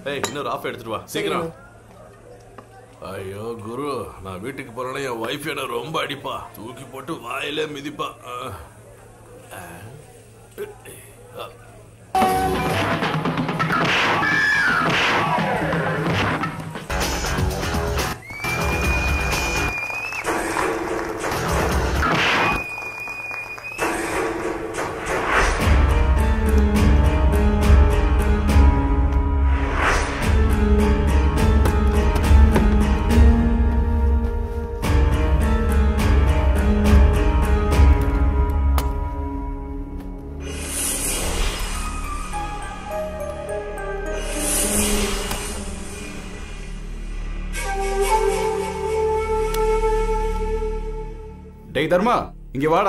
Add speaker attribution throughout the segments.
Speaker 1: ஏய் இன்னொரு ஆஃப் எடுத்துட்டு வா சீக்கிரம். ஐயோ குரு, நான் வீட்டுக்கு போறேன்னா என் வைஃப் என்ன ரொம்ப அடிப்பா, தூக்கி போட்டு வாயில மிதிப்பா.
Speaker 2: டேய் தர்மா, இங்க வாடா.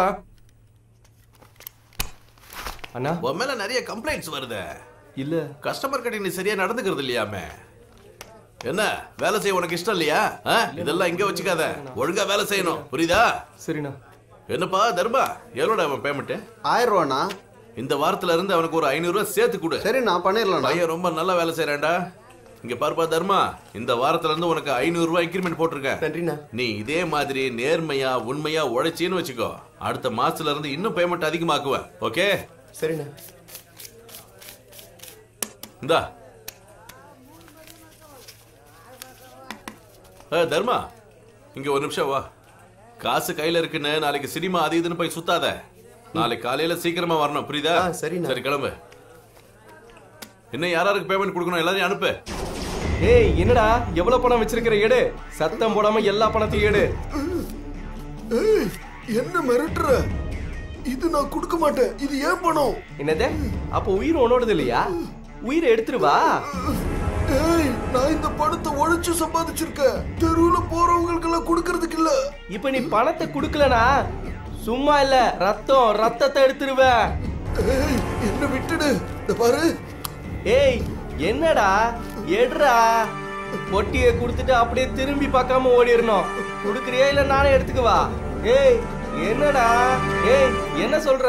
Speaker 1: அண்ணா, உன் மேல நிறைய கம்ப்ளைண்ட்ஸ் வருது.
Speaker 2: இல்ல,
Speaker 1: கஸ்டமர் கிட்ட நீ சரியா நடந்துக்கிறது இல்லையாமே. என்ன வேலை செய்ய உனக்கு இஷ்டம் இல்லையா? இதெல்லாம் இங்க வச்சுக்காத, ஒழுங்கா வேலை செய்யணும், புரியுதா?
Speaker 2: சரிண்ணா.
Speaker 1: என்னப்பா தர்மா, எவ்வளோடா அவன் பேமெண்ட்?
Speaker 3: 1000 ரூபாண்ணா.
Speaker 1: இந்த வாரத்துல இருந்து அவனுக்கு ஒரு 500 ரூபாய் சேர்த்து கொடு.
Speaker 3: சரி நான் பண்ணிடலாம்.
Speaker 1: பையன் ரொம்ப நல்லா வேலை செய்யறான்டா. இங்க பாருப்பா தர்மா, இந்த வாரத்துல இருந்து உனக்கு 500 ரூபாய் இன்கிரிமெண்ட் போட்டிருக்கேன்.
Speaker 3: நன்றிண்ணா.
Speaker 1: நீ இதே மாதிரி நேர்மையா உண்மையா உழைச்சின்னு வச்சுக்கோ, அடுத்த மாசத்துல இருந்து இன்னும் பேமெண்ட் அதிகமாக்குவேன். ஓகே?
Speaker 3: சரிண்ணா.
Speaker 1: இந்தா. தர்மா, இங்க ஒரு நிமிஷம் வா. காசு கையில இருக்குன்னு நாளைக்கு சினிமா அது இதுன்னு போய் சுத்தாத. நாளைக்கு காலையில சீக்கிரமா வரணும், புரியுதா? சரி கிளம்பு. இன்னும் யாராருக்கு பேமெண்ட் கொடுக்கணும் எல்லாரையும் அனுப்பு.
Speaker 2: ஏய் என்னடா, எவ்வளவு பணம் வச்சிருக்கிற எடு, சத்தம் போடாம எல்லா பணத்தையும் எடு.
Speaker 4: ஏய் என்ன மிரட்டுற? இது நான் கொடுக்க மாட்டேன், இது ஏன் பணம்.
Speaker 2: என்னது? அப்ப உயிர் உன்னோடது இல்லையா? உயிரை எடுத்துட்டு வா.
Speaker 4: ஏய் நான் இந்த பணத்தை உழைச்சு சம்பாதிச்சிருக்கேன், தெருவுல போறவங்களுக்கு எல்லாம் கொடுக்கறதுக்கு இல்ல.
Speaker 2: இப்ப நீ பணத்தை கொடுக்கலனா சும்மா இல்ல, ரத்தத்தை எடுத்துருவேன்.
Speaker 4: ஏய் என்ன விட்டுடு. இந்த பாரு.
Speaker 2: ஏய் என்னடா, எடுறா. பொட்டியை கொடுத்துட்டு அப்படியே திரும்பி பார்க்காம ஓடிடணும். கொடுக்குறியா இல்ல நானே எடுத்துக்குவா? ஏய் என்னடா, ஏய் என்ன சொல்ற?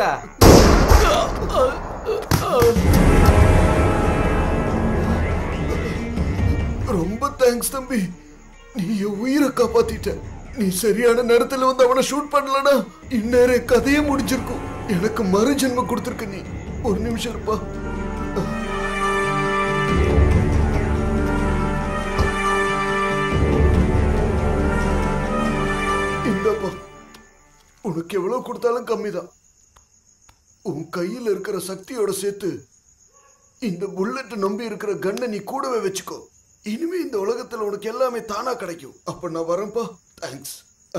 Speaker 4: ரொம்ப தேங்க்ஸ் தம்பி, நீ என் உயிரை காப்பாத்திட்ட. நீ சரியான நேரத்துல வந்து அவனை ஷூட் பண்ணலனா இந்நேரம் கதையே முடிஞ்சிருக்கும். எனக்கு மறு ஜென்மம் கொடுத்திருக்க நீ. ஒரு நிமிஷம் இருப்பா. இந்தப்பா, உனக்கு எவ்வளவு கொடுத்தாலும் கம்மிதான். உன் கையில் இருக்கிற சக்தியோட சேர்த்து இந்த புல்லட் நம்பி இருக்கிற கண்ணை நீ கூடவே வச்சுக்கோ. இனிமே இந்த உலகத்துல உனக்கு எல்லாமே தானா கிடைக்கும். அப்ப நான் வரேன்ப்பா. தேங்க்ஸ்.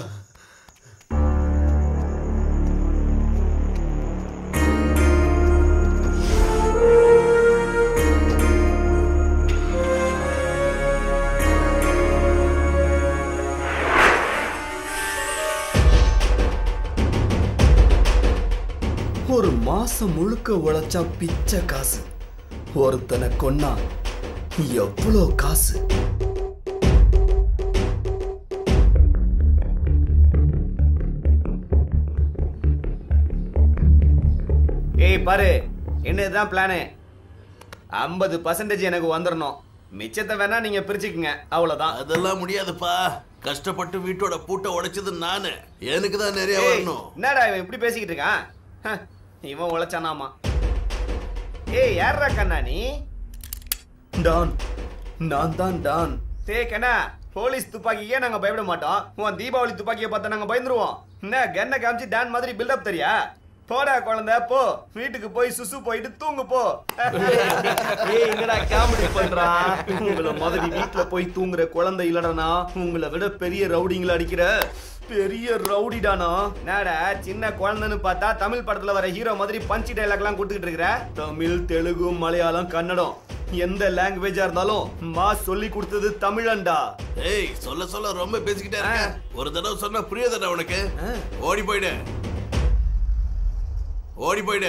Speaker 3: ஒரு மாசம் முழுக்க உழைச்சா பிச்சை காசு, ஒருத்தனை கொன்னா எவ்வளோ காசு.
Speaker 5: ஏய் பாரு, என்னதான் பிளானு? 50% எனக்கு வந்துடணும், மிச்சத்தை வேணா நீங்க பிரிச்சுக்குங்க, அவ்வளவுதான்.
Speaker 1: அதெல்லாம் முடியாதுப்பா, கஷ்டப்பட்டு வீட்டோட பூட்டை உடைச்சது நானு, எனக்கு தான் நிறைய வரணும்.
Speaker 5: என்னடா இவன் இப்படி பேசிக்கிட்டு இருக்கான்? இவன் உழைச்சானாமா. ஏய் யாரா கண்ணா நீ?
Speaker 3: டான், நான் தான் டான்.
Speaker 5: தேக்கண்ணா, போலீஸ் துப்பாக்கியே நாங்க பயப்பட மாட்டோம், உன் தீபாவளி துப்பாக்கியை பார்த்தா நாங்க பயந்துருவோம். என்ன கண்ணை காமிச்சு டான் மாதிரி பில்டப் தெரியா? போடா குழந்தை போ, வீட்டுக்கு போய் சுசு போயிட்டு தூங்கு போ.
Speaker 2: ஏய் என்னடா காமெடி பண்றா?
Speaker 5: உங்களை மாதிரி வீட்டுல போய் தூங்குற குழந்தை இல்லடனா, உங்களை விட பெரிய ரவுடிங்களை அடிக்கிற பெரிய ரவுடிடானா. என்னடா சின்ன குழந்தைன்னு பார்த்தா தமிழ் படத்துல வர ஹீரோ மாதிரி பஞ்சி டைலாக் எல்லாம் கொடுத்துக்கிட்டு இருக்கிற? தமிழ், தெலுங்கு, மலையாளம், கன்னடம் எந்த லாங்குவேஜா இருந்தாலும் மா சொல்லி கொடுத்தது தமிழன்டா.
Speaker 1: ஏய் சொல்ல சொல்ல ரொம்ப பேசிக்கிட்டே இருக்க, ஒரு தடவை சொன்னா புரியாதடா உனக்கு. ஓடி போயிடு, ஓடி போயிடு.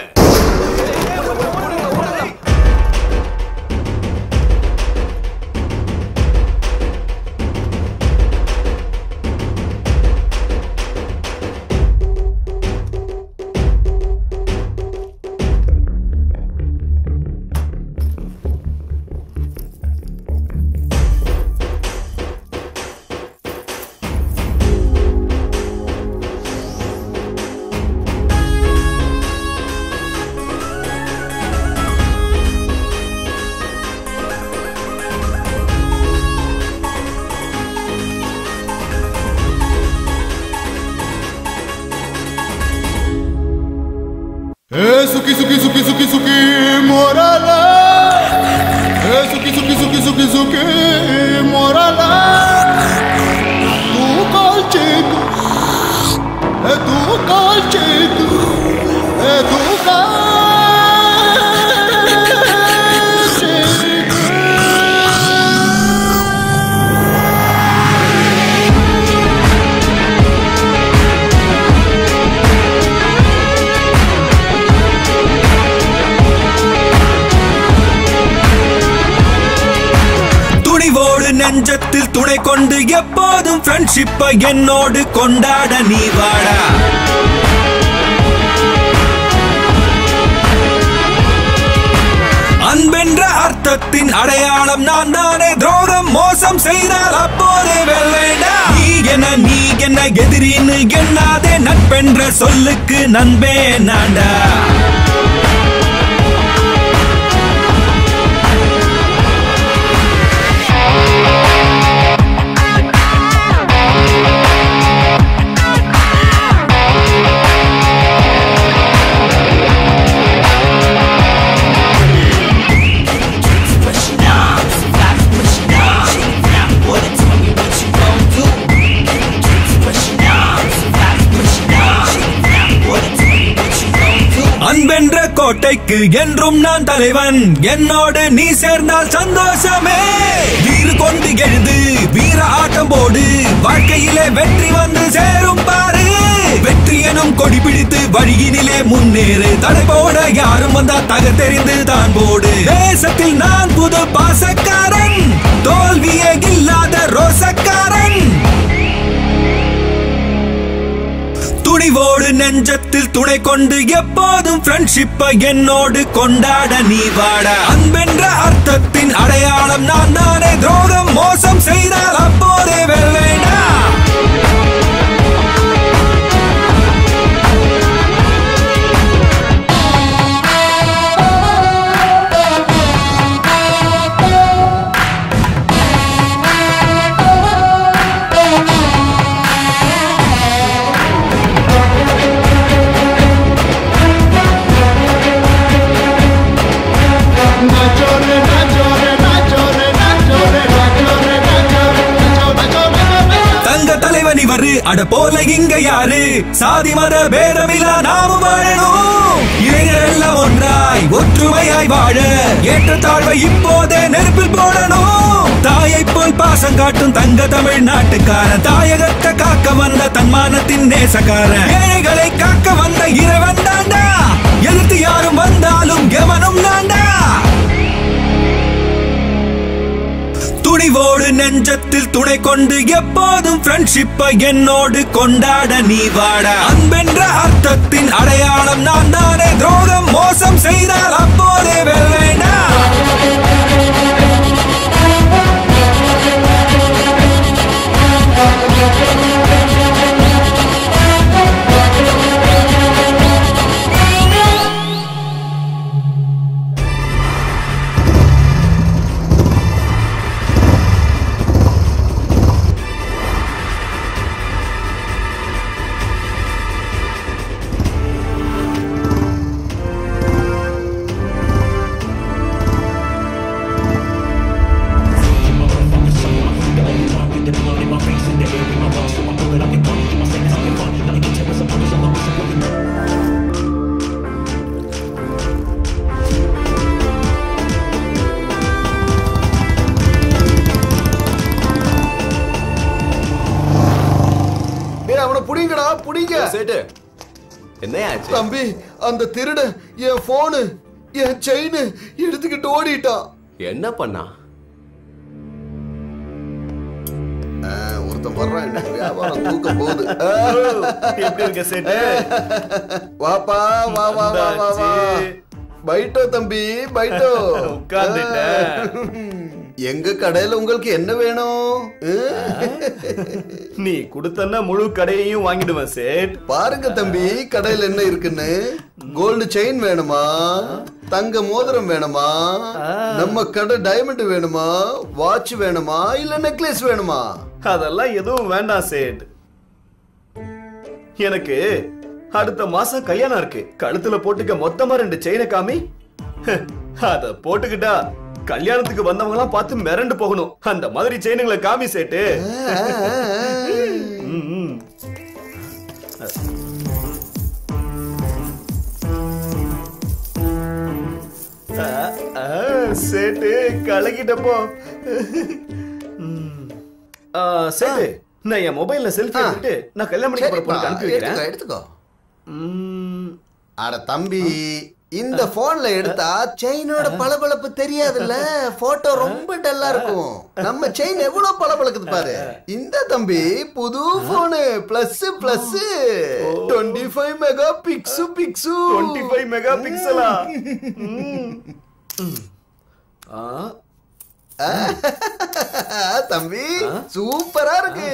Speaker 6: सुखी सुखी मोराला तू काल चेक तू काल चेक तू काल
Speaker 7: நெஞ்சத்தில் துணை கொண்டு எப்போதும் ஃப்ரெண்ட்ஷிப்பை என்னோடு கொண்டாட நீ வாடா. அன்பென்ற அர்த்தத்தின் அடையாளம் நான் தானே. துரோகம் மோசம் செய்தால் அப்போதே வெல்லேடா. நீ என்ன எதிரின்னு எண்ணாதே. நட்பென்ற சொல்லுக்கு நண்பே நான்டா. அன்பென்ற கோட்டைக்கு என்றும் நான் தலைவன். என்னோடு நீ சேர்ந்தால் சந்தோஷமே. வீறு கொண்டு எழுது, வீர ஆட்டம் போடு. வாழ்க்கையிலே வெற்றி வந்து சேரும் பாரு. வெற்றி எனும் கொடி பிடித்து வழியினிலே முன்னேறு. தடை போட யாரும் வந்தா தக தெரிந்து தான் போடு. தேசத்தில் நான் புது பாசக்காரன், தோல்வியே இல்லாத ரோசக்காரன். துணிவோடு நெஞ்சத்தில் துணை கொண்டு எப்போதும் ஃப்ரெண்ட்ஷிப்பை என்னோடு கொண்டாட நீ வாடா. அன்பென்ற அர்த்தத்தின் அடையாளம் நான் தானே. துரோகம் மோசம் செய்தால் அப்போதே வெல்லேடா. அட போல இங்க யாரு? சாதி மத பேதமில்லா நாமும் வாழணும். இளைஞர் எல்லாம் ஒன்றாய் ஒற்றுமையாய் வாழ ஏற்றத்தாழ்வை இப்போதே நெருப்பில் போடணும். தாயை போல் பாசம் காட்டும் தங்க தமிழ் நாட்டுக்காரன். தாயகத்தை காக்க வந்த தன்மானத்தின் நேசக்காரன். ஏழைகளை காக்க வந்த இறைவன் தாண்டா. எதிர்த்து யாரும் வந்தாலும் எவனும் நாண்டா. துணிவோடு நெஞ்சத்தில் துணை கொண்டு எப்போதும் ஃப்ரெண்ட்ஷிப்பை என்னோடு கொண்டாட நீ வாடா. அன்பென்ற அர்த்தத்தின் அடையாளம் நான் தானே. துரோகம் மோசம் செய்தால் அப்போதே வெல்லேடா.
Speaker 4: தம்பி, அந்த திருட என் போனு என் செயின் எடுத்துக்கிட்டு ஓடிட்டான்.
Speaker 2: என்ன பண்ணா?
Speaker 4: ஒருத்தன் வர்றான், வியாபாரம் தூக்க போகுது.
Speaker 5: எப்படி இருக்க சேட்டு?
Speaker 4: வாப்பா வா வா வா வா வா. பைட்டோ தம்பி பைட்டோ.
Speaker 5: உட்கார்ந்துட்ட.
Speaker 4: எங்க கடையில உங்களுக்கு என்ன வேணும்?
Speaker 5: நீ கொடுத்தன்னா முழு கடையையும் வாங்கிடுவேன் சேட்.
Speaker 4: பாருங்க தம்பி, கடையில என்ன இருக்குன்னு. கோல்டு செயின் வேணுமா? தங்க மோதிரம் வேணுமா? நம்ம கடை டைமண்ட் வேணுமா? வாட்ச் வேணுமா? இல்ல நெக்லஸ் வேணுமா?
Speaker 5: அதெல்லாம் எதுவும் வேண்டாம் சேட். எனக்கு அடுத்த மாசம் கல்யாணம் இருக்கு. கழுத்துல போட்டுக்க மொத்தமா 2 செயினை காமி. அத போட்டுக்கிட்டா கல்யாணத்துக்கு வந்தவங்க எல்லாம் பார்த்து மிரண்டு போகணும். அந்த மாதிரி செயினுங்களை காமி சேட்டு. சேட்டு கலக்கிட்டப்போ. சேட்டு, நான் என் மொபைல்ல செல்ஃபி எடுத்துட்டு நான் கல்யாணம் பண்ணிக்க போற பொண்ணுக்கு அனுப்பி வைக்கிறேன்.
Speaker 4: எடுத்துக்கோ. அட தம்பி, இந்த போன்ல எடுத்தா செயினோட பளபளப்பு தெரியாதுல்ல. போட்டோ ரொம்ப டல்லா இருக்கும். நம்ம செயின் எவ்வளவு பளபளக்குது பாரு. இந்த தம்பி புது phone plus 25 mega pixel.
Speaker 5: 25 mega பிக்சலா?
Speaker 4: தம்பி சூப்பரா இருக்கு.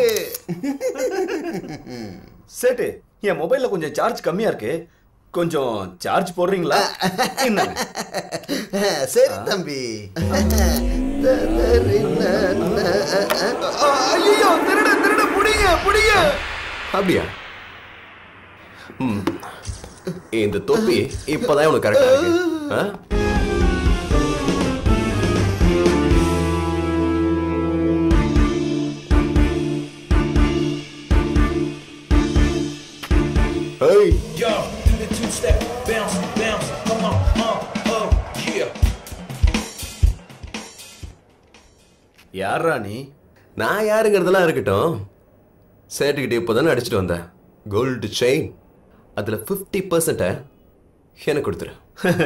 Speaker 5: சேட்டு, என் மொபைல்ல கொஞ்சம் சார்ஜ் கம்மியா இருக்கு. கொஞ்சம் சார்ஜ் போடுறீங்களா?
Speaker 4: சரி தம்பி. ஐயோ, திருட புடிங்க.
Speaker 8: அப்படியா? இந்த தொப்பி இப்பதான் உனக்கு கரெக்டா இருக்கு.
Speaker 7: Hey. Yo, do the two-step, bounce, bounce, come on, yeah.
Speaker 5: யாரா நீ?
Speaker 8: நான் யாருங்கிறதெல்லாம் இருக்கட்டும். சேட்டுக்கிட்ட இப்போதானே அடிச்சுட்டு வந்தேன். கோல்டு செயின், அதுல 50% எனக்கு கொடுத்துரு.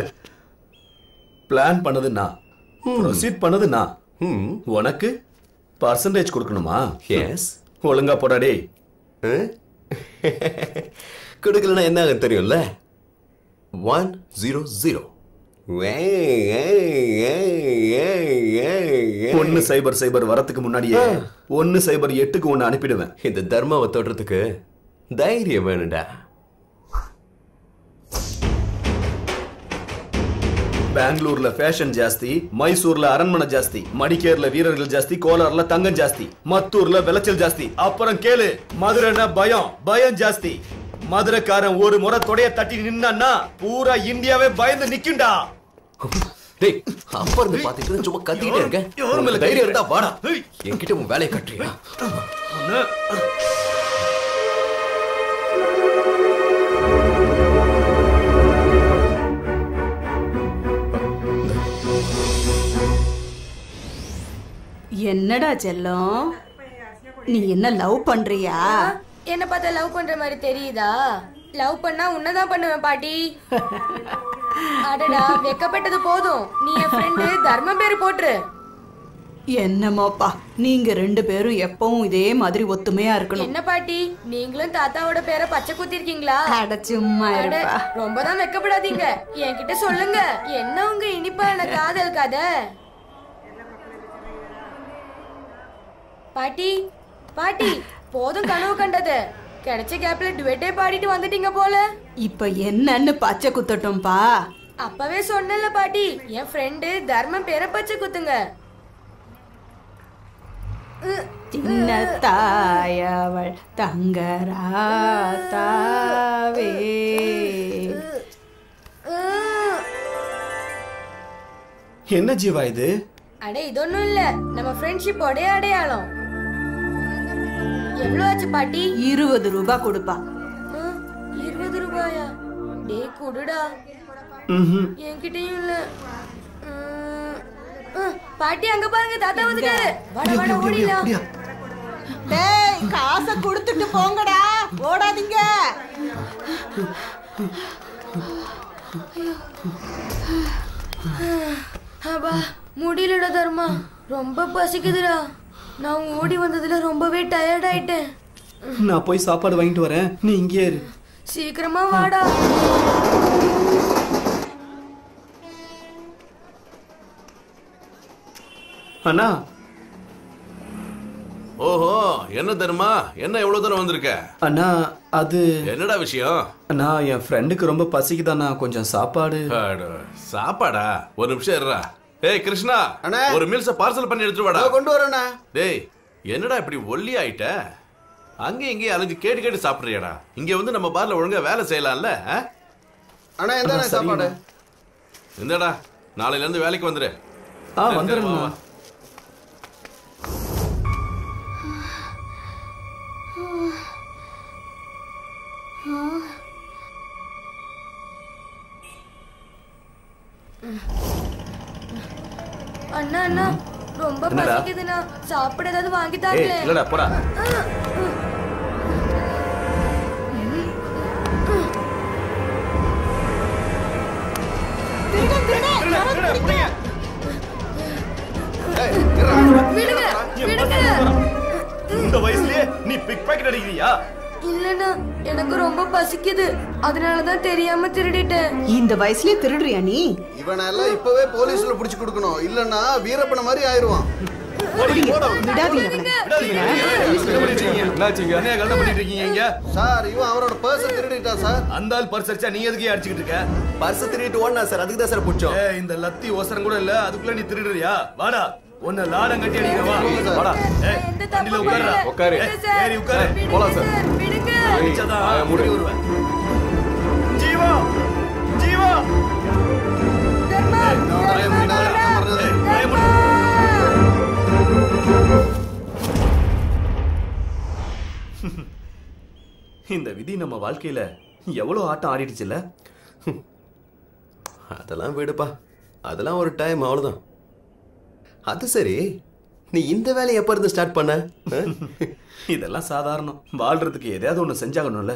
Speaker 5: பிளான் பண்ணது நான், ப்ரொசீட் பண்ணது நான். உனக்கு பர்சன்டேஜ் கொடுக்கணுமா?
Speaker 8: எஸ்.
Speaker 5: ஒழுங்கா போடா டேய்.
Speaker 8: கொடுக்கலன்னா என்ன ஆகும் தெரியும்ல? 100.
Speaker 5: 100 வரத்துக்கு முன்னாடியே 108க்கு ஒன்னு அனுப்பிடுவேன்.
Speaker 8: இந்த தர்மாவை தொடுறதுக்கு தைரியம் வேணும்டா.
Speaker 5: பெங்களூர்ல ஃபேஷன் ஜாஸ்தி, மைசூர்ல அரண்மனை ஜாஸ்தி, மடிக்கேர்ல வீரர்கள் ஜாஸ்தி, கோலார்ல தங்கம் ஜாஸ்தி, மத்தூர்ல விளைச்சல் ஜாஸ்தி. அப்புறம் கேளு, மதுரைனா பயம் ஜாஸ்தி. மதுரைக்காரன் ஒரு முறை தொடைய தட்டி நின்னா பூரா இந்தியாவே பயந்து நிக்கும்டா.
Speaker 8: டேய், அப்ப இருந்து பாத்துட்டு சும்மா கத்திட்டே இருக்க. உனக்கு தைரியம் இருந்தா வாடா, என்கிட்ட உன் வேலையை கட்டுறியா?
Speaker 9: என்னடா செல்லம், நீ என்ன லவ் பண்றியா?
Speaker 10: என்ன பார்த்தா லவ் பண்ற மாதிரி தெரியுதா? லவ் பண்ணா உன்னதான் பண்ணுவேன் பாட்டி. அடடா, வெக்கப்பட்டது போதும். நீ என் ஃப்ரெண்டு தர்மம் பேரு போட்டுரு.
Speaker 9: என்னமோப்பா, நீங்க 2 பேரும் எப்பவும் இதே மாதிரி ஒத்துமையா இருக்கணும்.
Speaker 10: என்ன பாட்டி, நீங்களும் தாத்தாவோட பேரை பச்சை குத்திருக்கீங்களா?
Speaker 9: அட சும்மா இருப்பா.
Speaker 10: ரொம்பதான் வெக்கப்படாதீங்க. என்கிட்ட சொல்லுங்க, என்ன உங்க இனிப்பான காதல் கதை? பாட்டி பாட்டி, போதும் கனவு கண்டது. கிடைச்ச கேப்ல டுவெட்டே பாடிட்டு வந்துட்டீங்க போல.
Speaker 9: இப்ப என்னன்னு பச்சை குத்தட்டும்பா?
Speaker 10: அப்பவே சொன்னல பாட்டி, என் ஃப்ரெண்டு தர்மம் பேரை பச்சை குத்துங்க.
Speaker 9: சின்ன தாயவள் தங்கராத்தாவே.
Speaker 5: என்ன ஜீவா இது?
Speaker 10: அடே, இது ஒண்ணும் இல்ல, நம்ம ஃப்ரெண்ட்ஷிப்போட அடையாளம். எவ்வளவு ஆச்சு பாட்டி?
Speaker 9: 20 ரூபாய் கொடுப்பா.
Speaker 10: 20 ரூபாயா? டே குடுடா. என்கிட்டயும் இல்ல. பாட்டி அங்க பாருங்க, தாத்தா வந்துட்டாரு. வாடா வாடா ஓடிடலாம்.
Speaker 9: டேய், காசை கொடுத்துட்டு போங்கடா, ஓடாதீங்க.
Speaker 10: அப்பா முடியலடா தர்மா, ரொம்ப பசிக்குதுடா. நான் ஓடி வந்ததுல ரொம்பவே டயர்ட் ஆயிட்டேன்.
Speaker 5: நான் போய் சாப்பாடு வாங்கிட்டு வரேன், நீ இங்கே இரு.
Speaker 10: சீக்கிரமா வாடா.
Speaker 5: அண்ணா.
Speaker 1: ஓஹோ, என்ன தர்மா, என்ன எவ்வளவு தூரம் வந்திருக்க?
Speaker 5: அண்ணா, அது
Speaker 1: என்னடா விஷயம்?
Speaker 5: அண்ணா, என் ஃப்ரெண்டுக்கு ரொம்ப பசிக்குதாண்ணா, கொஞ்சம் சாப்பாடு.
Speaker 1: சாப்பாடா? ஒரு நிமிஷம் இருடா. ஏய் கிருஷ்ணா, ஒரு மீல்ஸ பார்சல் பண்ணி எடுத்துட்டு வாடா.
Speaker 4: கொண்டு வரேண்ணா.
Speaker 1: டேய், என்னடா இப்படி ஒல்லி ஆயிட்ட? அங்க இங்கே அலைஞ்சு கேட்டு சாப்பிடுறியாடா? இங்க வந்து நம்ம பார்ல ஒழுங்கா வேலை செய்யலாம்ல?
Speaker 4: அண்ணா, என்ன சாப்பாடு?
Speaker 1: இந்தடா, நாளையில இருந்து வேலைக்கு வந்துரு.
Speaker 5: வந்துடுறேன்.
Speaker 10: அண்ணா அண்ணா ரொம்ப பசிக்குதுண்ணா, சாப்பிட ஏதாவது வாங்கி தாங்களே.
Speaker 5: இல்லடா போடா. இந்த வயசுலயே நீ பிக் பாக்கெட் அடிக்கிறியா?
Speaker 10: இல்லண்ணா, எனக்கு ரொம்ப பசிக்குது, அதனாலதான் தெரியாம திருடிட்டேன்.
Speaker 9: இந்த வயசுலயே திருடுறியா நீ?
Speaker 4: இவனெல்லாம் இப்பவே போலீஸ்ல புடிச்சு கொடுக்கணும், இல்லன்னா வீரப்பன மாதிரி ஆயிருவான். சார், இவன் அவரோட பர்ஸ் திருடிட்டா சார்.
Speaker 5: அந்த ஆள் பர்ஸ் அடிச்சா நீ எதுக்கு அடிச்சுக்கிட்டு இருக்க?
Speaker 8: பர்ஸ் திருடிட்டு ஓடனா சார், அதுக்கு தான் சார் பிடிச்சோம்.
Speaker 5: இந்த லத்தி ஒசரம் கூட இல்ல, அதுக்குள்ள நீ திருடுறியா? வாடா, உன்னை லாடம் கட்டி அடிக்கிறவா. வாடா, வண்டியில உட்காருடா.
Speaker 8: உட்காரு.
Speaker 5: ஏறி உட்காரு.
Speaker 8: போலாம் சார்.
Speaker 5: அடிச்சாதான் முடி வருவேன். ஜீவா, ஜீவா. இந்த விதி நம்ம வாழ்க்கையில எவ்வளவு ஆட்டம் ஆடிடுச்சுல்ல.
Speaker 8: அதெல்லாம் விடுப்பா, அதெல்லாம் ஒரு டைம், அவ்வளவுதான். அது சரி, நீ இந்த வேலையை எப்ப இருந்து ஸ்டார்ட் பண்ண?
Speaker 5: இதெல்லாம் சாதாரணம், வாழ்றதுக்கு எதையாவது ஒண்ணு செஞ்சாகணும்ல.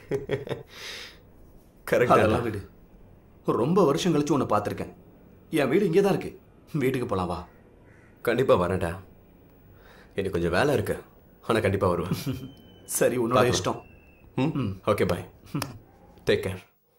Speaker 8: கரெக்ட்.
Speaker 5: அதெல்லாம் விடு. ரொம்ப வருஷம் கழிச்சு உன்னை பார்த்திருக்கேன். என் வீடு இங்கே தான் இருக்கு, வீட்டுக்கு போலாம் வா.
Speaker 8: கண்டிப்பா வரேன்டா, எனக்கு கொஞ்சம் வேலை இருக்கு, ஆனா கண்டிப்பா வருவேன்.
Speaker 5: சரி, உன்னோட இஷ்டம்.
Speaker 8: Okay, bye, take care.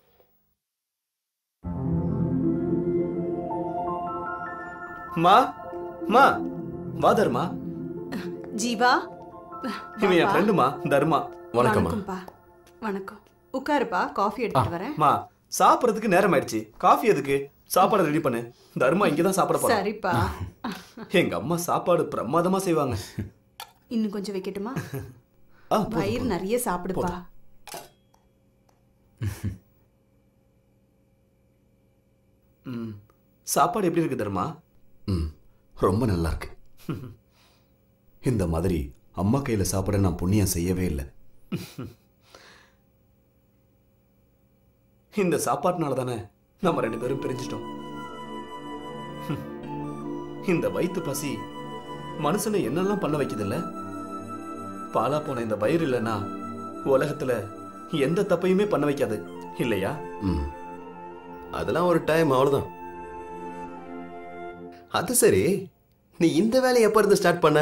Speaker 5: மா மா வா தர்மா.
Speaker 9: ஜீவா,
Speaker 5: இவன் என் ஃப்ரெண்டுமா, தர்மா.
Speaker 8: வணக்கம்மா.
Speaker 9: வணக்கம்ப்பா. வணக்கம். உட்காருப்பா, காஃபி எடுத்துட்டு வரேன்.
Speaker 5: மா, சாப்பிட்றதுக்கு நேரம் ஆயிடுச்சு, காஃபி எதுக்கு? சாப்பாடு ரெடி பண்ணு. தர்மா இங்கே தான் சாப்பிட போறா.
Speaker 9: சரிப்பா.
Speaker 5: எங்க அம்மா சாப்பாடு பிரமாதமா செய்வாங்க.
Speaker 9: இன்னும் கொஞ்சம் வைக்கட்டுமா? வயிறு நிறைய சாப்பிடுப்பா.
Speaker 5: சாப்பாடு எப்படி இருக்கு தர்மா?
Speaker 3: ரொம்ப நல்லா இருக்கு. இந்த மாதிரி அம்மா கையில சாப்பிட நான் புண்ணியம் செய்யவே இல்லை.
Speaker 5: இந்த சாப்பாட்டுனால தானே நம்ம 2 பேரும் பிரிஞ்சிட்டோம். இந்த வயிற்று பசி மனுஷனை என்னெல்லாம் பண்ண வைக்குதுல்ல. பாலா போன இந்த வயிறு இல்லைன்னா உலகத்துல எந்த தப்பையுமே பண்ண வைக்காது இல்லையா?
Speaker 8: அதெல்லாம் ஒரு டைம், அவ்வளவுதான். அது சரி, நீ இந்த வேலையை எப்ப இருந்து ஸ்டார்ட் பண்ண?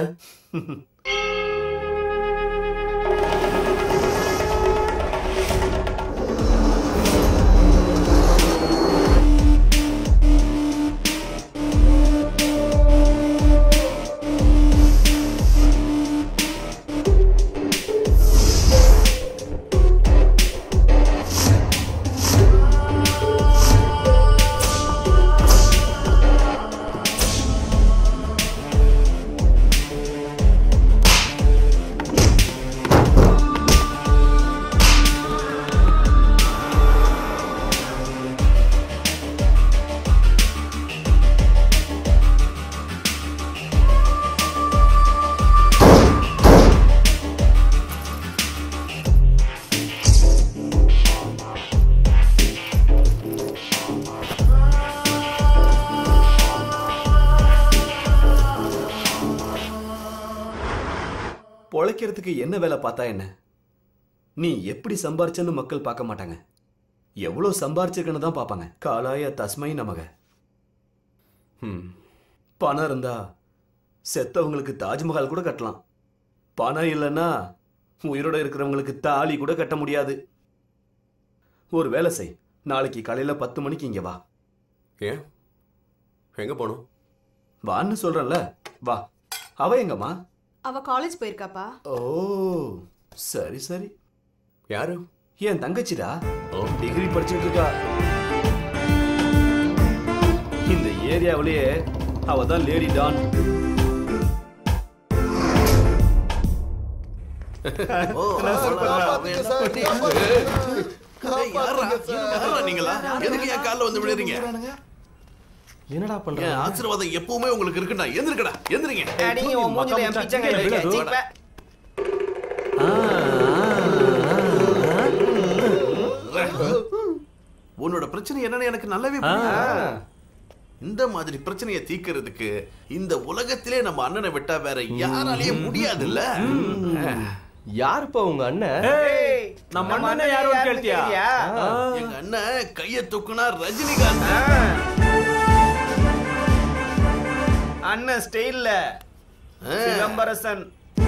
Speaker 5: பொழைக்கிறதுக்கு என்ன வேலை பார்த்தா என்ன? நீ எப்படி சம்பாரிச்சன்னு மக்கள் பார்க்க மாட்டாங்க, எவ்வளவு சம்பாரிச்சிருக்கன்னு தான் பார்ப்பாங்க. காலாய தஸ்மை நமக. பணம் இருந்தா செத்தவங்களுக்கு தாஜ்மஹால் கூட கட்டலாம். பணம் இல்லைன்னா உயிரோட இருக்கிறவங்களுக்கு தாலி கூட கட்ட முடியாது. ஒரு வேலை செய், நாளைக்கு காலையில 10 மணிக்கு இங்க வா.
Speaker 8: ஏன், எங்க போகணும்?
Speaker 5: வான்னு சொல்றேன்ல, வா. அவ எங்கம்மா?
Speaker 9: அவ காலேஜ் போயிருக்காப்பா.
Speaker 5: ஓ சரி சரி.
Speaker 8: யாரு?
Speaker 5: என் தங்கச்சிடா, டிகிரி படிச்சுட்டு இருக்கா. இந்த ஏரியாவிலேயே அவ தான் லேடி டான்.
Speaker 1: நீங்களா எதுக்கு என் காலில் வந்து விழுறீங்க?
Speaker 2: என்னடா பண்ற?
Speaker 1: என் ஆசீர்வாதம் எப்பவுமே உங்களுக்கு இருக்குடா. எந்திரிக்கடா, எந்திரிங்க.
Speaker 5: அடி உன் மூஞ்சில என் பிச்சங்க இருக்கு.
Speaker 1: உன்னோட பிரச்சனை என்னன்னு எனக்கு நல்லாவே புரியும். இந்த மாதிரி பிரச்சனையை தீர்க்கிறதுக்கு இந்த உலகத்திலே நம்ம அண்ணனை விட்டா வேற யாராலயும் முடியாதுல்ல.
Speaker 2: யாருப்பா உங்க அண்ணன்?
Speaker 5: நம்ம அண்ணன் யாரும் கேள்வியா?
Speaker 1: எங்க அண்ணன் கைய தூக்குனா ரஜினிகாந்த்.
Speaker 5: அண்ணன் ஸ்டைல்ல சிதம்பரசன்.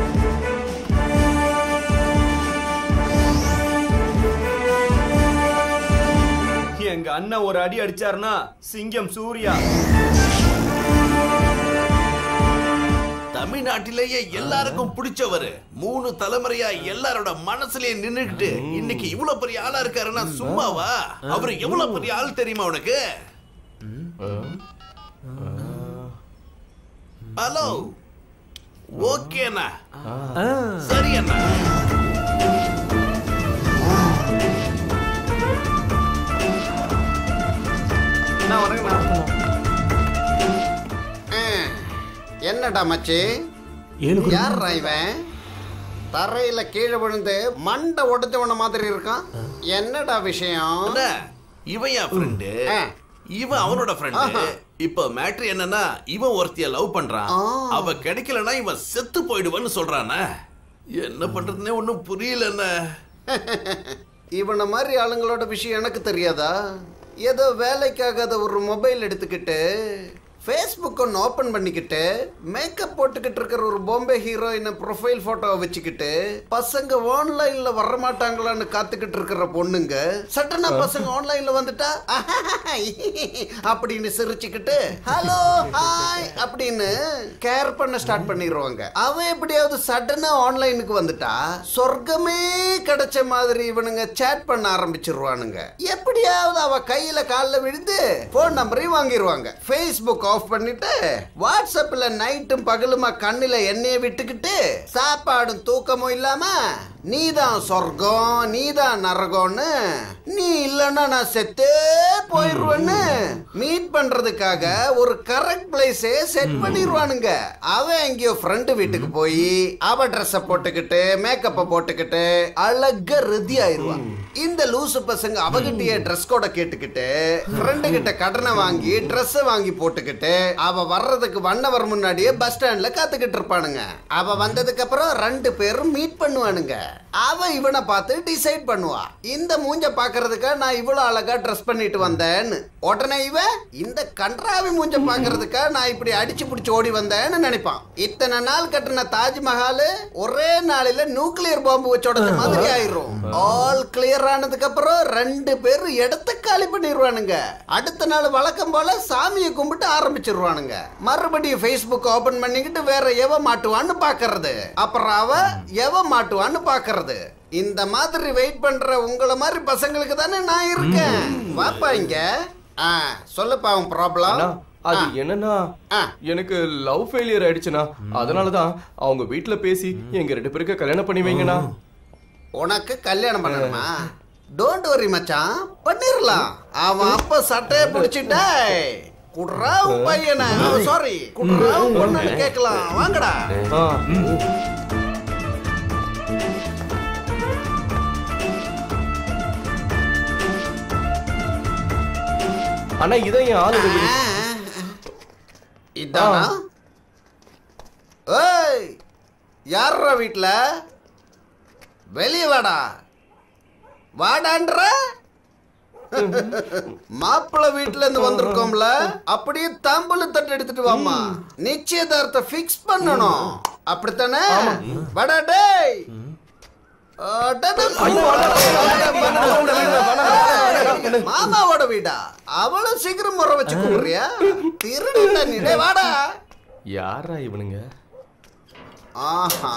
Speaker 5: எங்க அண்ணன் ஒரு அடி அடிச்சாருன்னா சிங்கம் சூர்யா.
Speaker 1: தமிழ்நாட்டிலேயே எல்லாருக்கும் பிடிச்சவரு, 3 தலைமுறையா எல்லாரோட மனசுலயே நின்னுக்கிட்டு இன்னைக்கு இவ்வளவு பெரிய ஆளா இருக்காருன்னா சும்மாவா? அவரு எவ்வளவு பெரிய ஆள் தெரியுமா உனக்கு? ஹலோ, ஓகே அண்ணா. சரி அண்ணா.
Speaker 6: என்னடா மச்சி, யாரா இவன்? தரையில கீழே விழுந்து மண்டை உடைச்சவன மாதிரி இருக்கான். என்னடா விஷயம்?
Speaker 1: இவன் என் ஃப்ரெண்டு, இவன் அவனோட ஃப்ரெண்டு. இப்ப மேட்ரு என்னன்னா, இவன் ஒருத்திய லவ் பண்றான். அவ கிடைக்கலன்னா இவன் செத்து போயிடுவான்னு சொல்றானே. என்ன பண்றதுன்னே ஒன்னும் புரியல.
Speaker 6: இவனை மாதிரி ஆளுங்களோட விஷயம் எனக்கு தெரியாதா? ஏதோ வேலைக்காகாத ஒரு மொபைல் எடுத்துக்கிட்டு ஃபேஸ்புக் ஒன்று ஓப்பன் பண்ணிக்கிட்டு மேக்கப் போட்டுக்கிட்டு இருக்கிற ஒரு பாம்பே ஹீரோயின் ப்ரொஃபைல் போட்டோவை வச்சுக்கிட்டு பசங்க ஆன்லைன்ல வரமாட்டாங்களான்னு காத்துக்கிட்டு இருக்கிற பொண்ணுங்க சட்டனா பசங்க ஆன்லைன்ல வந்துட்டா அப்படின்னு சிரிச்சுக்கிட்டு ஹலோ ஹாய் அப்படின்னு கேர் பண்ண ஸ்டார்ட் பண்ணிடுவாங்க. அவன் எப்படியாவது சட்டனா ஆன்லைனுக்கு வந்துட்டா சொர்க்கமே கிடைச்ச மாதிரி இவனுங்க சேட் பண்ண ஆரம்பிச்சிருவானுங்க. எப்படியாவது அவ கையில காலில் விழுந்து போன் நம்பரையும் வாங்கிடுவாங்க. ஃபேஸ்புக் ஆஃப் பண்ணிட்டு வாட்ஸ்அப்ல நைட்டும் பகலுமா கண்ணில எண்ணெயை விட்டுக்கிட்டு சாப்பாடும் தூக்கமும் இல்லாம நீதான் சொர்க்கம் நீதான் நரகம்னு, நீ இல்லன்னா நான் செத்தே போயிடுவேன்னு மீட் பண்றதுக்காக ஒரு கரெக்ட் பிளேஸே செட் பண்ணிடுவானுங்க. அவன் எங்கேயோ ஃப்ரெண்டு வீட்டுக்கு போய் அவ ட்ரெஸ்ஸ போட்டுக்கிட்டு மேக்கப்ப போட்டுக்கிட்டு அழகா ரெடி ஆயிடுவான். இந்த லூசு பசங்க அவகிட்டயே ட்ரெஸ் கோட கேட்டுக்கிட்டு ஃப்ரெண்டு கிட்ட கடனை வாங்கி ட்ரெஸ் வாங்கி போட்டுக்கிட்டு அவ வர்றதுக்கு 1 hour முன்னாடியே பஸ் ஸ்டாண்ட்ல காத்துக்கிட்டு இருப்பானுங்க. அவ வந்ததுக்கு அப்புறம் 2 பேரும் மீட் பண்ணுவானுங்க. அவ இவனை பார்த்து டிசைட் பண்ணுவா, இந்த மூஞ்ச பாக்குறதுக்கா நான் இவ்வளவு அழகா ட்ரெஸ் பண்ணிட்டு வந்தேன்னு. உடனே இவன் இந்த கன்றாவி மூஞ்ச பாக்குறதுக்கா நான் இப்படி அடிச்சு பிடிச்சு ஓடி வந்தேன்னு நினைப்பான். இத்தனை நாள் கட்டின தாஜ்மஹால் ஒரே நாளில நியூக்ளியர் பாம்பு வச்சு உடைச்ச மாதிரி ஆயிரும். ஆல் கிளியர் ஆனதுக்கு அப்புறம் 2 பேரும் இடத்த காலி பண்ணிடுவானுங்க. அடுத்த நாள் வழக்கம் போல சாமியை கும்பிட்டு ஆரம்பிச்சிருவானுங்க. மறுபடியும் ஃபேஸ்புக் ஓபன் பண்ணிக்கிட்டு வேற எவ மாட்டுவான்னு பாக்குறது, அப்புறம் அவ எவ மாட்டுவான்னு பாக்குறது. இந்த மாதிரி வெயிட் பண்ற உங்கள மாதிரி பசங்களுக்கு தானே நான் இருக்கேன். வாப்பா இங்க. சொல்லப்பா உன் ப்ராப்ளம்.
Speaker 2: அது என்னன்னா, எனக்கு லவ் ஃபெயிலியர் ஆயிடுச்சுனா, அதனாலதான் அவங்க வீட்டுல பேசி எங்க 2 பேருக்கு கல்யாணம் பண்ணி வைங்கண்ணா.
Speaker 6: உனக்கு கல்யாணம் பண்ணணுமா? டோன்ட் வரி மச்சான், பண்ணிரலாம். அவன் அப்ப சட்டையை பிடிச்சிட்டே குடுறாவு பையனை, சாரி குடுறாவு பொண்ணு கேட்கலாம். வாங்கடா.
Speaker 2: அண்ணா இதான் என் ஆளு.
Speaker 6: இதானா? ஏய், யாரா வீட்டுல? வெளியே வாடா. வாடான்ற மாப்பிள்ளை வீட்டுல இருந்து வந்திருக்கோம்ல, அப்படியே தம்புல தட்டு எடுத்துட்டு வாமா. நிச்சயதார்த்த பிக்ஸ் பண்ணணும், அப்படித்தானே? வாடா டேய். மாமாவோட வீடா? அவளும் சீக்கிரம் முறை வச்சு கூடுறியா? திருட நீ. வாடா.
Speaker 2: யாரா இவனுங்க?
Speaker 6: ஆஹா,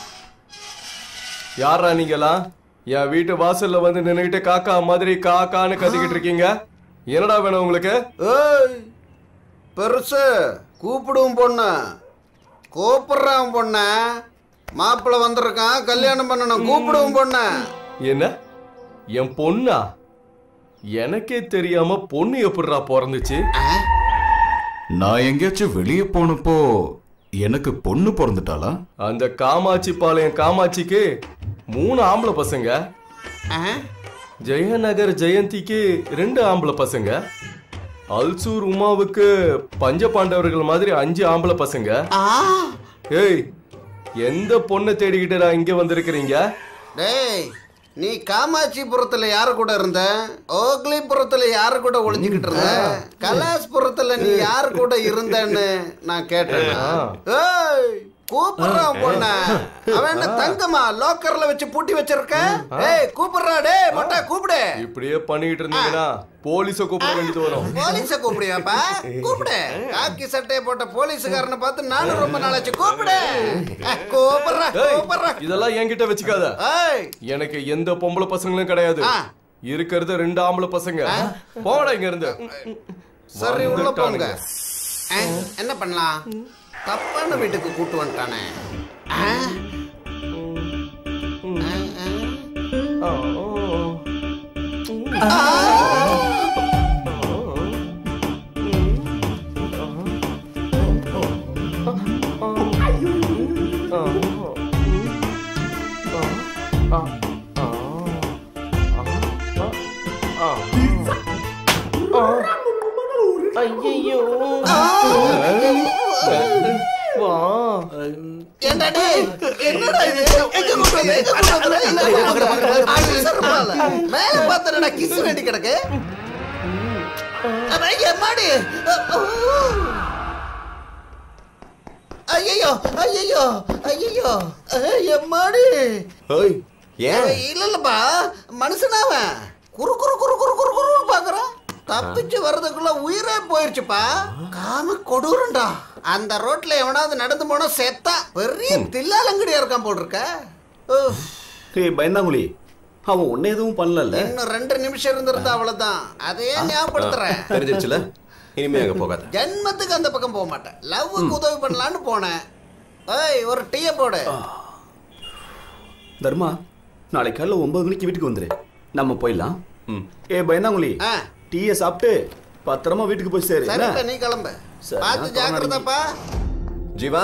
Speaker 2: யாரா நீங்களாம்? என் வீட்டு வாசல்ல வந்து நின்னுகிட்டு காக்கா மாதிரி காக்கான்னு கத்திக்கிட்டு இருக்கீங்க. என்னடா வேணும் உங்களுக்கு?
Speaker 6: ஏய் பெருசு, கூப்பிடுவோம் பொண்ணு. கூப்பிடுறான் பொண்ண. மாப்பிள்ள வந்திருக்கான், கல்யாணம் பண்ணணும். கூப்பிடுவோம் பொண்ணு.
Speaker 2: என்ன என் பொண்ணா? எனக்கே தெரியாம பொண்ணு எப்படிடா பிறந்துச்சு?
Speaker 3: நான் எங்கேயாச்சும் வெளியே போனப்போ எனக்கு பொண்ணு பிறந்துட்டாளா?
Speaker 2: அந்த காமாட்சி பாளையம் காமாட்சிக்கு 3 ஆம்பளை பசங்க, ஜெயநகர் ஜெயந்திக்கு 2 ஆம்பளை பசங்க, அல்சூர் உமாவுக்கு பஞ்ச பாண்டவர்கள் மாதிரி 5 ஆம்பளை பசங்க. ஏய், எந்த பொண்ணை தேடிக்கிட்டு இங்க வந்திருக்கிறீங்க?
Speaker 6: டேய், நீ காமாட்சிபுரத்துல யாரு கூட இருந்த? ஓக்லிபுரத்துல யாரு கூட ஒளிஞ்சுக்கிட்டு இருந்த? கலாஸ்புரத்துல நீ யாரு கூட இருந்தன்னு நான் கேட்டேன். ஏய், கூப்பிடுறான் பொண்ண. அவன் என்ன தங்கமா லாக்கர்ல வச்சு பூட்டி வச்சிருக்க? ஏய், கூப்பிடுறா. டேய் மொட்டை கூப்பிடு.
Speaker 2: இப்படியே பண்ணிக்கிட்டு இருந்தீங்கன்னா போலீஸ கூப்பிட வேண்டியது வரும்.
Speaker 6: போலீஸ கூப்பிடுயாப்பா? கூப்பிடு. காக்கி சட்டையை போட்ட போலீஸ்காரனை பார்த்து நானும் ரொம்ப நாளாச்சு. கூப்பிடு. கூப்பிடுறா.
Speaker 2: இதெல்லாம் என்கிட்ட வச்சுக்காத. எனக்கு எந்த பொம்பளை பசங்களும் கிடையாது. இருக்கிறது 2 ஆம்பளை பசங்க. போடா இங்க இருந்து.
Speaker 6: சரி, உள்ள போங்க. என்ன பண்ணலாம்? தப்பான வீட்டுக்கு கூட்டு வந்துட்டானே.
Speaker 2: ஐயோ,
Speaker 6: மேல பார்த்தா கிஸ் வேண்டி கிடக்கு. ஐயோ ஐயோ ஐயோ எம்மாடி. இல்லப்பா, மனுஷனாவன் குறு குறு குறு குறு குறு குறு பாக்குறான். தப்பிச்சு வர்றதுக்குள்ள உயிரே போயிருச்சுப்பா. காம கொடூரண்டா. அந்த ரோட்ல எவனாவது நடந்து போனா செத்தா பெரிய தில்லாலங்கடியா இருக்கான் போல் இருக்க.
Speaker 5: பயந்தாங்குழி, அவன் ஒன்னும் எதுவும் பண்ணல.
Speaker 6: இன்னும் 2 நிமிஷம் இருந்திருந்தா அவ்வளவுதான். அதையே ஞாபகப்படுத்துறேன்.
Speaker 8: தெரிஞ்சிருச்சுல, இனிமே அங்க போகாத.
Speaker 6: ஜென்மத்துக்கு அந்த பக்கம் போக மாட்டேன். லவ்வுக்கு உதவி பண்ணலான்னு போனேன். ஏய், ஒரு டீயை போடு.
Speaker 5: தர்மா, நாளை காலைல 9 மணிக்கு வீட்டுக்கு வந்துரு.
Speaker 3: நம்ம போயிடலாம்.
Speaker 5: ஏ பயந்தாங்குழி, டீயை சாப்பிட்டு பத்திரமா வீட்டுக்கு போய் சேரு.
Speaker 6: சரிப்பா, நீ கிளம்பு. பார்த்து ஜாக்கிரதாப்பா.
Speaker 8: ஜீவா,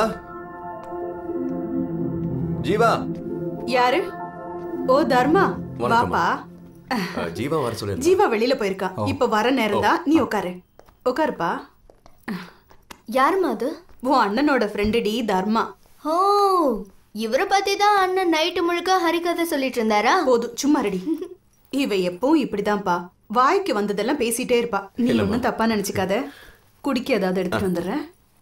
Speaker 8: ஜீவா.
Speaker 9: யாரு? ஓ தர்மா, வாப்பா.
Speaker 8: ஜீவா வர சொல்லு.
Speaker 9: ஜீவா வெளியில போயிருக்கா. இப்ப வர நேரம் தான். நீ உட்காரு. உட்காருப்பா.
Speaker 10: யாருமா அது?
Speaker 9: உன் அண்ணனோட ஃப்ரெண்டு டி, தர்மா.
Speaker 10: ஓ, இவரை பத்தி தான் அண்ணன் நைட்டு முழுக்க ஹரிகதை சொல்லிட்டு இருந்தாரா?
Speaker 9: போதும், சும்மா ரெடி. இவ எப்பவும் இப்படிதான்ப்பா, வாய்க்கு வந்ததெல்லாம் பேசிட்டே இருப்பா. நீ ஒன்னும் தப்பா நினைச்சுக்காத. குடிக்க ஏதாவது எடுத்துட்டு வந்துடுறேன்.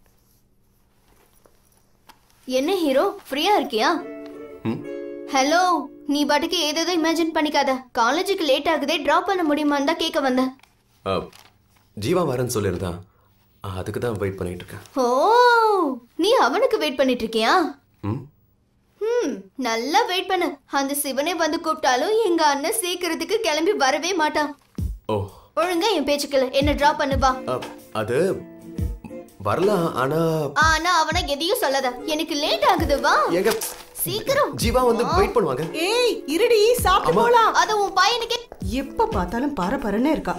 Speaker 10: என்ன ஹீரோ, ஃப்ரீயா இருக்கியா? ஹலோ, நீ பாட்டுக்கு ஏதேதோ இமேஜின் பண்ணிக்காத. காலேஜுக்கு லேட் ஆகுதே, டிராப் பண்ண முடியுமான்னு தான் கேட்க வந்தேன்.
Speaker 8: ஜீவா வரேன்னு சொல்லிருந்தான், அதுக்கு தான் வெயிட் பண்ணிட்டு இருக்கேன்.
Speaker 10: ஓ, நீ அவனுக்கு வெயிட் பண்ணிட்டு இருக்கியா? நல்லா வெயிட் பண்ணு. அந்த சிவனே வந்து கூப்பிட்டாலும் எங்க அண்ணன் சீக்கிரத்துக்கு கிளம்பி வரவே மாட்டான்.
Speaker 8: ஓ,
Speaker 10: ஒழுங்கா என் பேச்சுக்கல என்ன டிராப் பண்ணுவா.
Speaker 8: அது வரலாம். ஆனா
Speaker 10: அவனை எதையும் சொல்லாத. எனக்கு லேட் ஆகுது. வா
Speaker 8: எங்க
Speaker 10: சீக்கிரம்.
Speaker 8: ஜீவா வந்து வெயிட் பண்ணுவாங்க.
Speaker 9: ஏய் இருடி, சாப்பிட்டு போலாம்.
Speaker 10: அது உன் பையனுக்கு
Speaker 9: எப்ப பார்த்தாலும் பரபரன்னு இருக்கா.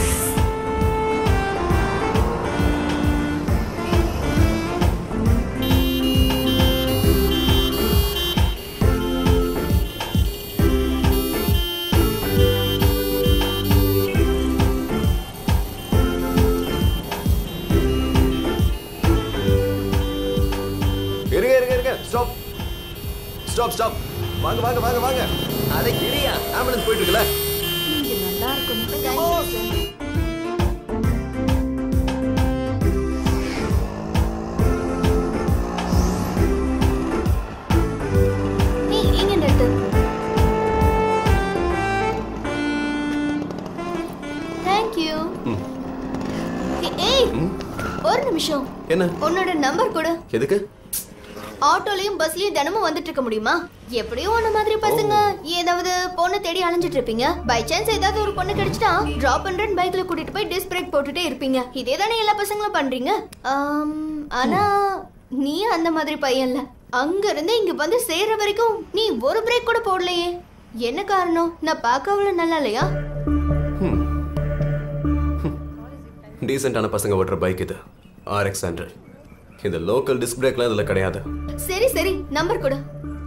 Speaker 8: Stop stop stop. வாங்க வாங்க வாங்க வாங்க. அட கிரியா, ஆம்புலன்ஸ் போயிட்டு இருக்குல.
Speaker 9: நீங்க நல்லா இருக்கணும்.
Speaker 10: நீ இங்க நிறுத்து. Thank you. ஏய், ஒரு நிமிஷம்.
Speaker 8: என்ன?
Speaker 10: உன்னோட நம்பர் கொடு.
Speaker 8: எதுக்கு?
Speaker 10: ஆட்டோலயும் பஸ்லயும் தினமும் வந்துட்டு இருக்க முடியுமா? எப்படியும் உன்ன மாதிரி பசங்க ஏதாவது பொண்ணு தேடி அலைஞ்சிட்டு இருப்பீங்க. பை சான்ஸ் ஏதாவது ஒரு பொண்ணு கிடைச்சிட்டா டிராப் பண்றேன் பைக்ல கூட்டிட்டு போய் டிஸ்க் பிரேக் போட்டுட்டே இருப்பீங்க. இதே தானே எல்லா பசங்களும் பண்றீங்க. ஆனா நீ அந்த மாதிரி பையன் இல்ல. அங்க இருந்து இங்க வந்து சேர்ற வரைக்கும் நீ ஒரு பிரேக் கூட போடலையே. என்ன காரணம்? நான் பார்க்க அவ்வளவு நல்லா இல்லையா?
Speaker 8: டீசென்டான பசங்க ஓட்டுற பைக் இது. RX100. இந்த லோக்கல் டிஸ்க் பிரேக்லாம் இதுல கிடையாது.
Speaker 10: சரி சரி நம்பர் கொடு.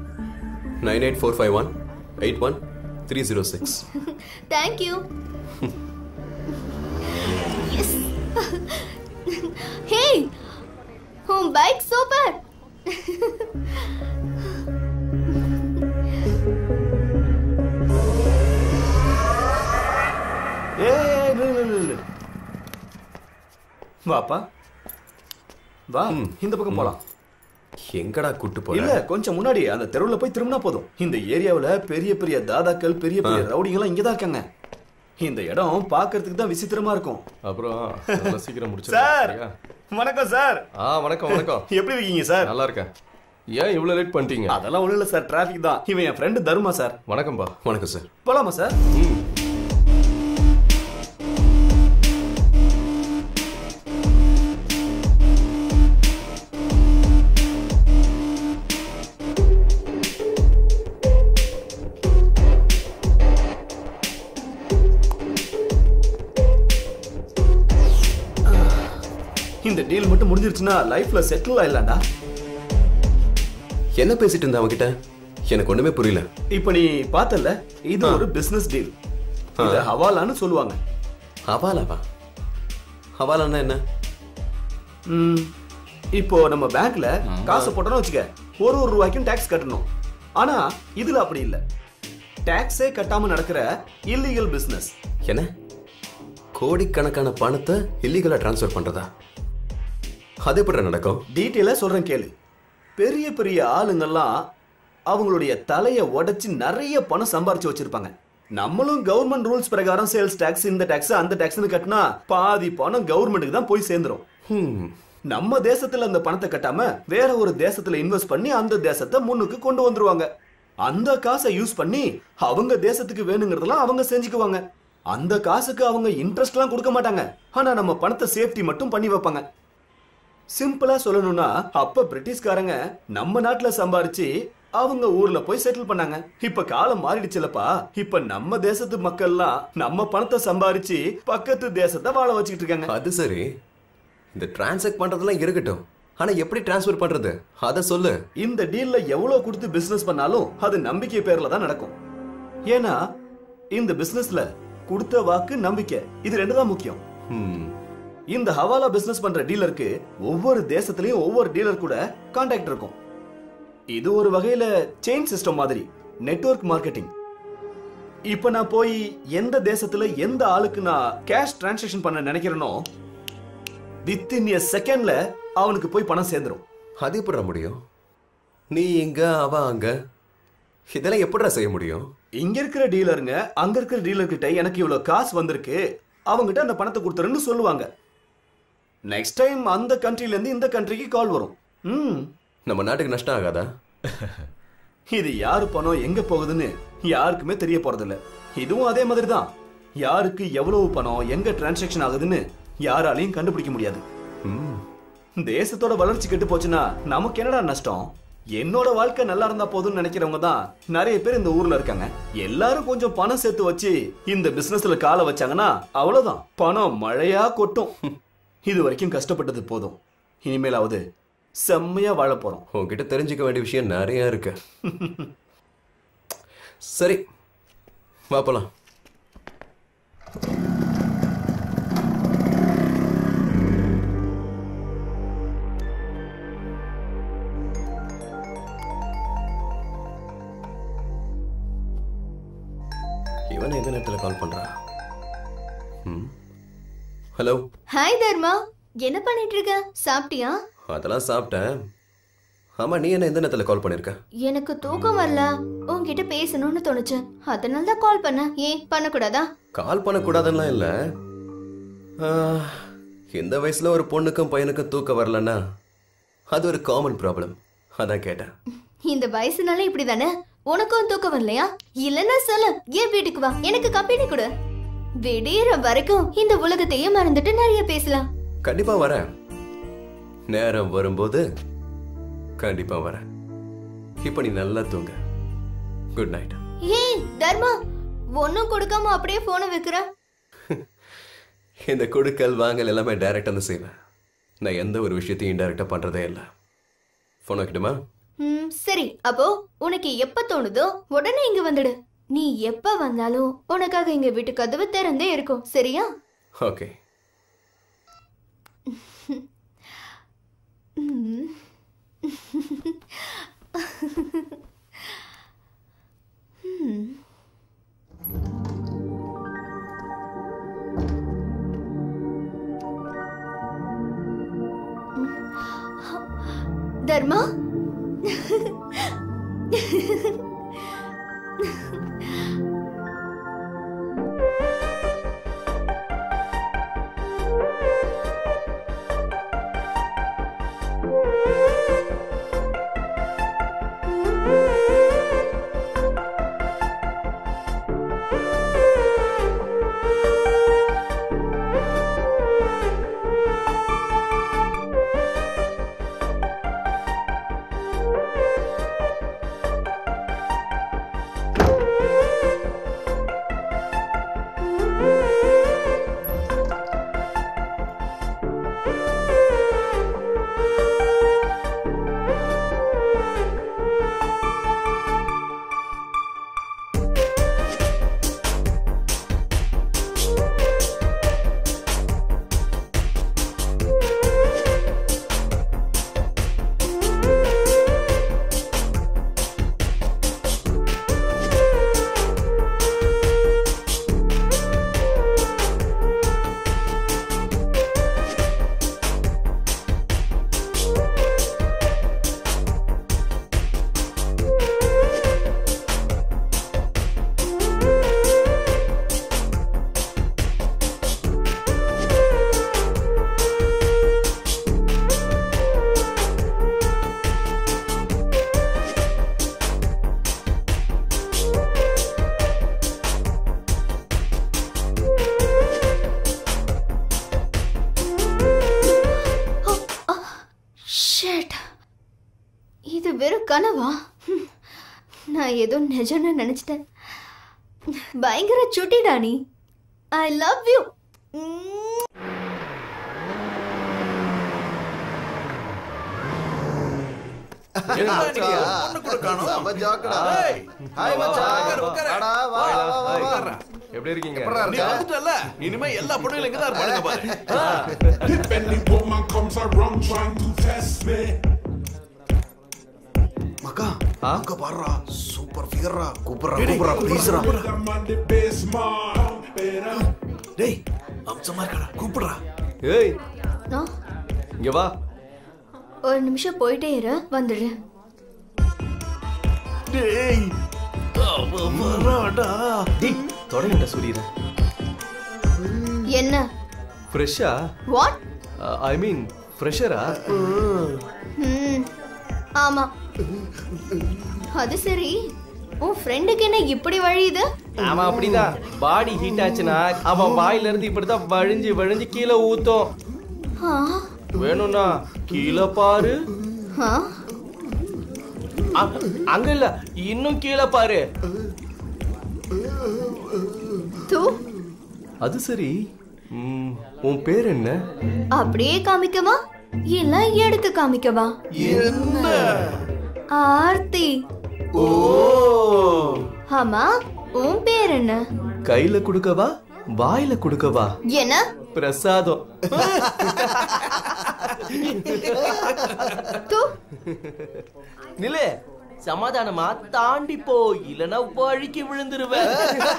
Speaker 8: 9845181306.
Speaker 10: Thank you. Yes. Hey, உன் பைக் சூப்பர்.
Speaker 5: வாப்பா வா, இந்த பக்கம் போலாம்.
Speaker 8: எங்கடா கூட்டு போற?
Speaker 5: இல்ல கொஞ்சம் முன்னாடி அந்த தெருவுல போய் திரும்பினா போதும். இந்த ஏரியாவுல பெரிய பெரிய தாதாக்கள் பெரிய பெரிய ரவுடிங்கெல்லாம் இங்கதான் இருக்காங்க. இந்த இடம் பாக்குறதுக்கு தான் விசித்திரமா இருக்கும்.
Speaker 11: அப்புறம் சீக்கிரம் முடிச்சு
Speaker 5: சார். வணக்கம் சார்.
Speaker 11: வணக்கம் வணக்கம்.
Speaker 5: எப்படி இருக்கீங்க சார்?
Speaker 11: நல்லா இருக்கேன். ஏன் இவ்வளவு லேட் பண்ணிட்டீங்க?
Speaker 5: அதெல்லாம் ஒண்ணும் இல்ல சார், டிராபிக் தான். இவன் என் ஃப்ரெண்ட் தர்மா சார்.
Speaker 11: வணக்கம்பா.
Speaker 8: வணக்கம் சார்.
Speaker 5: போலாமா சார்? இந்த டீல் மட்டும் முடிஞ்சிருச்சுன்னா லைஃப்ல செட்டில் ஆயிடலாம்டா.
Speaker 8: என்ன பேசிட்டு இருந்த அவகிட்ட? எனக்கு ஒண்ணுமே புரியல.
Speaker 5: இப்ப நீ பார்த்தல, இது ஒரு பிசினஸ் டீல். இத ஹவாலான்னு சொல்லுவாங்க.
Speaker 8: ஹவாலாவா? ஹவாலான்னா என்ன?
Speaker 5: இப்போ நம்ம பேங்க்ல காசு போட்டோம்னு வச்சுக்க, ஒரு ரூபாய்க்கும் டாக்ஸ் கட்டணும். ஆனா இதுல அப்படி இல்ல. டாக்ஸே கட்டாம நடக்கிற இல்லீகல் பிசினஸ்.
Speaker 8: என்ன? கோடிக்கணக்கான பணத்தை இல்லீகலா டிரான்ஸ்ஃபர் பண்றதா? அது எப்படி நடக்கும்?
Speaker 5: டீட்டெயிலா சொல்றேன் கேளு. பெரிய பெரிய ஆளுங்கெல்லாம் அவங்களுடைய தலையை உடைச்சு நிறைய பணம் சம்பாரிச்சு வச்சிருப்பாங்க. நம்மளும் கவர்மெண்ட் ரூல்ஸ் பிரகாரம் சேல்ஸ் டாக்ஸ், இந்த டாக்ஸ், அந்த டாக்ஸ்னு கட்டினா பாதி பணம் கவர்மெண்ட்டுக்கு தான் போய் சேர்ந்துரும். நம்ம தேசத்துல அந்த பணத்தை கட்டாம வேற ஒரு தேசத்துல இன்வெஸ்ட் பண்ணி அந்த தேசத்தை முன்னுக்கு கொண்டு வந்துருவாங்க. அந்த காசை யூஸ் பண்ணி அவங்க தேசத்துக்கு வேணுங்கிறதெல்லாம் அவங்க செஞ்சுக்குவாங்க. அந்த காசுக்கு அவங்க இன்ட்ரெஸ்ட்லாம் கொடுக்க மாட்டாங்க. ஆனா நம்ம பணத்தை சேஃப்டி மட்டும் பண்ணி வைப்பாங்க. சிம்பிளா சொல்லணும்னா, அப்ப பிரிட்டிஷ்காரங்க நம்ம நாட்டுல சம்பாரிச்சு அவங்க ஊர்ல போய் செட்டில் பண்ணாங்க. இப்ப காலம் மாறிடுச்சுலப்பா. இப்ப நம்ம தேசத்து மக்கள்லாம் நம்ம பணத்தை சம்பாரிச்சு பக்கத்து தேசத்தை வாழ வச்சுக்கிட்டு இருக்காங்க.
Speaker 8: அது சரி, இந்த டிரான்சாக்ட் பண்றதெல்லாம் இருக்கட்டும். ஆனா எப்படி டிரான்ஸ்ஃபர் பண்றது அத சொல்லு.
Speaker 5: இந்த டீல்ல எவ்வளவு கொடுத்து பிசினஸ் பண்ணாலும் அது நம்பிக்கை பேர்ல தான் நடக்கும். ஏன்னா இந்த பிசினஸ்ல கொடுத்த வாக்கு, நம்பிக்கை, இது ரெண்டு தான் முக்கியம். இந்த ஹவாலா பிசினஸ் பண்ற டீலருக்கு ஒவ்வொரு தேசத்திலயும் ஒவ்வொரு டீலர் கூட கான்டாக்ட் இருக்கும். இது ஒரு வகையில செயின் சிஸ்டம் மாதிரி, நெட்வொர்க் மார்க்கெட்டிங். இப்ப நான் போய் எந்த தேசத்துல எந்த ஆளுக்கு நான் கேஷ் டிரான்சாக்ஷன் பண்ண நினைக்கிறேனோ வித்தின் எ செகண்ட்ல அவனுக்கு போய் பணம் சேர்ந்துரும்.
Speaker 8: அது எப்படி முடியும்? நீ இங்க அவ அங்க, இதெல்லாம் எப்படிடா செய்ய முடியும்?
Speaker 5: இங்க இருக்கிற டீலருங்க அங்க இருக்கிற டீலர் கிட்ட எனக்கு இவ்வளவு காசு வந்திருக்கு, அவங்ககிட்ட அந்த பணத்தை கொடுத்துருன்னு சொல்லுவாங்க. நெக்ஸ்ட் டைம் அந்த கண்ட்ரில இருந்து இந்த கண்ட்ரிக்கு கால் வரும்.
Speaker 8: நம்ம நாட்டுக்கு நஷ்டம் ஆகாதா?
Speaker 5: இது யாரு பணம் எங்க போகுதுன்னு யாருக்குமே தெரிய போறதில்ல. இதுவும் அதே மாதிரி தான். யாருக்கு எவ்வளவு பணம் எங்க டிரான்சாக்ஷன் ஆகுதுன்னு யாராலையும் கண்டுபிடிக்க முடியாது. தேசத்தோட வளர்ச்சி கெட்டு போச்சுன்னா நமக்கு என்னடா நஷ்டம்? என்னோட வாழ்க்கை நல்லா இருந்தா போதும்னு நினைக்கிறவங்க தான் நிறைய பேர் இந்த ஊர்ல இருக்காங்க. எல்லாரும் கொஞ்சம் பணம் சேர்த்து வச்சு இந்த பிசினஸ்ல காலை வச்சாங்கன்னா அவ்வளவுதான், பணம் மழையா கொட்டும். இது வரைக்கும் கஷ்டப்பட்டது போதும், இனிமேலாவது செம்மையா வாழ போறோம்.
Speaker 8: உங்ககிட்ட தெரிஞ்சுக்க வேண்டிய விஷயம் நிறைய இருக்கு. சரி வா போலாம். இவன் எந்த நேரத்தில் கால் பண்றா? ஹலோ.
Speaker 10: ஹாய் தர்மா, என்ன பண்ணிட்டு இருக்க? சாப்பிட்டியா?
Speaker 8: அதெல்லாம் சாப்பிட்டேன். ஆமா, நீ என்ன எந்த நேரத்தில் கால் பண்ணிருக்க?
Speaker 10: எனக்கு தூக்கம் வரல, உன்கிட்ட பேசணும்னு தோணுச்சு, அதனால தான் கால் பண்ண. ஏன் பண்ணக்கூடாதா?
Speaker 8: கால் பண்ணக்கூடாதுன்னா இல்ல, இந்த வயசுல ஒரு பொண்ணுக்கும் பையனுக்கும் தூக்கம் வரலன்னா அது ஒரு காமன் ப்ராப்ளம், அதான் கேட்டேன்.
Speaker 10: இந்த வயசுனால இப்படிதானே? உனக்கும் தூக்கம் வரலையா? இல்லன்னா சொல்ல, ஏன் வீட்டுக்கு வா, எனக்கு கம்பெனி கொடு. விடியற வரைக்கும் இந்த உலகத்தையே மறந்துட்டு நிறைய பேசலாம்.
Speaker 8: கண்டிப்பா வரேன், நேரம் வரும்போது கண்டிப்பா வரேன். இப்ப நீ நல்லா தூங்க. Good night.
Speaker 10: ஏய் தர்மா, ஒன்னும் கொடுக்காம அப்படியே போனை வைக்கிற?
Speaker 8: இந்த கொடுக்கல் வாங்கல் எல்லாமே டைரக்டா வந்து செய்வேன். நான் எந்த ஒரு விஷயத்தையும் இன்டைரக்டா பண்றதே இல்லை. போன் வைக்கட்டுமா?
Speaker 10: சரி, அப்போ உனக்கு எப்ப தோணுதோ உடனே இங்க வந்துடு. நீ எப்ப வந்தாலும் உனக்காக எங்க வீட்டு கதவு திறந்தே இருக்கும். சரியா?
Speaker 8: ஓகே.
Speaker 10: தர்மா, இது வெறும் கனவா? நான் ஏதோ நிஜம்னு நினைச்சிட்டேன். பயங்கர சுட்டிடா நீ. I love you.
Speaker 11: எப்படி இருக்கீங்க?
Speaker 1: இனிமே எல்லா பொண்ணுகளும் இங்க தான் இருப்பாங்க பாரு.
Speaker 4: மக்கா, அங்க பாருடா, சூப்பர் ஃபிகர்ரா. கூப்பிடுறா ப்ளீஸ்ரா.
Speaker 1: டேய், அம்சமா இருக்கடா, கூப்பிடுறா.
Speaker 2: ஏய், இங்க வா.
Speaker 10: ஒரு நிமிஷம் போயிட்டே இரு, வந்துடு.
Speaker 1: டேய், அவ வராடா.
Speaker 2: டேய், தொடங்கடா சொல்லிறேன்.
Speaker 10: என்ன?
Speaker 2: ஃப்ரெஷா?
Speaker 10: வாட்?
Speaker 2: ஐ மீன் ஃப்ரெஷரா?
Speaker 10: ஆமா. அது சரி, உன் ஃப்ரெண்டுக்கு என்ன இப்படி வழியுது?
Speaker 2: அவன் அப்படிதான். பாடி ஹீட் ஆச்சுன்னா அவன் வாயில இருந்து இப்படிதான் வழிஞ்சு வழிஞ்சு கீழே ஊத்தும். வேணும்னா கீழே பாரு. அங்க இல்ல, இன்னும் கீழே பாரு. அது சரி, உன் பேர் என்ன?
Speaker 10: அப்படியே காமிக்கவா இல்ல எடுத்து காமிக்கவா?
Speaker 1: என்ன?
Speaker 10: ஆர்த்தி.
Speaker 2: ஓ,
Speaker 10: ஆமா, உன் பேர் என்ன?
Speaker 2: கையில குடுக்கவா வாயில குடுக்கவா?
Speaker 10: என்ன?
Speaker 2: பிரசாதம். நிலே, சமாதானமா தாண்டி போ, இல்லனா வழிக்கு விழுந்துருவேன்.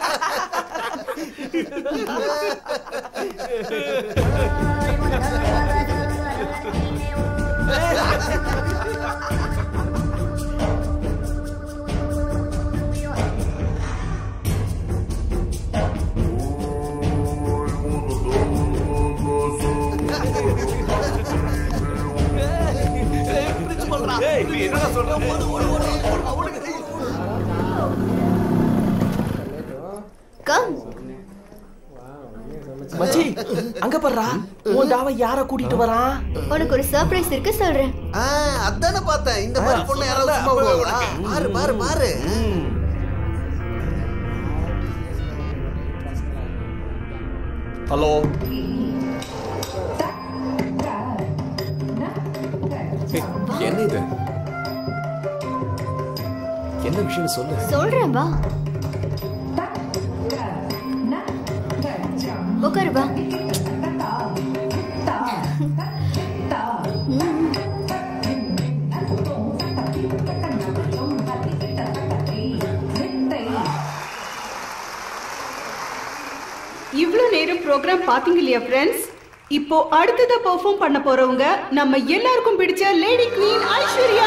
Speaker 2: மச்சி, அங்க பாருடா, உன் டாவ யார கூட்டிட்டு வரான்?
Speaker 10: உனக்கு ஒரு சர்ப்ரைஸ் இருக்கு, சொல்றேன்.
Speaker 6: அதானே பார்த்தேன். இந்த மாதிரி பொண்ணு யாராவது சும்மா விடுவாங்களா? பாரு பாரு பாரு.
Speaker 11: ஹலோ.
Speaker 8: என்ன இது? என்ன விஷயம் சொல்லு.
Speaker 10: சொல்றேன் வா. உட்காரு வா.
Speaker 9: இவ்ளோ நேரம் ப்ரோக்ராம் பாத்தீங்க இல்லையா ஃப்ரெண்ட்ஸ்? இப்போ அடுத்ததா பெர்ஃபார்ம் பண்ண போறவங்க நம்ம எல்லாருக்கும் பிடிச்ச லேடி குவீன் ஐஸ்வர்யா.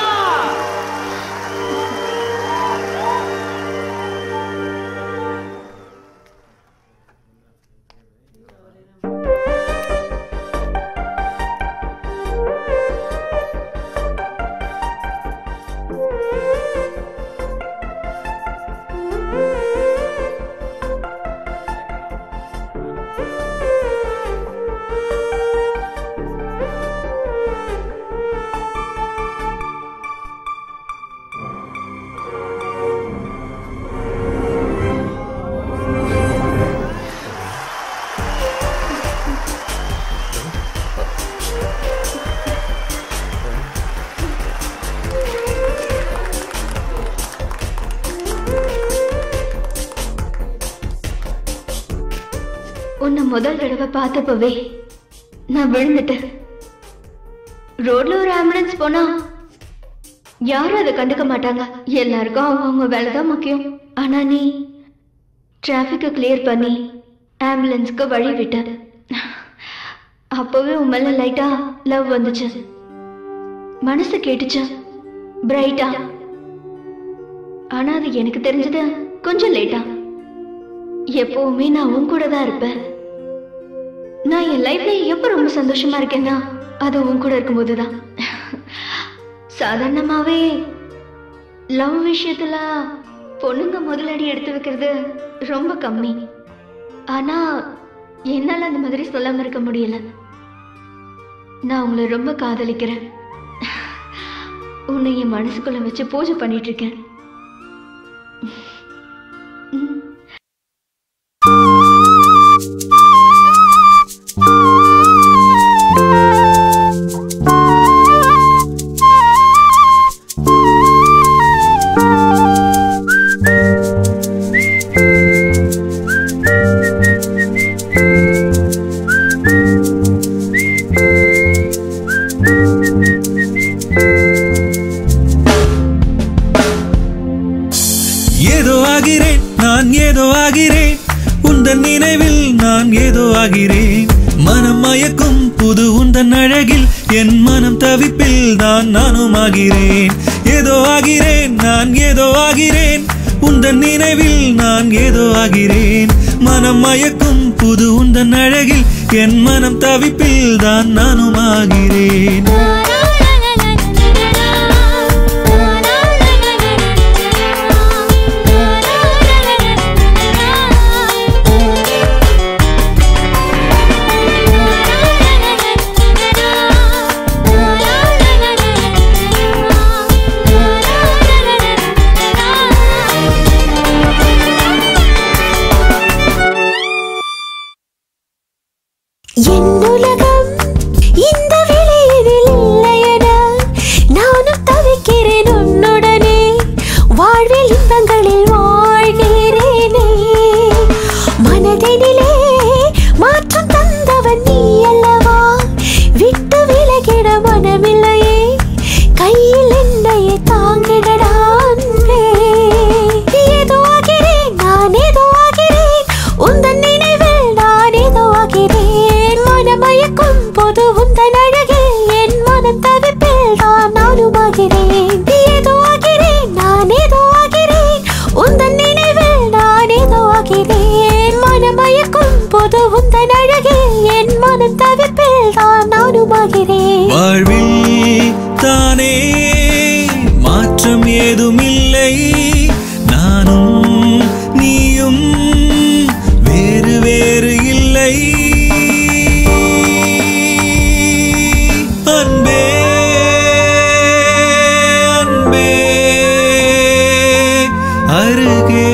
Speaker 10: உன்னை முதல் தடவை பார்த்தப்பவே நான் விழுந்துட்டேன். ரோட்ல ஒரு ஆம்புலன்ஸ் போனா யாரும் அதை கண்டுக்க மாட்டாங்க. எல்லாருக்கும் அவங்க வேலைதான் முக்கியம். ஆனா நீ டிராபிக்கை கிளியர் பண்ணி ஆம்புலன்ஸ்க்கு வழி விட்ட. அப்பவே உன் மேல லைட்டா லவ் வந்துச்சு. மனசு கேட்டுச்சு பிரைட்டா. ஆனா அது எனக்கு தெரிஞ்சது கொஞ்சம் லேட்டா. எப்பவுமே நான் உன் கூட தான் இருப்பேன். நான் என் லைஃப்ல எப்ப ரொம்ப சந்தோஷமா இருக்கேன்னா அது உன் கூட இருக்கும்போதுதான். சாதாரணமாவே லவ் விஷயத்துல பொண்ணுங்க முதலடி எடுத்து வைக்கிறது ரொம்ப கம்மி. ஆனா என்னால அந்த மாதிரி சொல்லாம இருக்க முடியல. நான் உங்களை ரொம்ப காதலிக்கிறேன். உன்னை என் மனசுக்குள்ள வச்சு பூஜை பண்ணிட்டு இருக்கேன்.
Speaker 7: நினைவில் நான் ஏதோ ஆகிறேன். மனம் மயக்கும் புது உந்தன் அழகில் என் மனம் தவிப்பில் நானும் ஆகிறேன். ஏதோ ஆகிறேன் நான் ஏதோ ஆகிறேன். உந்தன் நினைவில் நான் ஏதோ ஆகிறேன். மனம் மயக்கும் புது உந்தன் அழகில் என் மனம் தவிப்பில் நானும் ஆகிறேன். வாழ்வில் தானே மாற்றம் ஏதுமில்லை. நானும் நீயும் வேறு வேறு இல்லை. அன்பே அன்பே அருகே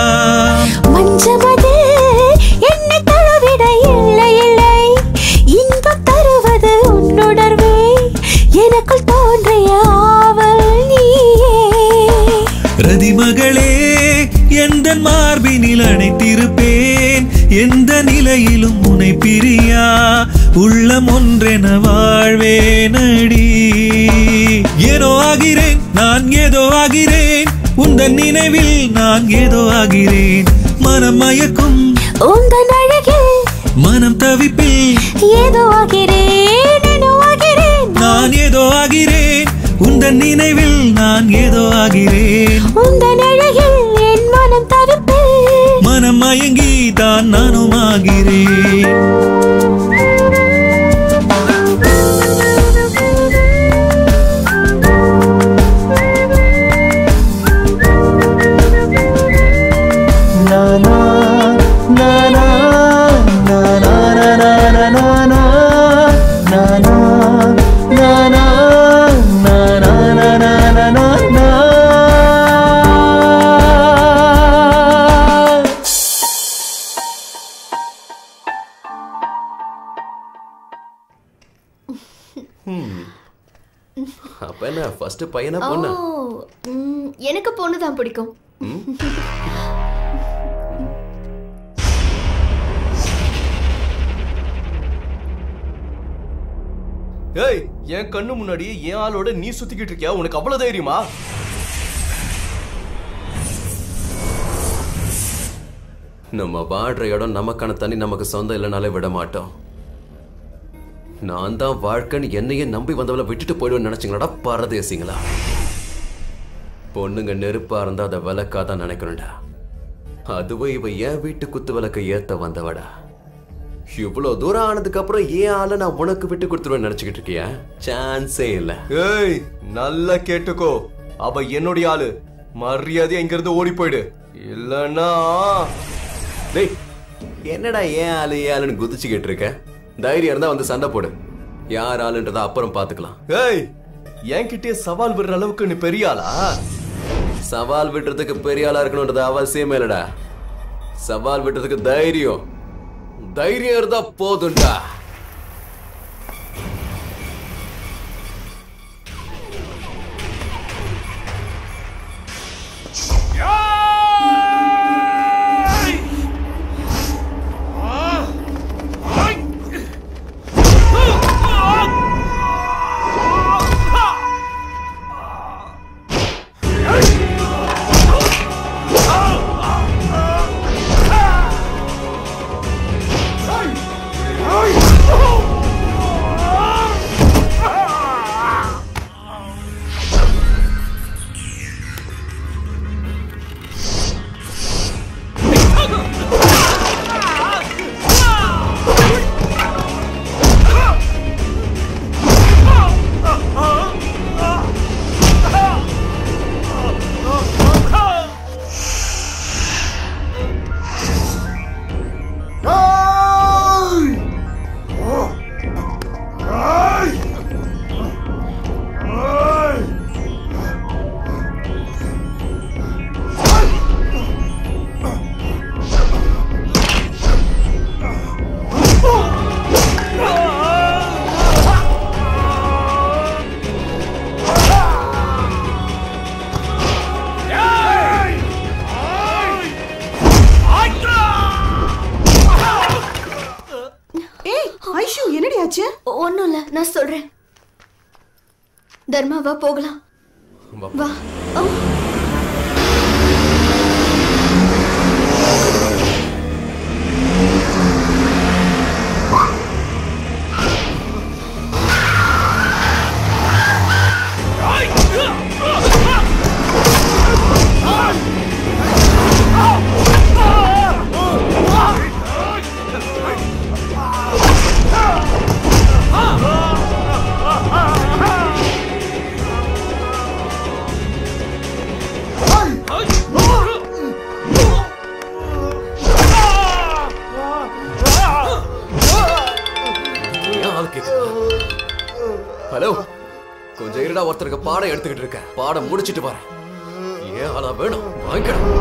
Speaker 12: மஞ்சமது என்னை தழுவிட இல்லை இல்லை. எனக்குள் தோன்றிய ஆவல் நீயே.
Speaker 7: ரதிமகளே எந்த மார்பினில் அணைத்திருப்பேன், எந்த நிலையிலும் உன்னை பிரியா உள்ளம் ஒன்றென வாழ்வேனடி. ஏதோ ஆகிறேன் நான், ஏதோ ஆகிறேன் உந்தன் நினைவில் நான், ஏதோ ஆகிறேன் மனம் மயக்கும்
Speaker 12: உந்தன் அழகில்
Speaker 7: மனம் தவிப்பில்,
Speaker 12: ஏதோ ஆகிறேன் ஏதோ ஆகிறேன்
Speaker 7: நான் ஏதோ ஆகிறேன் உந்தன் நினைவில் நான், ஏதோ ஆகிறேன்
Speaker 12: உந்தன் அழகில் என் மனம் தவிப்பில்,
Speaker 7: மனம் மயங்கி தான் நானும் ஆகிறேன்.
Speaker 8: அப்ப என்ன ஃபர்ஸ்ட் பையனா பொண்ணா?
Speaker 10: எனக்கு பொண்ணு தான் பிடிக்கும்.
Speaker 2: ஏய், என் கண்ணு முன்னாடி என் ஆளோட நீ சுத்திக்கிட்டு இருக்கியா? உனக்கு அவ்வளவு தைரியமா?
Speaker 8: நம்ம வாடுற இடம் நமக்கான தண்ணி நமக்கு சொந்தம் இல்லைனாலே விட மாட்டோம். நான் தான் வாழ்க்கைன்னு என்னையே நம்பி வந்தவளை விட்டுட்டு போயிடுவேன்னு நினைச்சீங்களா பரதேசிங்களா? பொண்ணுங்க நெருப்பா இருந்தா அதை விளக்காதான் நினைக்கணும்டா. அதுவும் இவ என் வீட்டு குத்து விளக்க ஏத்த வந்தவடா. இவ்வளவு தூரம் ஆனதுக்கு அப்புறம் ஏன் ஆள நான் உனக்கு விட்டு கொடுத்துருவேன்னு நினைச்சுக்கிட்டு இருக்கியா? சான்ஸே இல்ல.
Speaker 2: ஏய், நல்லா கேட்டுக்கோ, அவ என்னுடைய ஆளு. மரியாதை இங்கிருந்து ஓடி போயிடு, இல்லன்னா
Speaker 8: டேய், என்னடா ஏன் ஆளு ஏன் ஆளுன்னு குதிச்சுக்கிட்டு இருக்க? தைரியம் இருந்தா வந்து சண்டை போடு. யார் ஆளுன்றத அப்புறம் பாத்துக்கலாம்.
Speaker 2: ஏய், என்கிட்டே சவால் விடுற அளவுக்கு நீ பெரிய ஆளா?
Speaker 8: சவால் விடுறதுக்கு பெரிய ஆளா இருக்கணும்ன்றது அவசியமே இல்லடா. சவால் விடுறதுக்கு தைரியம் இருந்தா போதும்டா.
Speaker 10: ஒண்ணும் இல்ல, நான் சொல்றேன். தர்மா வா போகலாம். வா.
Speaker 8: ஹலோ, கொஞ்சம் இருடா. ஒருத்தருக்கு பாடம் எடுத்துக்கிட்டு இருக்க. பாடம் முடிச்சிட்டு வரேன். ஏன் ஆளா வேணும்? வாங்கிக்கணும்.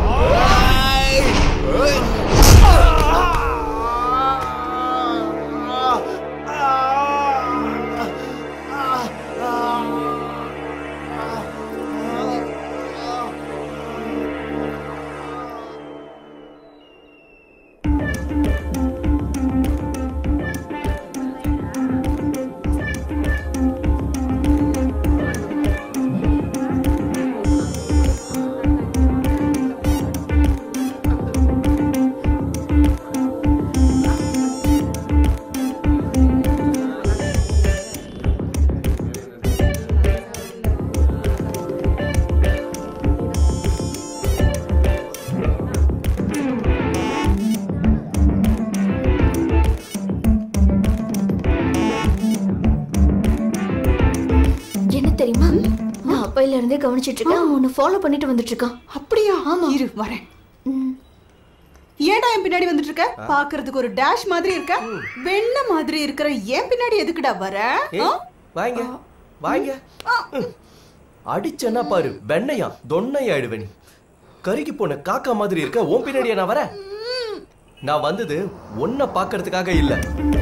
Speaker 10: தெரியுமா? நான் அப்பையில இருந்தே கவனிச்சிட்டு இருக்கேன். அவன் உன்னை ஃபாலோ பண்ணிட்டு வந்துட்டு இருக்கான்.
Speaker 9: அப்படியா? ஆமா. இரு வரேன். ஏன்டா என் பின்னாடி வந்துட்டு இருக்க? பாக்குறதுக்கு ஒரு டேஷ் மாதிரி இருக்க. வெண்ண மாதிரி இருக்கிற என் பின்னாடி எதுக்குடா வர?
Speaker 2: வாங்க வாங்க. அடிச்சனா பாரு வெண்ணையா தொன்னையா ஆயிடுவே. நீ கருகி போன காக்கா மாதிரி இருக்க. உன் பின்னாடியா நான் வரேன்? நான் வந்தது உன்னை பாக்குறதுக்காக இல்ல.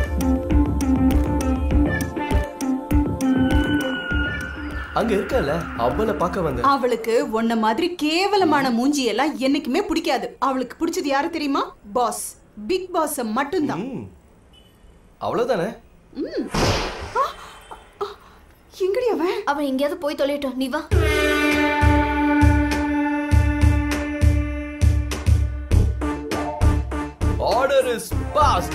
Speaker 2: அங்க இருக்கல அவளை பார்க்க வந்த.
Speaker 9: அவளுக்கு உன்ன மாதிரி கேவலமான மூஞ்சி எல்லாம் என்னைக்குமே பிடிக்காது. அவளுக்கு பிடிச்சது யாரு தெரியுமா? பாஸ், பிக் பாஸ் மட்டும்தான்.
Speaker 2: அவ்வளவுதானே?
Speaker 9: எங்கடி அவன்?
Speaker 10: அவன் எங்கேயாவது போய் தொலையட்டும். நீ வா.
Speaker 2: Order is passed.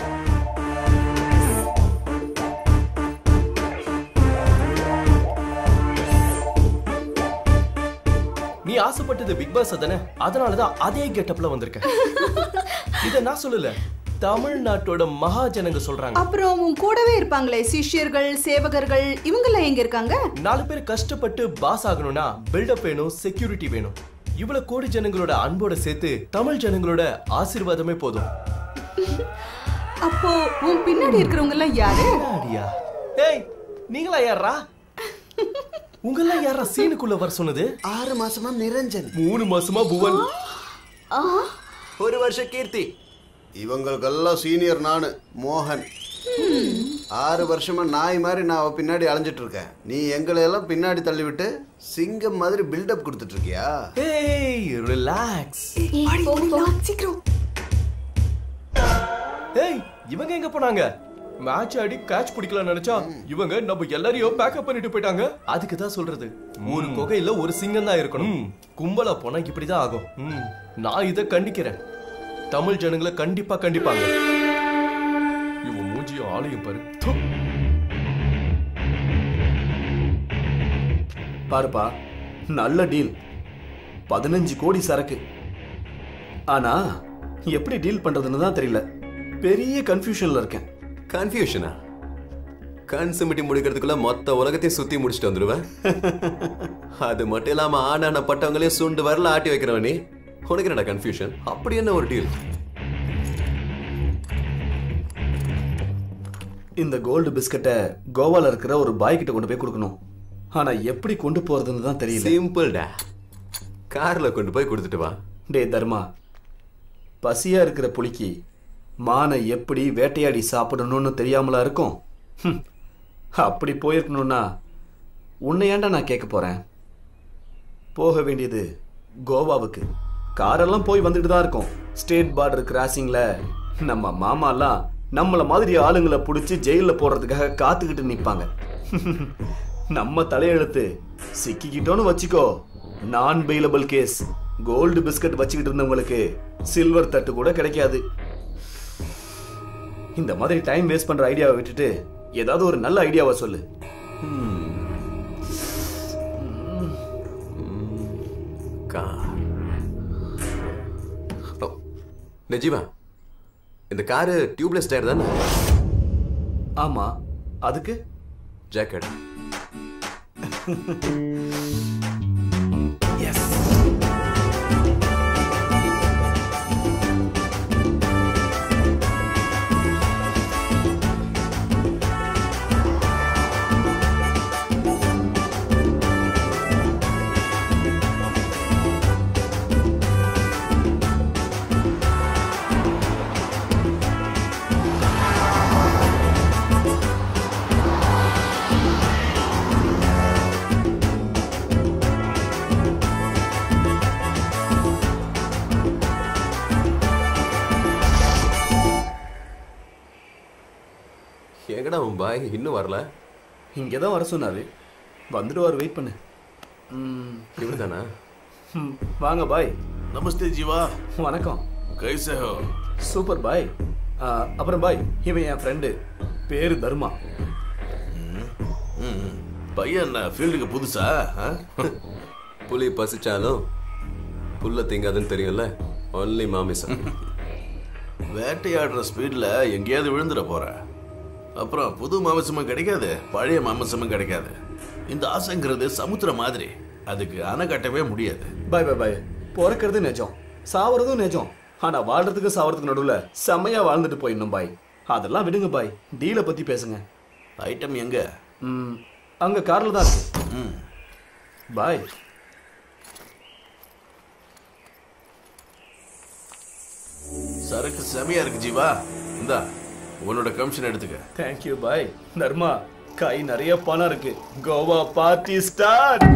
Speaker 2: நீ ஆசைப்பட்டது பிக் பாஸ் தானே? அதனாலதான் அதே கெட்டப்ல வந்திருக்க. இத நான் சொல்லல, தமிழ்நாட்டோட மகாஜனங்க சொல்றாங்க.
Speaker 9: அப்புறம் உன் கூடவே இருப்பாங்களே சிஷ்யர்கள், சேவகர்கள், இவங்க எல்லாம் எங்க இருக்காங்க?
Speaker 2: 4 பேர் கஷ்டப்பட்டு பாஸ் ஆகணும்னா பில்டப் வேணும், செக்யூரிட்டி வேணும். இவ்வளவு கோடி ஜனங்களோட அன்போட சேர்த்து தமிழ் ஜனங்களோட ஆசீர்வாதமே போதும்.
Speaker 9: அப்போ உன் பின்னாடி இருக்கிறவங்க எல்லாம் யாரு?
Speaker 2: ஏய், நீங்களா யாரா? உங்களெல்லாம் யாரா சீனுக்குள்ள வர சொன்னது?
Speaker 6: 6 மாசமா நிரஞ்சன்,
Speaker 2: 3 மாசமா புவன்,
Speaker 6: 1 வருஷம் கீர்த்தி. இவங்களுக்கெல்லாம் சீனியர் நானு மோகன். 6 வருஷமா நாய் மாதிரி நான் அவ பின்னாடி அலைஞ்சிட்டு இருக்கேன். நீ எங்களை எல்லாம் பின்னாடி தள்ளிவிட்டு சிங்கம் மாதிரி பில்டப் கொடுத்துட்டு இருக்கியா?
Speaker 2: ஏய் ரிலாக்ஸ்.
Speaker 9: சீக்கிரம்.
Speaker 2: ஏய், இவங்க எங்க போனாங்க? மேட்ச் ஆடி கேட்ச் பிடிக்கலாம் நினைச்சா இவங்க நம்ம எல்லாரையும் பேக்கப் பண்ணிட்டு போயிட்டாங்க. அதுக்கு தான் சொல்றது, ஒரு கொகையில ஒரு சிங்கம் தான் இருக்கணும். கும்பலா போனா இப்படிதான் ஆகும். நான் இத கண்டிக்கிறேன். தமிழ் ஜனங்களை கண்டிப்பாங்க. இவன் மூஞ்சியும் ஆளையும் பாரு.
Speaker 3: பாருப்பா, நல்ல டீல். 15 கோடி சரக்கு. ஆனா எப்படி டீல் பண்றதுன்னு தான் தெரியல. பெரிய கன்ஃபியூஷன்ல இருக்கேன்.
Speaker 8: கன்ஃபியூஷனா? கன்சுமிட்டி முடிக்கிறதுக்குள்ள மொத்த உலகத்தையும் சுத்தி முடிச்சுட்டு வந்துருவேன். அது மட்டும் இல்லாம ஆனான பட்டவங்களையும் சுண்டு வரல ஆட்டி வைக்கிறவனே. உனக்கு என்னடா கன்ஃபியூஷன்? அப்படி என்ன ஒரு டீல்?
Speaker 3: இந்த கோல்டு பிஸ்கட்டை கோவால இருக்கிற ஒரு பாய் கிட்ட கொண்டு போய் கொடுக்கணும். ஆனா எப்படி கொண்டு போறதுன்னு தான் தெரியல.
Speaker 8: சிம்பிள்டா, கார்ல கொண்டு போய் கொடுத்துட்டு வா.
Speaker 3: டே தர்மா, பசியா இருக்கிற புலிக்கு மானை எப்படி வேட்டையாடி சாப்பிடணும்னு தெரியாமலா இருக்கும்? அப்படி போயிருக்கணும்னா உன்னை ஏன்டா நான் கேட்க போறேன்? போக வேண்டியது கோவாவுக்கு. காரெல்லாம் போய் வந்துட்டு தான் இருக்கும். ஸ்டேட் பார்டர் கிராசிங்ல நம்ம மாமாலாம் நம்மள மாதிரி ஆளுங்களை பிடிச்சி ஜெயில போடுறதுக்காக காத்துக்கிட்டு நிப்பாங்க. நம்ம தலையெழுத்து சிக்கிக்கிட்டோன்னு வச்சுக்கோ, நான் பெயிலபிள் கேஸ். கோல்டு பிஸ்கட் வச்சுக்கிட்டு இருந்தவங்களுக்கு சில்வர் தட்டு கூட கிடைக்காது. இந்த மாதிரி டைம் வேஸ்ட் பண்ற ஐடியாவை விட்டுட்டு ஏதாவது ஒரு நல்ல ஐடியாவை சொல்லு.
Speaker 8: நஜீவா, இந்த காரு டியூப்லெஸ் டயர் தானே?
Speaker 3: ஆமா, அதுக்கு
Speaker 8: ஜாக்கெட். எங்கடா உன் பாய் இன்னும் வரல?
Speaker 3: இங்கதான் வர சொன்னாரு. வந்துடுவார், வெயிட் பண்ணு.
Speaker 8: இவருதானா?
Speaker 3: வாங்க பாய்.
Speaker 1: நமஸ்தே ஜீவா.
Speaker 3: வணக்கம்.
Speaker 1: கைசே ஹோ?
Speaker 3: சூப்பர் பாய். அப்புறம் பாய், இவன் என் ஃப்ரெண்டு, பேரு தர்மா.
Speaker 1: பையன் என்ன ஃபீல்டுக்கு புதுசா?
Speaker 8: புலி பசிச்சாலும் புல்ல திங்காதுன்னு தெரியும்ல. ஒன்லி மாமிசம்.
Speaker 1: வேட்டையாடுற ஸ்பீட்ல எங்கேயாவது விழுந்துட போற. அப்புறம் புது மாமிசமும் கிடைக்காது, பழைய மாமிசமும் கிடைக்காது. இந்த ஆசைங்கிறது சமுத்திரம் மாதிரி, அதுக்கு அணை கட்டவே முடியாது.
Speaker 3: பாய் பாய் பாய். பிறக்கிறது நிஜம், சாவறதும் நிஜம். ஆனா வாழ்றதுக்கு சாவறதுக்கு நடுவுல செம்மையா வாழ்ந்துட்டு போயிடணும் பாய். அதெல்லாம் விடுங்க பாய், டீலை பத்தி பேசுங்க.
Speaker 1: ஐட்டம் எங்க?
Speaker 3: அங்க கார்ல தான் இருக்கு. பாய்.
Speaker 1: சரக்கு செமையா இருக்கு ஜீவா, இந்தா உன்னோட கமிஷன் எடுத்துக்க.
Speaker 3: Thank you bye. தர்மா, கை நிறைய பணம் இருக்கு. Goa party start.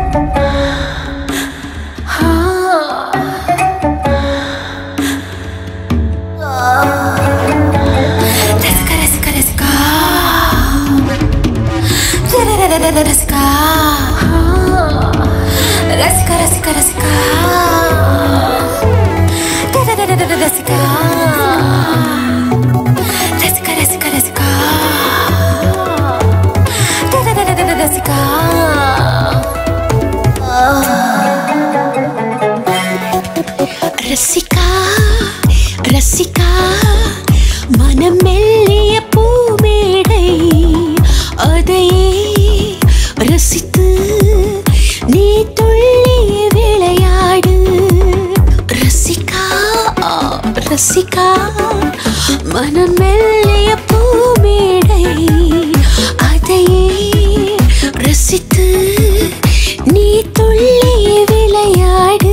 Speaker 12: ரசிகா ரசிகா மனமெல்லிய பூமேடை, அதையே ரசித்து நீ துள்ளி விளையாடு. ரசிகா ரசிகா மனமெல்லிய பூமேடை, அதையே ரசித்து நீ துள்ளி விளையாடு.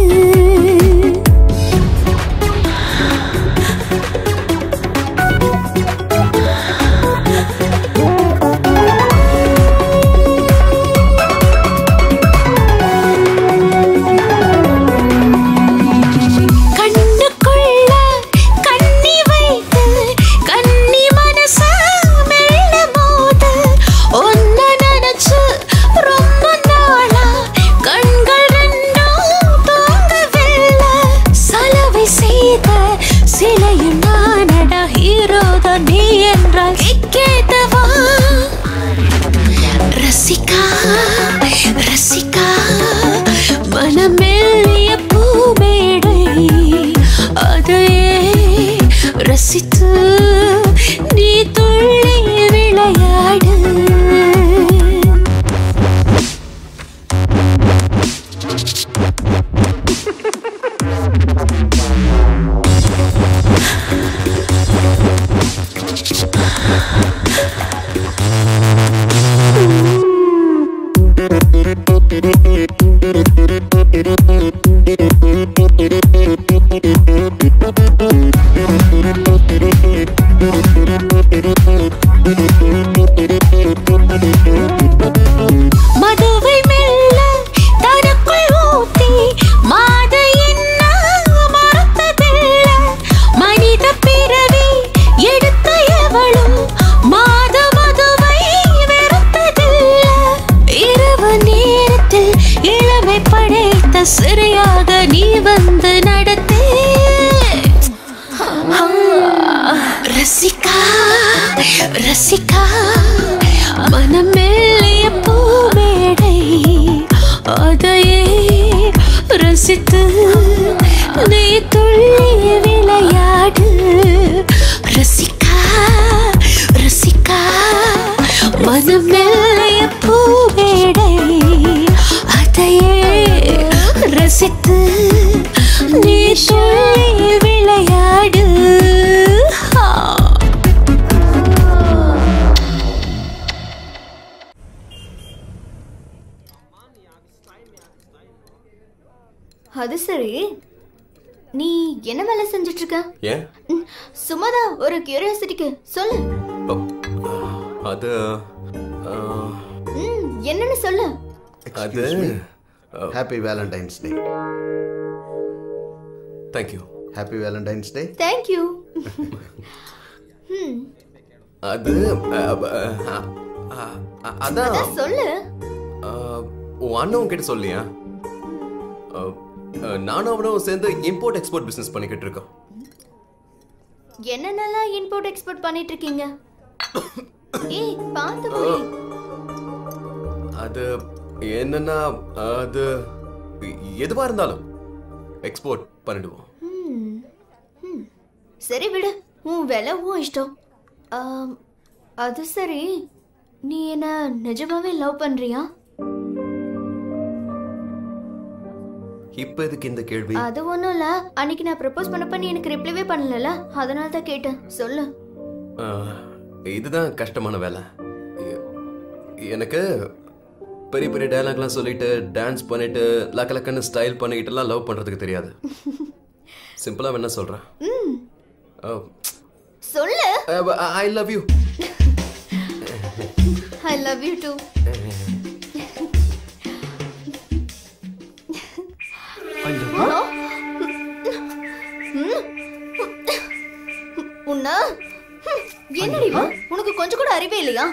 Speaker 12: ரசிகா ரசிகா மனமெல்லிய பூமேடை, அதையே ரசித்து நீ துள்ளி விளையாடு. மதுவை மெல்ல தனக்குள் ஊத்தி மாதையின் மறுத்ததில்லை. மனித பிறவி எடுத்த எவளும் மாத மதுவை வெறுத்ததில்லை. இரவு நேரத்தில் இளமை படைத்த சிறையாக நீ வந்து நடத்தே. ரசிகா ரசிகா மனமெல்லிய பூமேடை, அதையே ரசித்து நீ துள்ளி விளையாடு. ரசிகா ரசிகா மனமெல்லிய பூமேடை, அதையே ரசித்து நீ துள்ளி விளையாடு.
Speaker 10: அது சரி, நீ என்ன வேலை செஞ்சுட்டு இருக்க?
Speaker 8: ஏன்?
Speaker 10: சும்மாதான் ஒரு கியூரியாசிட்டிக்கு சொல்லு.
Speaker 8: அது
Speaker 10: என்னன்னு சொல்லு.
Speaker 8: அது
Speaker 6: happy Valentine's day.
Speaker 8: Thank you.
Speaker 6: Happy Valentine's day.
Speaker 10: Thank you.
Speaker 8: அது அதான்
Speaker 10: சொல்லு.
Speaker 8: அண்ணன் கிட்ட சொல்லியா? நானும் அவனும் சேர்ந்து இம்போர்ட் எக்ஸ்போர்ட் பிசினஸ் பண்ணிக்கிட்டு இருக்கோம்.
Speaker 10: என்னென்னலாம் இம்போர்ட் எக்ஸ்போர்ட் பண்ணிட்டு இருக்கீங்க? ஏய் பாத்து போய்.
Speaker 8: அது என்னன்னா, அது எதுவா இருந்தாலும் எக்ஸ்போர்ட் பண்ணிடுவோம்.
Speaker 10: சரி விடு, உன் வேலை உன் இஷ்டம். அது சரி, நீ என்ன நிஜமாவே லவ் பண்றியா?
Speaker 8: இப்ப எதுக்கு இந்த கேள்வி?
Speaker 10: அது ஒண்ணும் இல்ல, அன்னைக்கு நான் ப்ரப்போஸ் பண்ணப்ப நீ எனக்கு ரிப்ளைவே பண்ணல, அதனால தான் கேட்டேன். சொல்லு.
Speaker 8: இதுதான் கஷ்டமான வேலை. எனக்கு பெரிய பெரிய டயலாக்லாம் சொல்லிட்டு டான்ஸ் பண்ணிட்டு லக்கலக்கன்னு ஸ்டைல் பண்ணிக்கிட்டுலாம் லவ் பண்றதுக்கு தெரியாது. சிம்பிளா என்ன சொல்றேன்?
Speaker 10: சொல்லு.
Speaker 8: I love you.
Speaker 10: I love you too. உன்ன என்னடி உனக்கு கொஞ்சம் கூட அறிவே இல்லையா?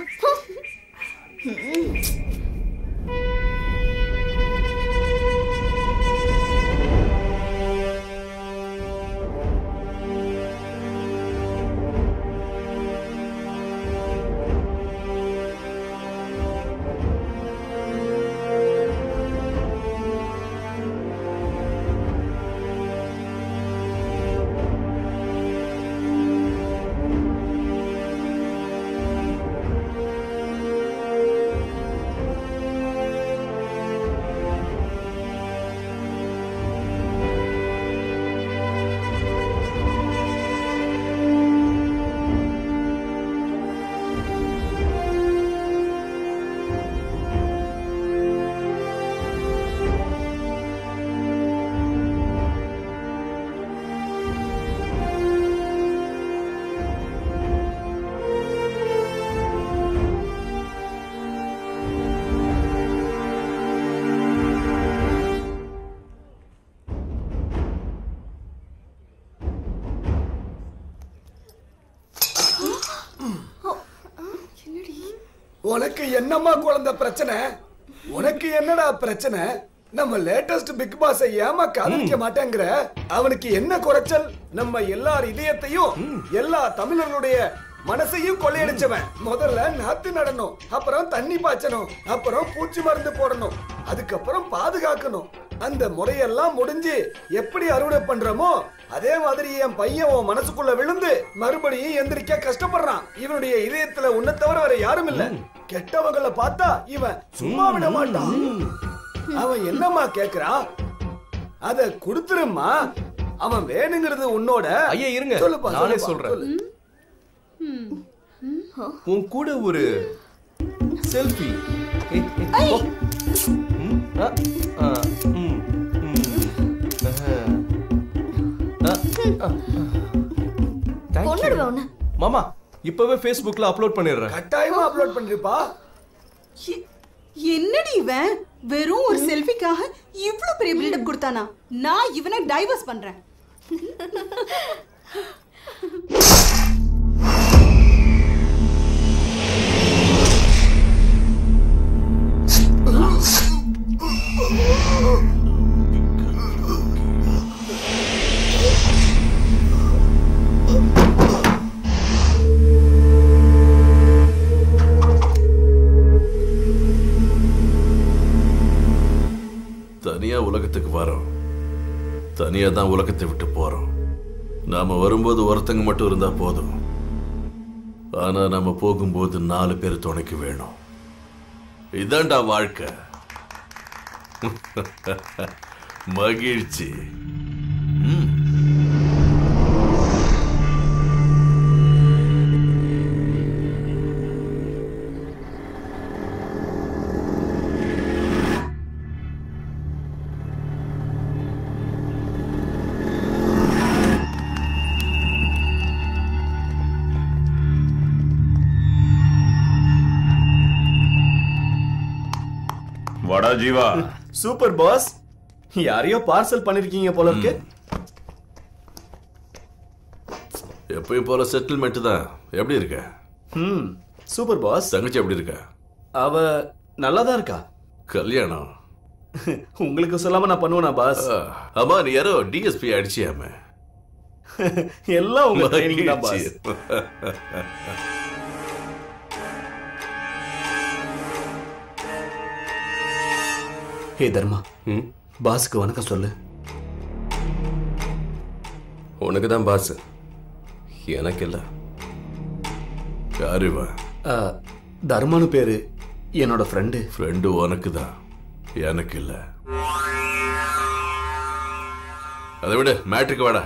Speaker 13: உனக்கு என்னம்மா குழந்தை பிரச்சனை? உனக்கு என்னடா பிரச்சனை? நம்ம லேட்டஸ்ட் பிக் பாஸ் ஏமா காதலிக்க மாட்டேங்கிற? அவனுக்கு என்ன குறைச்சல்? நம்ம எல்லார் இதயத்தையும் எல்லா தமிழர்களுடைய மனசையும் கொள்ளையடிச்சவன். முதல்ல நாத்து நடணும், அப்புறம் தண்ணி பாய்ச்சணும், அப்புறம் பூச்சி மருந்து போடணும், அதுக்கப்புறம் பாதுகாக்கணும். அந்த முறையெல்லாம் முடிஞ்சு எப்படி அறுவடை பண்றோமோ அதே மாதிரி என் பையன் உன் மனசுக்குள்ள விழுந்து மறுபடியும் எந்திரிக்க கஷ்டப்படுறான். இவனுடைய இதயத்துல உன்னை தவிர வேற யாரும் இல்ல. கெட்டவங்களை பார்த்தா இவன் சும்மா விட மாட்டான். அவன் என்னம்மா கேக்குறான்? அத குடுத்துருமா. அவன் வேணுங்கிறது உன்னோட.
Speaker 2: ஐயா இருங்க,
Speaker 13: சொல்லுப்பா,
Speaker 2: நானே
Speaker 13: சொல்லுப்பா,
Speaker 2: சொல்றேன்.
Speaker 13: சொல்லு.
Speaker 2: உன் கூட ஒரு செல்ஃபி. மாமா இப்பவே Facebookல அப்லோட் பண்ணிடுறேன்.
Speaker 13: கட்டாயமா அப்லோட் பண்ணிருப்பா.
Speaker 9: என்னடி இவன் வெறும் ஒரு செல்ஃபிக்காக இவ்ளோ பெரிய பில்டப் கொடுத்தானா? நான் இவனை டைவர்ஸ் பண்றேன்.
Speaker 1: தனியா உலகத்துக்கு வரோம், தனியா தான் உலகத்தை விட்டு போறோம். நாம வரும்போது ஒருத்தங்க மட்டும் இருந்தா போதும், ஆனா நாம போகும்போது 4 பேர் துணைக்கு வேணும். இதான்டா வாழ்க்கை. மகிழ்ச்சி.
Speaker 3: வடா ஜீவா. சூப்பர் பாஸ், யாரையோ பார்சல் பண்ணிருக்கீங்க போல இருக்கு.
Speaker 1: எப்பயும் போல செட்டில்மெண்ட் தான். எப்படி இருக்க?
Speaker 3: Super boss.
Speaker 1: தங்கச்சி எப்படி இருக்கா?
Speaker 3: அவ நல்லாதான் இருக்கா.
Speaker 1: கல்யாணம்
Speaker 3: உங்களுக்கு சொல்லாம நான் பண்ணுவேனா பாஸ்?
Speaker 1: ஆமா, நீ யாரோ டிஎஸ்பி அடிச்சியாம.
Speaker 3: எல்லாம் உங்க ட்ரைனிங் தான் பாஸ். ஹே தர்மா, பாஸ்க்கு வணக்கம் சொல்லு.
Speaker 8: உனக்கு தான் பாஸ், எனக்கு இல்ல.
Speaker 1: யாரு?
Speaker 3: தர்மானு பேரு, என்னோட ஃப்ரெண்டு.
Speaker 1: ஃப்ரெண்டு உனக்கு தான், எனக்கு இல்ல. அதை விட மேட்ருக்கு வாடா.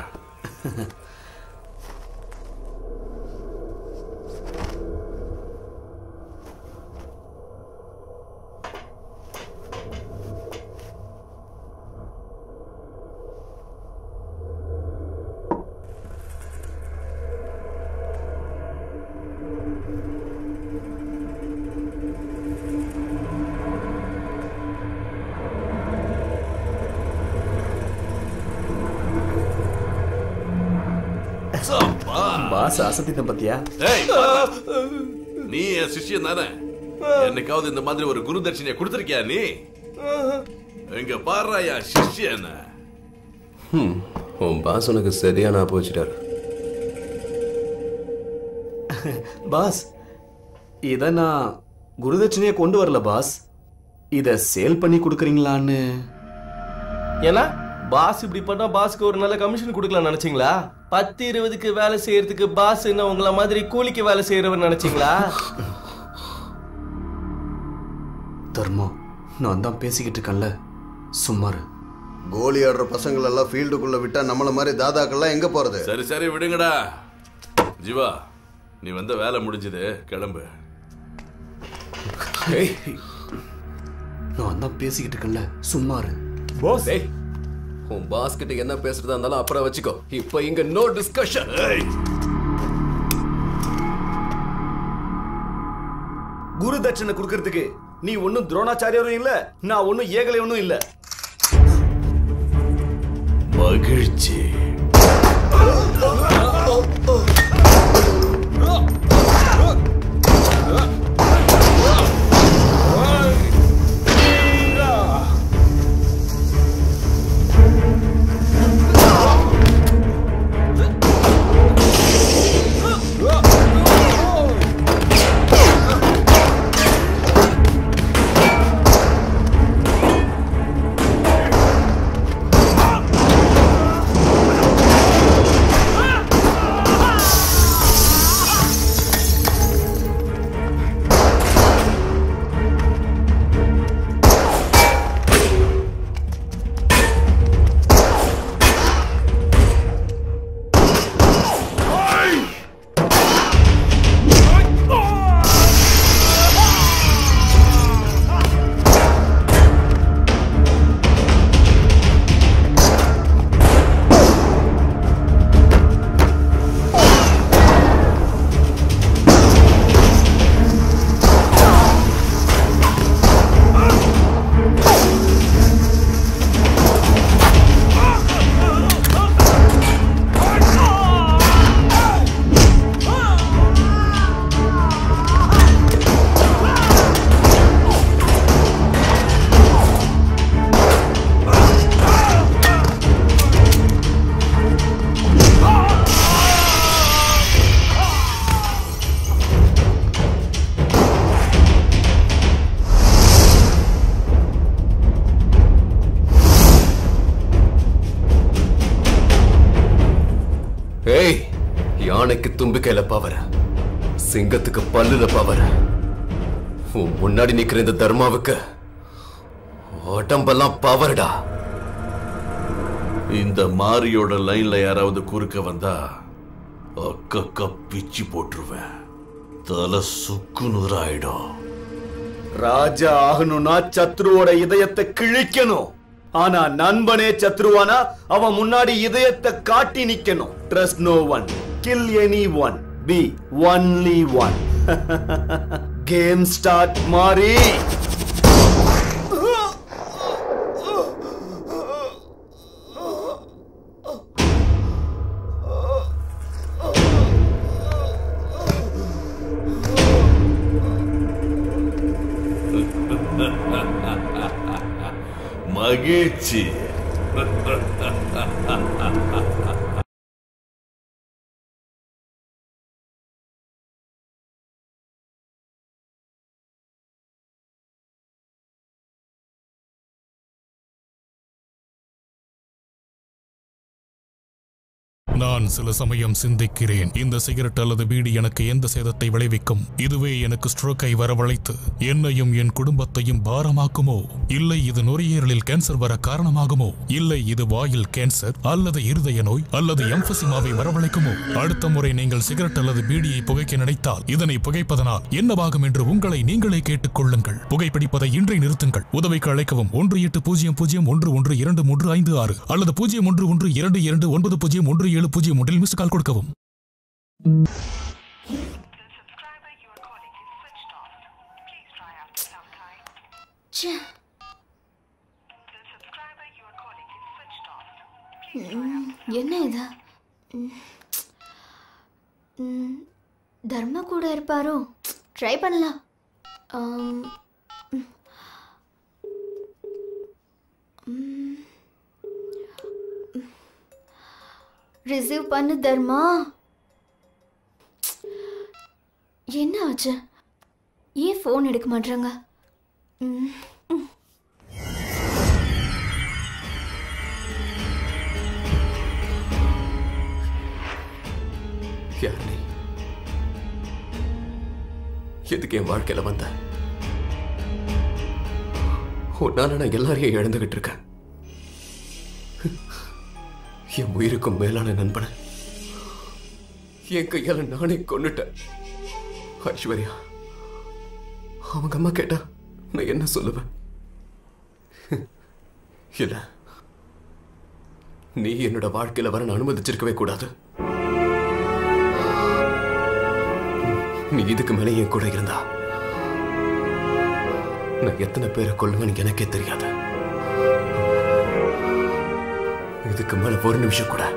Speaker 3: பாஸ் அசத்திட்டம் பத்தியா?
Speaker 1: நீ என் சிஷ்யன் தானே? என்னைக்காவது இந்த மாதிரி ஒரு குரு தட்சிணையை கொடுத்திருக்கியா நீ? எங்க பாரு என் சிஷ்யன்.
Speaker 8: உன் பாஸ் உனக்கு சரியான போச்சுட்டாரு.
Speaker 3: பாஸ் இத நான் குருதட்சணையை கொண்டு வரல பாஸ். இத சேல் பண்ணி கொடுக்குறீங்களான்னு.
Speaker 2: ஏன்னா பாஸ் இப்படி பண்ணா பாஸ்க்கு ஒரு நல்ல கமிஷன் கொடுக்கலாம் நினைச்சீங்களா? 10-20க்கு வேலை செய்யறதுக்கு பாஸ் என்ன உங்கள மாதிரி கூலிக்கு வேலை செய்யறவர் நினைச்சீங்களா?
Speaker 3: தர்மா, நான் தான் பேசிக்கிட்டு இருக்கேன்ல, சும்மாரு.
Speaker 6: கோலி ஆடுற பசங்கள் எல்லாம் ஃபீல்டுக்குள்ள விட்டா நம்மள மாதிரி தாதாக்கள்லாம் எங்க போறது?
Speaker 1: சரி சரி விடுங்கடா. ஜீவா, நீ வந்த வேலை முடிஞ்சது, கிளம்பு.
Speaker 3: நான் தான் பேசிக்கிட்டு இருக்கேன்ல, சும்மாரு.
Speaker 8: பாஸ், உன் பாஸ் கிட்ட என்ன பேசுறதா இருந்தாலும் அப்புறம் வச்சுக்கோ. இப்போ இங்க நோ டிஸ்கஷன்.
Speaker 5: குரு தட்சணை கொடுக்கறதுக்கு நீ ஒன்னும் துரோணாச்சாரியரும் இல்ல, நான் ஒன்னும் ஏகலை ஒன்னும் இல்ல.
Speaker 1: மகிழ்ச்சி.
Speaker 8: யானைக்கு தும்பிக்கையில பவர், சிங்கத்துக்கு பல்லுல பவர். முன்னாடி நிக்கிற இந்த தர்மாவுக்கு உடம்பெல்லாம் பவர்டா.
Speaker 1: இந்த மாரியோட லைன்ல யாராவது குறுக்க வந்தா அக்கா பிச்சு போட்டுருவேன். தலை சுக்கு நூறாயிடும்.
Speaker 5: ராஜா ஆகணும்னா சத்ருவோட இதயத்தை கிழிக்கணும். ஆனா நண்பனே சத்ருவானா அவன் முன்னாடி இதயத்தை காட்டி நிக்கணும். Trust no one, kill any one, be only one. Game start மாறி.
Speaker 1: மகிழ்ச்சி.
Speaker 14: நான் சில சமயம் சிந்திக்கிறேன், இந்த சிகரெட் அல்லது பீடி எனக்கு எந்த சேதத்தை விளைவிக்கும்? இதுவே எனக்கு ஸ்ட்ரோக்கை வரவழைத்து என்னையும் என் குடும்பத்தையும் பாரமாக்குமோ? இல்லை இது நுரையீரலில் கேன்சர் வர காரணமாகுமோ? இல்லை இது வாயில் கேன்சர் அல்லது இருதய நோய் அல்லது எம்பசிமாவை வரவழைக்குமோ? அடுத்த முறை நீங்கள் சிகரெட் அல்லது பீடியை புகைக்க நினைத்தால் இதனை புகைப்பதனால் என்னவாகும் என்று உங்களை நீங்களே கேட்டுக் கொள்ளுங்கள். புகைப்பிடிப்பதை இன்றை நிறுத்துங்கள். உதவிக்கு அழைக்கவும் 1800-112356 அல்லது 0112299017 மிஸ் கால் கொடுக்கவும்.
Speaker 10: என்ன இது? தர்மா கூட இருப்பாரோ? ட்ரை பண்ணலாம். ரிசீவ் பண்ணு தர்மா. என்ன ஆச்சு? ஏன் ஃபோன் எடுக்க மாட்டாங்க?
Speaker 8: யார் நீ? எதுக்கு என் வாழ்க்கையில வந்த? உன்னால நான் எல்லாரையும் இழந்துகிட்டு இருக்கேன். என் உயிருக்கும் மேலான நண்பனை என் கையால நானே கொன்னுட்டேன். ஐஸ்வர்யா, அவங்க அம்மா கேட்டா நான் என்ன சொல்லுவேன்? இல்ல, நீ என்னோட வாழ்க்கையில வர அனுமதிச்சிருக்கவே கூடாது. நீ இதுக்கு மேலே என் கூட இருந்தா நான் எத்தனை பேரை கொல்லுவேன்னு எனக்கே தெரியாது. இதுக்கு மேல ஒரு நிமிஷம் கூட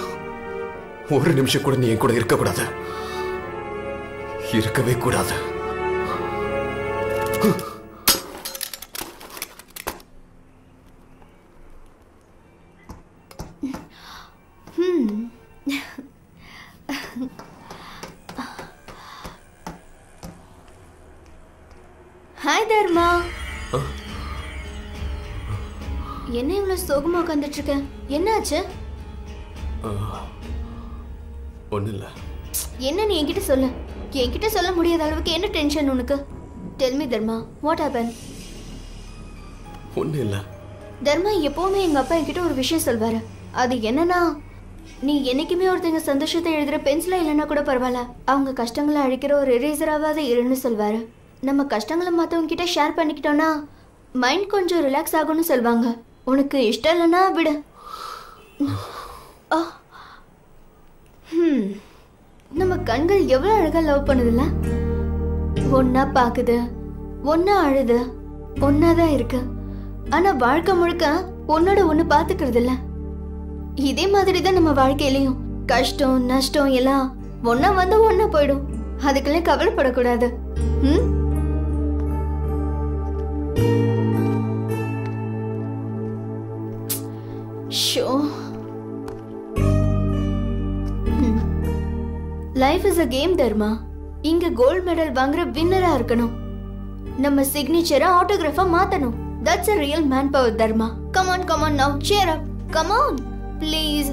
Speaker 8: நீ என் கூட இருக்கக்கூடாது. இருக்கவே கூடாது.
Speaker 10: ஹாய் தர்மா. என்ன இவ்வளவு சோகமா உட்காந்துட்டு இருக்க? என்னாச்சு?
Speaker 8: ஒண்ணு இல்ல.
Speaker 10: என்ன நீ என்கிட்ட சொல்லு. என்கிட்ட சொல்ல முடியாத அளவுக்கு என்ன டென்ஷன் உனக்கு? Tell me Dharma, what happen?
Speaker 8: ஒண்ணு இல்ல.
Speaker 10: தர்மா எப்பவுமே எங்க அப்பா என்கிட்ட ஒரு விஷயம் சொல்வாரு. அது என்னன்னா, நீ என்னைக்குமே ஒருத்தங்க சந்தோஷத்தை எழுதுற பென்சிலா இல்லைன்னா கூட பரவாயில்ல, அவங்க கஷ்டங்களை அழிக்கிற ஒரு எரேசராவது இருன்னு சொல்வாரு. நம்ம கஷ்டங்களை மற்றவங்க கிட்ட ஷேர் பண்ணிக்கிட்டோம்னா மைண்ட் கொஞ்சம் ரிலாக்ஸ் ஆகும்னு சொல்வாங்க. உனக்கு இஷ்டம் இல்லைன்னா விடு. நம்ம கண்கள் எவ்வளவு அழகா லவ் பண்ணுதுல்ல? ஒன்னா பாக்குது, ஒன்னா அழுது, ஒன்னாதான் இருக்கு. ஆனா வாழ்க்கை முழுக்க ஒன்னோட ஒண்ணு பாத்துக்கிறது இல்ல. இதே மாதிரிதான் நம்ம வாழ்க்கையிலயும் கஷ்டம் நஷ்டம் எல்லாம் ஒன்னா வந்து ஒன்னா போயிடும். அதுக்கெல்லாம் கவலைப்படக்கூடாது. Life is a game Dharma. இங்க கோல்ட் மெடல் வாங்குற வின்னரா இருக்கணும். நம்ம சிக்னேச்சரை ஆட்டோகிராஃபா மாத்தணும். That's a real manpower Dharma. Come on now, cheer up. Come on, please.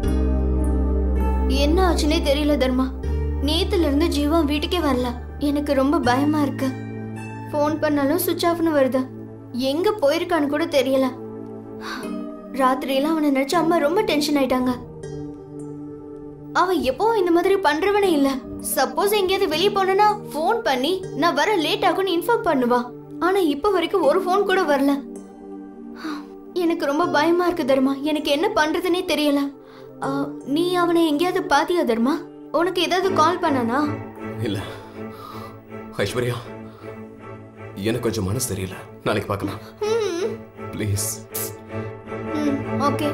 Speaker 10: என்ன ஆச்சுனே தெரியல தர்மா. நேத்துல இருந்து ஜீவா வீட்டுக்கே வரல. எனக்கு ரொம்ப பயமா இருக்கு. ஃபோன் பண்ணாலும் சுவிட்ச் ஆஃப்னு வருது. எங்க போயிருக்கான்னு கூட தெரியல. ராத்திரியெல்லாம் அவனை நினைச்சு அம்மா ரொம்ப டென்ஷன் ஆயிட்டாங்க. அவன் எப்பவும் இந்த மாதிரி பண்றவனே இல்ல. சப்போஸ் எங்கேயாவது வெளியே போனா ஃபோன் பண்ணி நான் வர லேட் ஆகும்னு இன்ஃபார்ம் பண்ணுவா. ஆனா இப்ப வரைக்கும் ஒரு ஃபோன் கூட வரல. எனக்கு ரொம்ப பயமா இருக்கு தர்மா. எனக்கு என்ன பண்றதுன்னே தெரியல. நீ அவனை எங்கேயாவது பாத்தியா தர்மா? உனக்கு ஏதாவது கால் பண்ணானா?
Speaker 8: இல்ல ஐஸ்வர்யா, எனக்கு கொஞ்சம் மனசு தெரியல. நாளைக்கு பார்க்கலாம் ப்ளீஸ்.
Speaker 10: ஓகே.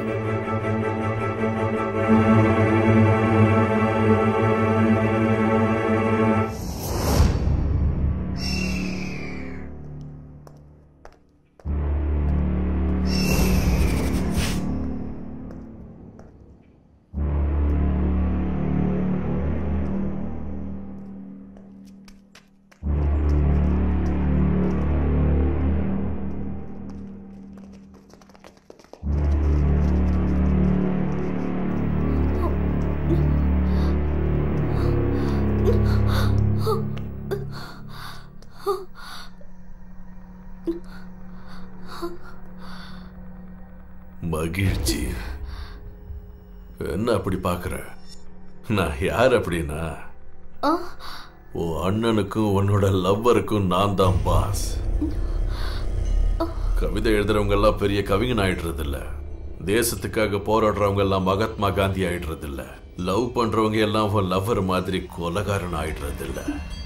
Speaker 1: மகிழ்ச்சி. என்ன அப்படி பாக்குற? நான் யார் அப்படின்னா உன் அண்ணனுக்கும் உன்னோட லவ்வருக்கும் நான் தான் பாஸ். கவிதை எழுதுறவங்க எல்லாம் பெரிய கவிஞன் ஆயிடுறது இல்ல. தேசத்துக்காக போராடுறவங்க எல்லாம் மகாத்மா காந்தி ஆயிடுறது இல்ல. லவ் பண்றவங்க எல்லாம் லவ்வர் மாதிரி கொலகாரன் ஆயிடுறது இல்ல.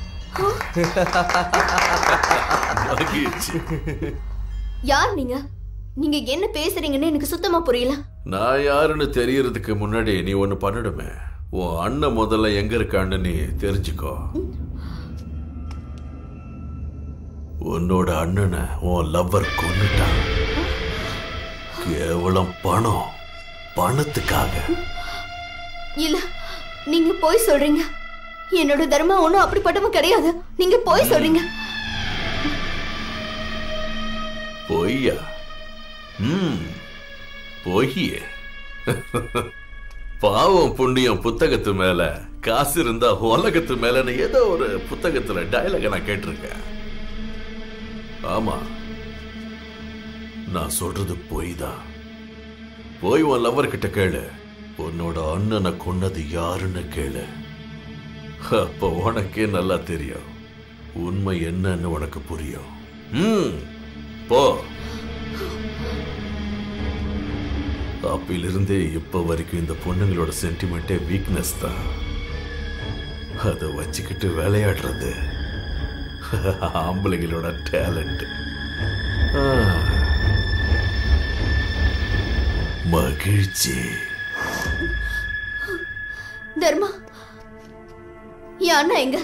Speaker 10: யார் நீங்க? நீங்க என்ன பேசுறீங்கன்னு எனக்கு சுத்தமா புரியல.
Speaker 1: நான் யாருன்னு தெரியறதுக்கு முன்னாடி நீ ஒண்ணு பண்ணணுமே. உன் அண்ணன் முதல்ல எங்க இருக்கான்னு நீ தெரிஞ்சுக்கோ. உன்னோட அண்ணனை உன் லவ்வர் கொன்னுட்டான். கேவலம் பணம், பணத்துக்காக.
Speaker 10: இல்ல, நீங்க போய் சொல்றீங்க. என்னோட தர்மம் ஒண்ணும் அப்படிப்பட்டவன் கிடையாது. நீங்க போய் சொல்றீங்க.
Speaker 1: பொய்யா? பொய்யே. பாவம் புண்ணியம் புத்தகத்து மேல, காசு இருந்தா உலகத்து மேல ஏதோ ஒரு புத்தகத்துல டயலாக நான் கேட்டிருக்கேன். ஆமா, நான் சொல்றது பொய் தான். போய் உன் லவர் கிட்ட கேளு. உன்னோட அண்ணனை கொன்னது யாருன்னு கேளு. அப்ப உனக்கே நல்லா தெரியும். உண்மை என்னன்னு உனக்கு புரியும். போ. அப்பிலிருந்தே இப்ப வரைக்கும் இந்த பொண்ணுங்களோட சென்டிமெண்டே வீக்னஸ் தான். அதை வச்சுக்கிட்டு விளையாடுறது ஆம்பளைங்களோட டேலண்ட். மகிழ்ச்சி.
Speaker 10: தர்மா, என் அண்ணா எங்க?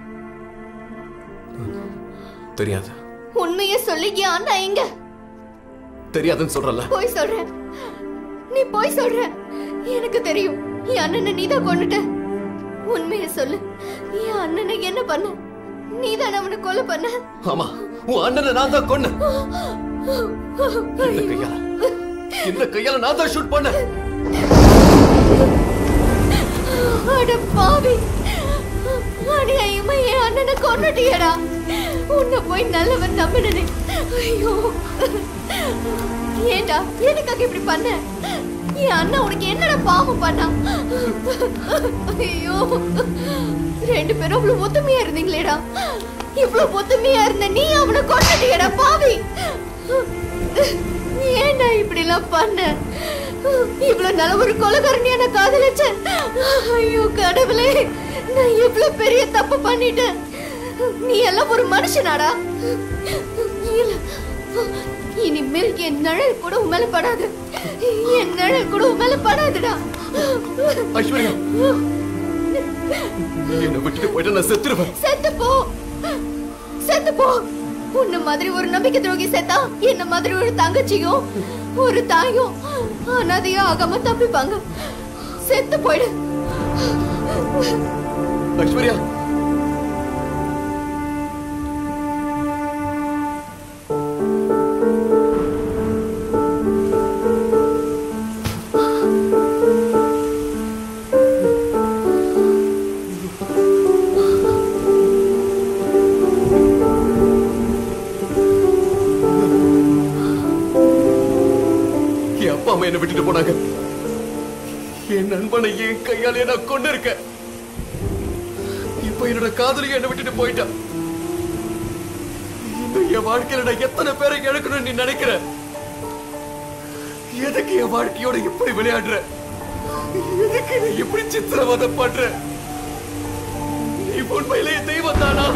Speaker 8: தெரியாது.
Speaker 10: உண்மையே சொல்லி, என் அண்ணா எங்க?
Speaker 8: தெரியாதுன்னு சொல்றல.
Speaker 10: போய் சொல்றேன். நீ போய் சொல்ற. எனக்கு தெரியும் என் அண்ணனை நீதான் கொன்னுட்ட. உண்மையை சொல்லு. என் அண்ணனை என்ன பண்ண? நீதான் அவனை கொலை பண்ண.
Speaker 8: ஆமா, உன் அண்ணனை நான் தான் கொன்னேன். இந்த கையால நான் தான் ஷூட் பண்ண.
Speaker 10: அட பாவி, அநியாயமா என் அண்ணனை கொன்னுட்டியடா. உன்னை போய் நல்லவன் நம்பினே. ஐயோ, ஏண்டா எனக்காக இப்படி பண்ண? என் அண்ணா உனக்கு என்னடா பாவம் பண்ணா? ஐயோ, ரெண்டு பேரும் அவ்வளவு ஒத்துமையா இருந்தீங்களேடா. இவ்வளவு ஒத்துமையா இருந்த நீ அவனை கொன்னுட்டியடா பாவி. ஏண்டா இப்படி எல்லாம் பண்ண? இவ்வளவு நல்ல ஒரு கொலைகாரனியா நான் காதலிச்சேன். ஐயோ கடவுளே, நான் இவ்வளவு பெரிய தப்பு பண்ணிட்டேன். நீ எல்லாம் ஒரு மனுஷனாடா? இனிமேல் என் நிழல் கூட உன் மேல படாது. என் நிழல் கூட உன் மேல படாதுடா.
Speaker 8: ஐஸ்வர்யா, என்ன விட்டுட்டு போயிட்டு நான் செத்துருவேன்.
Speaker 10: செத்து போ, செத்து போ. உன்ன மாதிரி ஒரு நம்பிக்கை துரோகி செத்தா என்ன மாதிரி ஒரு தங்கச்சியும் ஒரு தாயும் அனாதையா ஆகாம தப்பிப்பாங்க. செத்து போயிடு.
Speaker 8: ஐஸ்வர்யா, என்ன விட்டுட்டு போனாங்க. என் நண்பனை என் கையாலே நான் கொண்டு இருக்கேன். இப்ப என்னோட காதலியை என்ன விட்டுட்டு போயிட்டான். இன்னும் என் வாழ்க்கையில நான் எத்தனை பேரை இழக்கணும்னு நீ நினைக்கிற? எதுக்கு என் வாழ்க்கையோட இப்படி விளையாடுற? எதுக்கு நீ இப்படி சித்திரவதை பண்ற? நீ உண்மையிலேயே தெய்வம் தானா?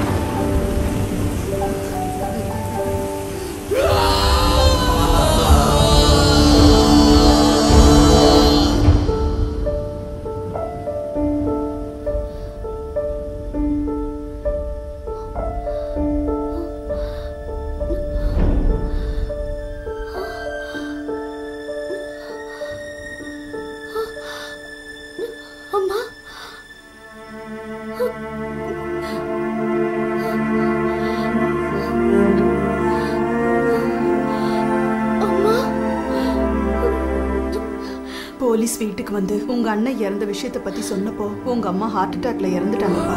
Speaker 9: போலீஸ் வீட்டுக்கு வந்து உங்க அண்ணன் இறந்த விஷயத்தை பத்தி சொன்னப்போ உங்க அம்மா ஹார்ட் அட்டாக்ல இறந்துட்டாங்கப்பா.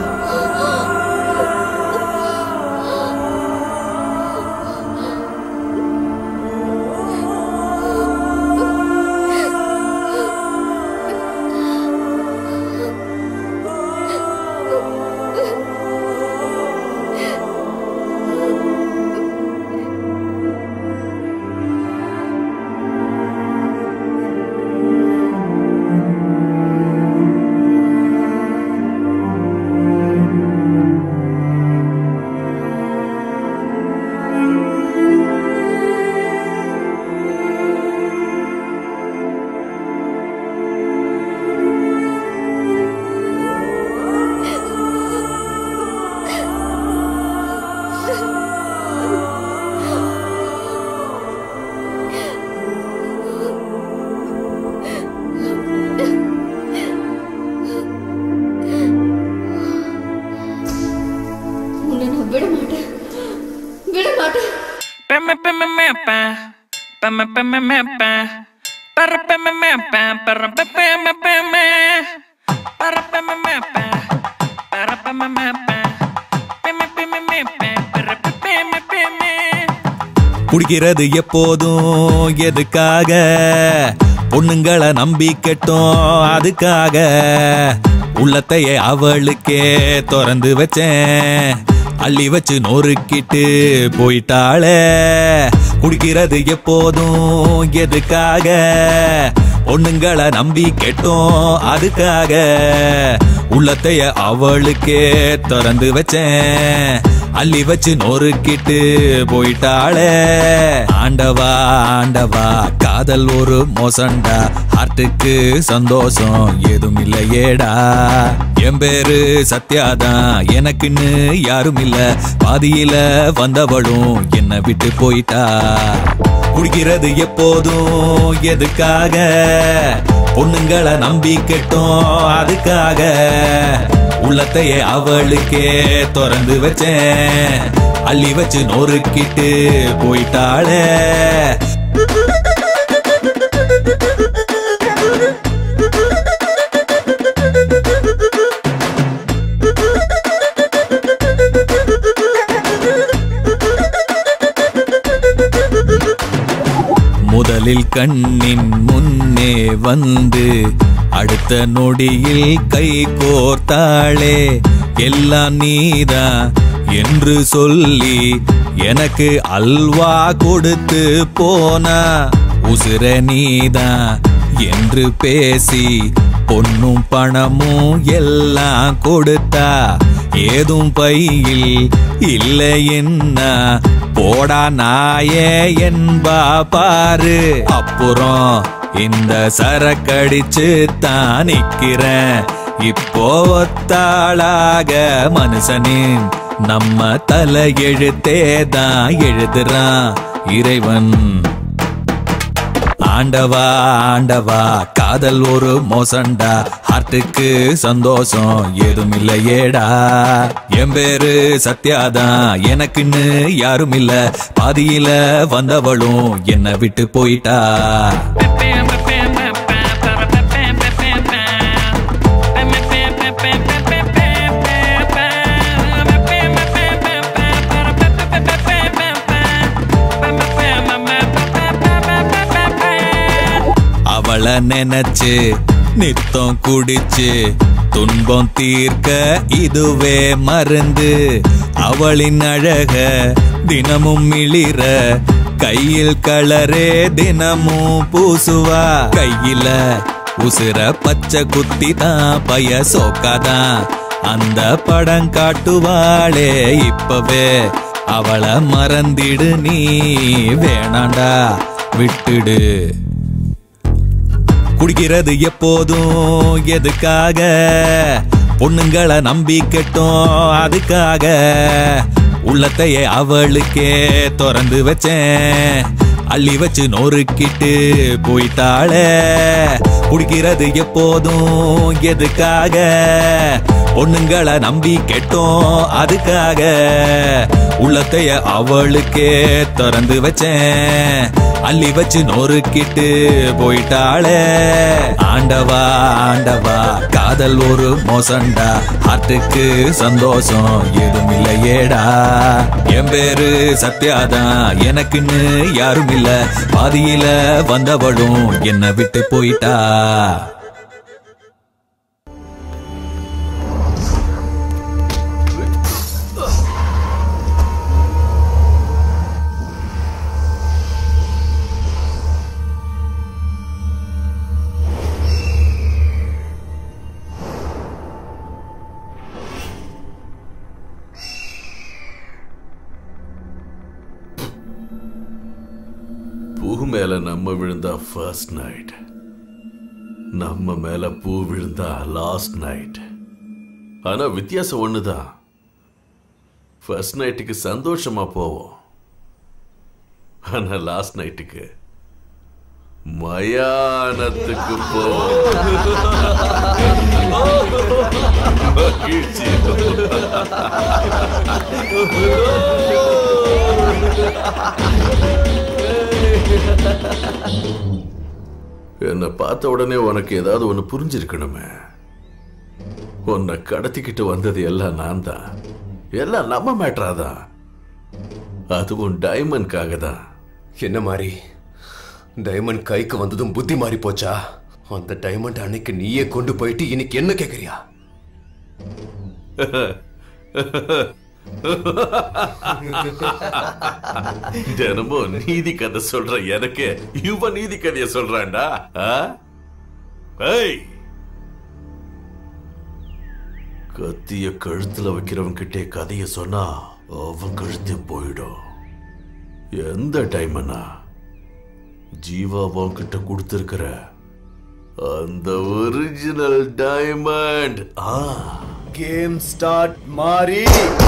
Speaker 7: குடிக்கிறது எப்போதும் எதுக்காக? பொண்ணுங்களை நம்பி கெட்டோம் அதுக்காக. உள்ளத்தையே அவளுக்கே திறந்து வச்சேன், அள்ளி வச்சு நொறுக்கிட்டு போயிட்டாளே. குடிக்கிறது எப்போதும் எதுக்காக? பொண்ணுங்களை நம்பி கெட்டோம் அதுக்காக. உள்ளத்தைய அவளுக்கே திறந்து வச்சேன், அள்ளி வச்சு நொறுக்கிட்டு போயிட்டாளே. ஆண்டவா ஆண்டவா காதல் ஒரு மோசண்டா, ஹார்ட்டுக்கு சந்தோஷம் ஏதும் இல்லையேடா. என் பேரு சத்யாதான், எனக்குன்னு யாரும் இல்ல, பாதியில வந்தவளும் என்ன விட்டு போயிட்டா. குடிக்கிறது எப்போதும் எதுக்காக? பொண்ணுங்களை நம்பி கெட்டோம் அதுக்காக. உள்ளத்தையே அவளுக்கே திறந்து வச்சேன், அள்ளி வச்சு நொறுக்கிட்டு போயிட்டாளே. முதலில் கண்ணின் முன்னே வந்து அடுத்த நொடியில் கை கோர்த்தாளே. எல்லாம் நீதான் என்று சொல்லி எனக்கு அல்வா கொடுத்து போனா. உசுர நீதான் என்று பேசி பொன்னும் பணமும் எல்லாம் கொடுத்தா. ஏதும் பையில் இல்லை என்ன போடா நாயே என்பா பாரு. அப்புறம் இந்த சரக்கடிச்சு தான் நிக்கிறேன் இப்போ ஒத்தாளாக. மனுஷனின் நம்ம தலை எழுத்தே தான் எழுதுறான் இறைவன். ஆண்டவா ஆண்டவா காதல் ஒரு மோசண்டா, ஹார்ட்டுக்கு சந்தோஷம் ஏதும் இல்லையேடா. என் பேரு சத்யாதான், எனக்குன்னு யாரும் இல்ல, பாதியில வந்தவளும் என்ன விட்டு போயிட்டா. அவளை நினைச்சு நித்தம் குடிச்சு துன்பம் தீர்க்க இதுவே மருந்து. அவளின் அழக தினமும் மிளிர கையில் கலரே தினமும் பூசுவா. கையில உசுர பச்சை குத்தி தான் பய சோக்காதான் அந்த படம் காட்டுவாளே. இப்பவே அவளை மறந்திடு நீ, வேணாண்டா விட்டுடு. குடிக்கிறது எப்போதும் எதுக்காக? பொண்ணுங்களை நம்பி கெட்டோம் அதுக்காக. உள்ளத்தையே அவளுக்கே திறந்து வச்சேன், அள்ளி வச்சு நொறுக்கிட்டு போயிட்டாளே. குடிக்கிறது எப்போதும் எதுக்காக? பொண்ணுங்களை நம்பி கெட்டோம் அதுக்காக. உள்ளத்தைய அவளுக்கே திறந்து வச்சேன், அள்ளி வச்சு நொறுக்கிட்டு போயிட்டாளே. ஆண்டவா ஆண்டவா காதல் ஒரு மோசண்டா, ஹார்ட்டுக்கு சந்தோஷம் ஏதும் இல்லையேடா. என் பேரு சத்யாதான், எனக்குன்னு யாரும் இல்ல, பாதியில வந்தவளும் என்ன விட்டு போயிட்டா.
Speaker 1: பூ மேல நம்ம விழுந்தா ஃபர்ஸ்ட் நைட், நம்ம மேல பூ விழுந்தா லாஸ்ட் நைட். ஆனா வித்தியாசம் ஒண்ணுதான், ஃபர்ஸ்ட் நைட்டுக்கு சந்தோஷமா போவோம், ஆனா லாஸ்ட் நைட்டுக்கு மயானத்துக்கு போவோம். மகிழ்ச்சி. என்னை பார்த்த உடனே உனக்கு ஏதாவது ஒன்று புரிஞ்சிருக்கணுமே. உன்னை கடத்திக்கிட்டு வந்தது எல்லாம் நான் தான். எல்லாம் நம்ம மேட்டராதான். அதுவும் டைமண்ட்காக தான்.
Speaker 8: என்ன மாதிரி டைமண்ட் கைக்கு வந்ததும் புத்தி மாறி போச்சா? அந்த டைமண்ட் அன்னைக்கு நீயே கொண்டு போயிட்டு இன்னைக்கு என்ன கேக்குறியா?
Speaker 1: தினமும் நீதி கதை சொல்ற எனக்கு இவன் நீதி கதைய சொல்றான்டா. கத்திய கழுத்துல வைக்கிறவன் கிட்டே கதைய சொன்னா அவன் கழுத்தே போயிடும். எந்த டைமனா ஜீவா கிட்ட கொடுத்திருக்கிற அந்த ஒரிஜினல் டைமண்ட்.
Speaker 5: கேம் ஸ்டார்ட் மாறி.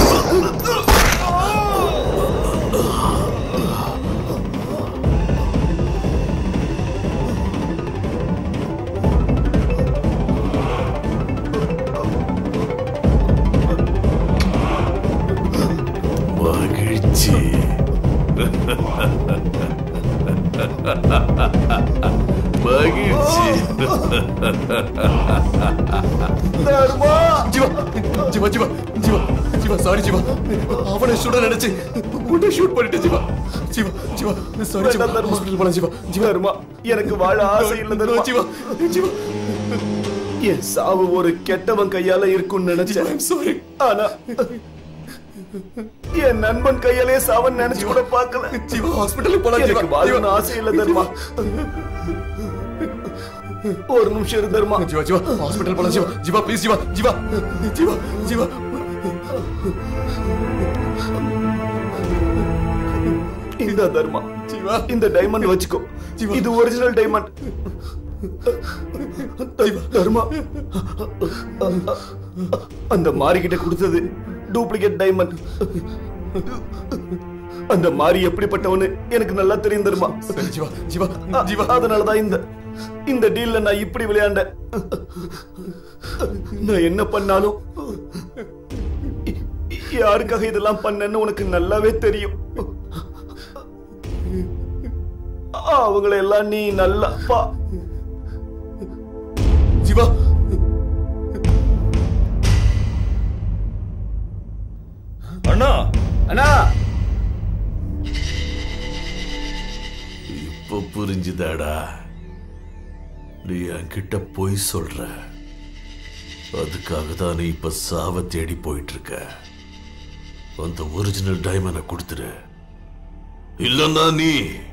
Speaker 1: மகிழ்ச்சி. மகிழ்ச்சி.
Speaker 8: ஜீவா ஜீவா ஜீவா ஜீவா ஜீவா சாரி ஜீவா. அவனை சுட நினைச்சு உன்னை ஷூட் பண்ணிட்டு ஜீவா. ஜீவா ஜீவா சாரி ஜீவா. ஹாஸ்பிடல் போலாம் ஜீவா. ஜீவா
Speaker 5: தர்மா, எனக்கு வாழ ஆசை இல்லை தர்மா.
Speaker 8: ஜீவா ஜீவா
Speaker 5: என் சாவு ஒரு கெட்டவன் கையால இருக்கும்னு நினைச்சேன். சாரி. ஆனா என் நண்பன் கையாலே சாவன் நினைச்சு கூட பார்க்கல.
Speaker 8: ஜீவா ஹாஸ்பிடலுக்கு போலாம் ஜீவா.
Speaker 5: எனக்கு வாழ ஆசை இல்லை தர்மா. ஒரு நிமிஷம் இரு தர்மா.
Speaker 8: ஜீவா ஜீவா ஹாஸ்பிடல் போலாம் ஜீவா. ஜீவா ப்ளீஸ் ஜீவா. ஜீவா ஜீவா ஜீவா.
Speaker 5: இந்த தர்மா ஜீவா, இந்த டைமண்ட் வச்சுக்கோ. இது ஒரிஜினல் டைமண்ட். தர்மா, அந்த மாரிகிட்ட கொடுத்தது டூப்ளிகேட் டைமண்ட். அந்த மாரி எப்படிப்பட்டவனு எனக்கு நல்லா தெரியும் தர்மா.
Speaker 8: ஜீவா ஜீவா ஜீவா.
Speaker 5: அதனாலதான் இந்த டீல்ல நான் இப்படி விளையாண்டேன். நான் என்ன பண்ணாலும் யாருக்காக இதெல்லாம் பண்ணேன்னு உனக்கு நல்லாவே தெரியும். அவங்களை எல்லாம் நீ நல்லா பா.
Speaker 8: ஜீவா
Speaker 5: அண்ணா அண்ணா.
Speaker 1: இப்ப புரிஞ்சுதாடா நீ என்கிட்ட பொய் சொல்ற. அதுக்காக தான் நீ இப்ப சாவ தேடி போயிட்டு இருக்க. அந்த ஒரிஜினல் டைமண்டை கொடுத்துரு, இல்லன்னா நீ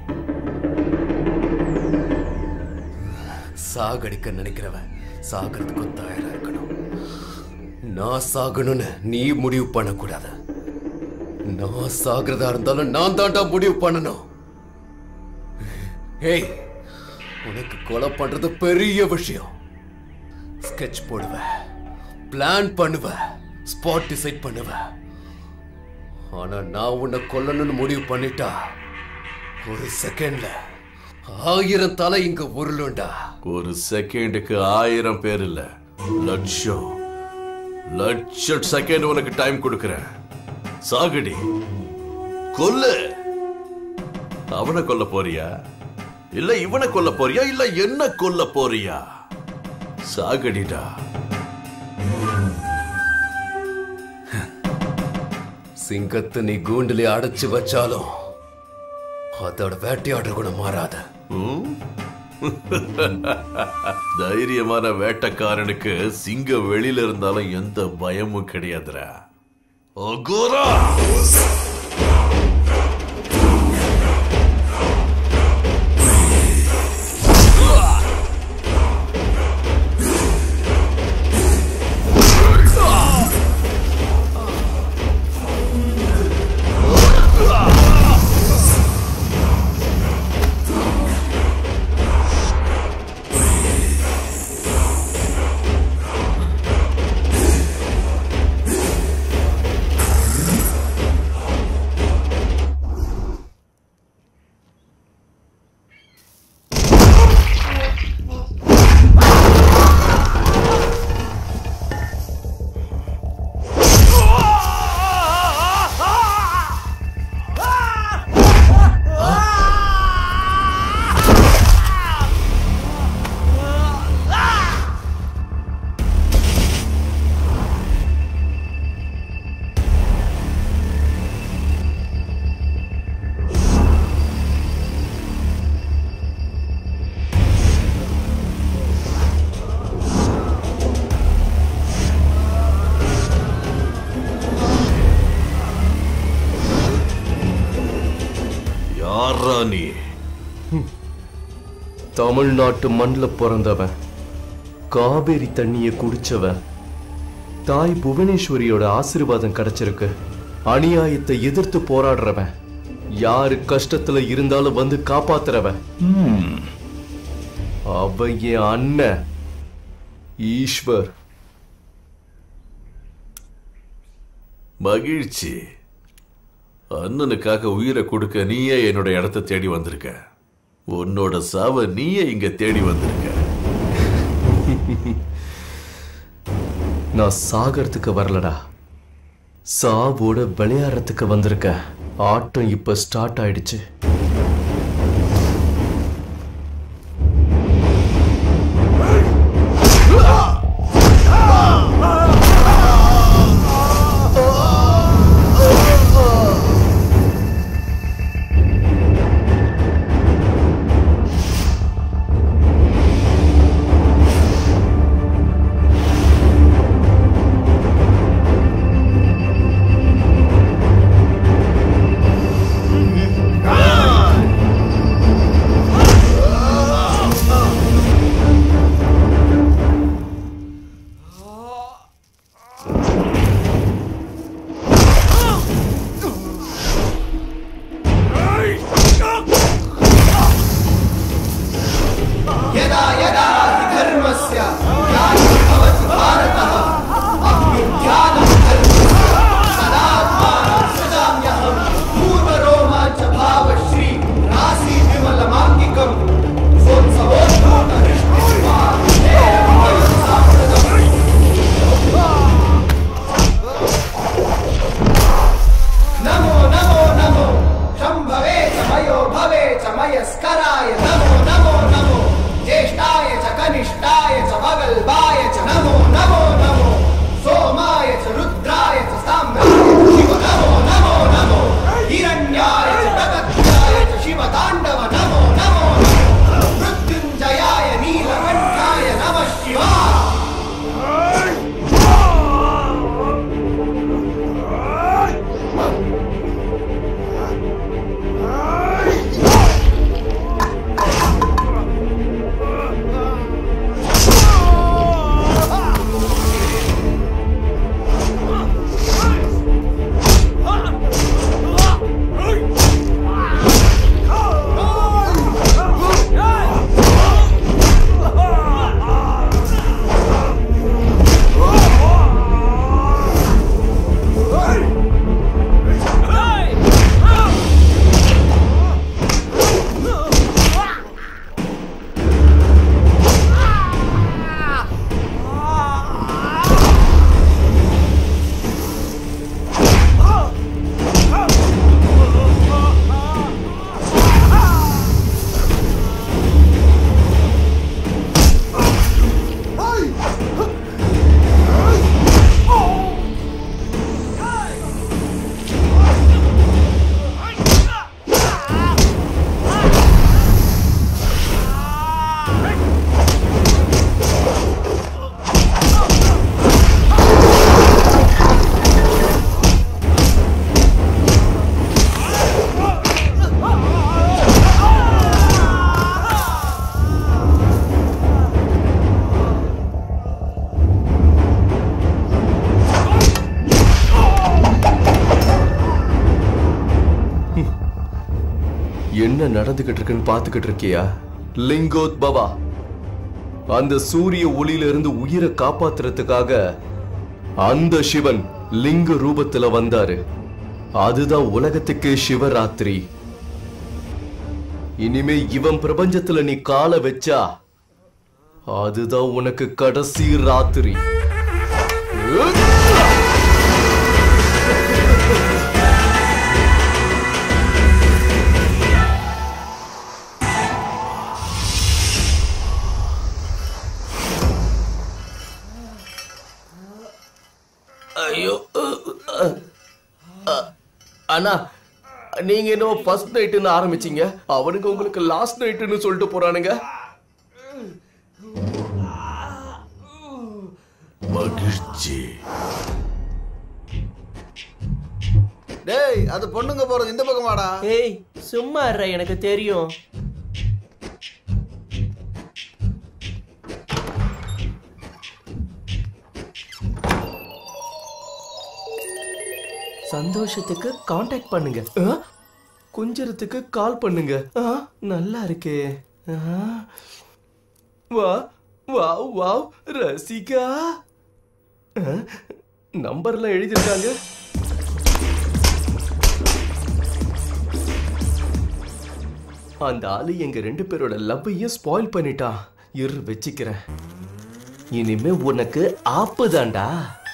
Speaker 8: சாகடிக்க நினைக்கிறவன் சாகிறதுக்கு தயாரா இருக்கணும். நான் சாகணும்னு நீ முடிவு பண்ணக்கூடாது. நான் சாகிறதா இருந்தாலும் நான் தாண்டா முடிவு பண்ணணும். ஏய், உனக்கு கொலை பண்றது பெரிய விஷயம். ஸ்கெட்ச் போடுவ, பிளான் பண்ணுவ, ஸ்பாட் டிசைட் பண்ணுவ. ஆனா நான் உன்னை கொல்லணும்னு முடிவு பண்ணிட்டா ஒரு செகண்ட்ல 1000 தலை இங்க உருளுண்டா.
Speaker 1: ஒரு செகண்டுக்கு 1000 பேர் இல்ல, லட்சம் லட்சம் செகண்ட் உனக்கு டைம் கொடுக்கிறேன். சாகடி, கொல்லு. அவனை கொல்ல போறியா, இல்ல இவனை கொல்ல போறியா, இல்ல என்ன கொல்ல போறியா? சாகடிடா.
Speaker 8: சிங்கத்தை நீ கூண்டிலே அடைச்சு வச்சாலும் அதோட வேட்டையாடுற கூட மாறாத.
Speaker 1: தைரியமான வேட்டைக்காரனுக்கு சிங்கம் வெளியில இருந்தாலும் எந்த பயமும் கிடையாதுடா. அகோரா
Speaker 2: தமிழ்நாட்டு மண்ணில் பிறந்தவன், காவேரி தண்ணியை குடிச்சவன், தாய் புவனேஸ்வரியோட ஆசீர்வாதம் கிடைச்சிருக்கு, அநியாயத்தை எதிர்த்து போராடுறவன், யாரு கஷ்டத்துல இருந்தாலும் வந்து காப்பாத்துறவன். அவன் என் அண்ணன் ஈஸ்வர்.
Speaker 1: மகிழ்ச்சி. அண்ணனுக்காக உயிரை கொடுக்க நீயே என்னோட இடத்தை தேடி வந்திருக்க. உன்னோட சாவ நீயே இங்க தேடி வந்திருக்க.
Speaker 2: நான் சாகறதுக்கு வரலடா, சாவோட விளையாடுறதுக்கு வந்திருக்க. ஆட்டம் இப்ப ஸ்டார்ட் ஆயிடுச்சு. என்ன நடந்துகிட்டு இருக்குன்னு பாத்துக்கிட்டு இருக்கியா? லிங்கோத்பவா, அந்த சூரிய ஒளியில இருந்து உயிரை காப்பாத்துறதுக்காக அந்த சிவன் லிங்க ரூபத்துல வந்தாரு. அதுதான் உலகத்துக்கு சிவராத்திரி. இனிமே இவன் பிரபஞ்சத்துல நீ காலை வச்சா அதுதான் உனக்கு கடைசி ராத்திரி.
Speaker 5: ஐயோ அண்ணா, நீங்க இன்னும் ஃபர்ஸ்ட் நைட்னு ஆரம்பிச்சீங்க, அவனுக்கு உங்களுக்கு லாஸ்ட் நைட்னு சொல்லிட்டு போறானுங்க.
Speaker 1: மகிழ்ச்சி.
Speaker 6: டேய், அது பொண்ணுங்க போறது இந்த பக்கம் வாடா.
Speaker 2: ஏய் சும்மா இருடா, எனக்கு தெரியும். சந்தோஷத்துக்கு காண்டாக்ட் பண்ணுங்க, கொஞ்சத்துக்கு கால் பண்ணுங்க. நல்லா இருக்கே. வா வா வா ரசிகா. நம்பர்லாம் எழுதிருக்காங்க. அந்த ஆளு எங்க 2 பேரோட லவ்வையும் ஸ்பாயில் பண்ணிட்டான். இரு வச்சுக்கிறேன். இனிமே உனக்கு ஆப்பு தான்டா.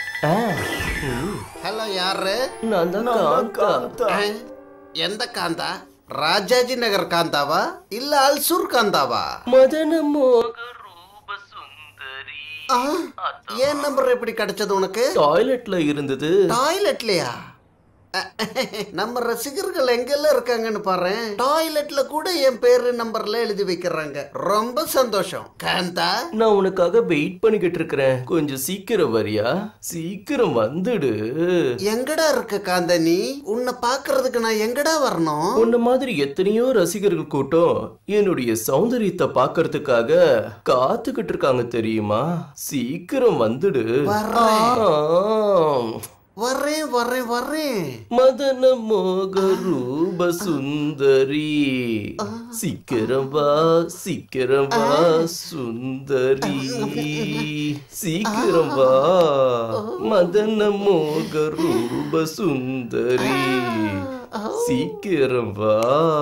Speaker 6: ஹலோ, யாரு?
Speaker 2: நான் தான் காந்தா.
Speaker 6: எந்த காந்தா? ராஜாஜி நகர் காந்தாவா இல்ல அல்சூர் காந்தாவா?
Speaker 2: மதன மோக
Speaker 6: ஏன் நம்பர் எப்படி கிடைச்சது உனக்கு?
Speaker 2: டாய்லெட்ல இருந்தது.
Speaker 6: டாய்லெட்லயா? நம்ம ரசிகர்கள் எங்கெல்லாம் இருக்காங்கன்னு பாரு. டாய்லெட்ல கூட என் பேரு நம்பர்ல எழுதி வைக்கிறாங்க. ரொம்ப சந்தோஷம் காந்தா.
Speaker 2: நான் உனக்காக வெயிட் பண்ணிக்கிட்டு இருக்கிறேன். கொஞ்சம் சீக்கிரம் வரியா? சீக்கிரம் வந்துடு.
Speaker 6: எங்கடா இருக்க காந்தா நீ? உன்னை பாக்குறதுக்கு நான் எங்கடா வரணும்?
Speaker 2: உன்ன மாதிரி எத்தனையோ ரசிகர்கள் கூட்டம் என்னுடைய சௌந்தரியத்தை பாக்குறதுக்காக காத்துக்கிட்டு இருக்காங்க தெரியுமா? சீக்கிரம் வந்துடு.
Speaker 6: வரேன் வரேன் வரேன்.
Speaker 2: மதன மோக ரூப சுந்தரி, சீக்கிரம் வா சீக்கிரம் வா சுந்தரி, சீக்கிரம் வா மதன மோக ரூப சுந்தரி, சீக்கிரம் வா.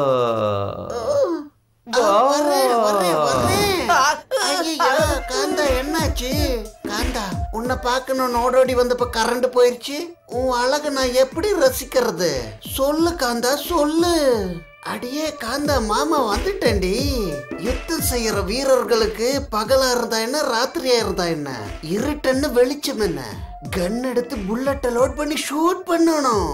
Speaker 6: காந்தா என்னாச்சு? காந்தா, உன்னை பார்க்கணும்னு ஓடோடி வந்தப்ப கரண்ட் போயிருச்சு. உன் அழக நான் எப்படி ரசிக்கிறது? சொல்லு காந்தா சொல்லு. அடியே காந்தா, மாமா வந்துட்டேன்டி. யுத்தம் செய்யற வீரர்களுக்கு பகலா இருந்தா என்ன, ராத்திரியா இருந்தா என்ன, இருட்டன்னு வெளிச்சம் என்ன, கன் எடுத்து புல்லட்டை லோட் பண்ணி ஷூட் பண்ணணும்.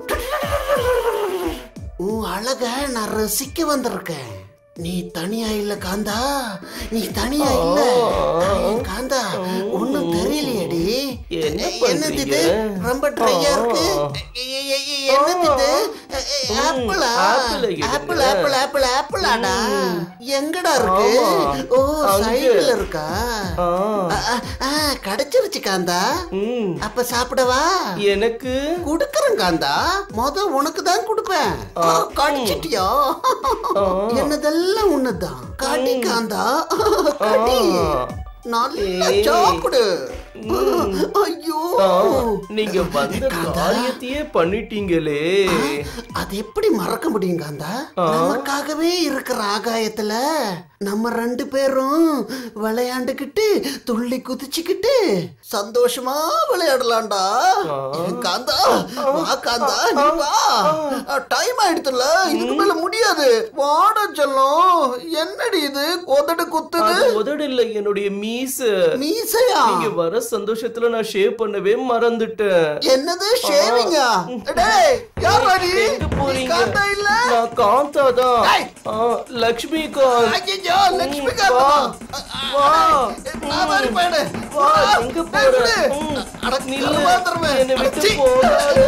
Speaker 6: உன் அழக நான் ரசிக்க வந்திருக்கேன். நீ தனியா இல்ல காந்தா, நீ தனியா இல்ல காந்தா. ஒண்ணும் தெரியலையடி. என்னது இது? ரொம்ப ட்ரையா இருக்கு. என்னது இது? ஆப்பிளா? ஆப்பிள் ஆப்பிள் ஆப்பிள் ஆப்பிளாடா? எங்கடா இருக்கு? ஓ, சைடுல இருக்கா? கிடைச்சிருச்சு காந்தா. அப்ப சாப்பிடவா?
Speaker 2: எனக்கு
Speaker 6: குடுக்கறேன் காந்தா. உனக்கு தான் கொடுப்பேன். கடிச்சிட்டியா? என்னதெல்லாம் உன்னதான். கடி காந்தா, கடி. நல்லா சாப்பிடு. ஐயோ,
Speaker 2: நீங்க வந்த காரியத்தையே பண்ணிட்டீங்களே.
Speaker 6: அது எப்படி மறக்க முடியும் காந்தா? நமக்காகவே இருக்கிற ஆகாயத்துல நம்ம 2 பேரும் விளையாண்டுக்கிட்டு துள்ளி குதிச்சுக்கிட்டு சந்தோஷமா விளையாடலாம்டா. காந்தா வா காந்தா, நீ வா. டைம் ஆயிடுதுல, இதுக்கு மேல முடியாது. வாட சொல்லும். என்னடி இது? உதடு குத்துது.
Speaker 2: உதடு இல்ல, என்னுடைய மீச.
Speaker 6: மீசையா?
Speaker 2: நீங்க வர சந்தோஷத்துல நான் ஷேவ் பண்ணவே மறந்துட்டேன்.
Speaker 6: என்னது ஷேவிங்கா? டேய், யாரா நீ?
Speaker 2: எங்க போறீங்க?
Speaker 6: காந்தா இல்ல,
Speaker 2: நான் காந்தா தான். லக்ஷ்மி காந்த்.
Speaker 6: ஐயோ, லக்ஷ்மி காந்த்.
Speaker 2: வா,
Speaker 6: நான் வரி போடு.
Speaker 2: வா. எங்க போற?
Speaker 6: நில்லு.
Speaker 2: என்னை விட்டு போகாத.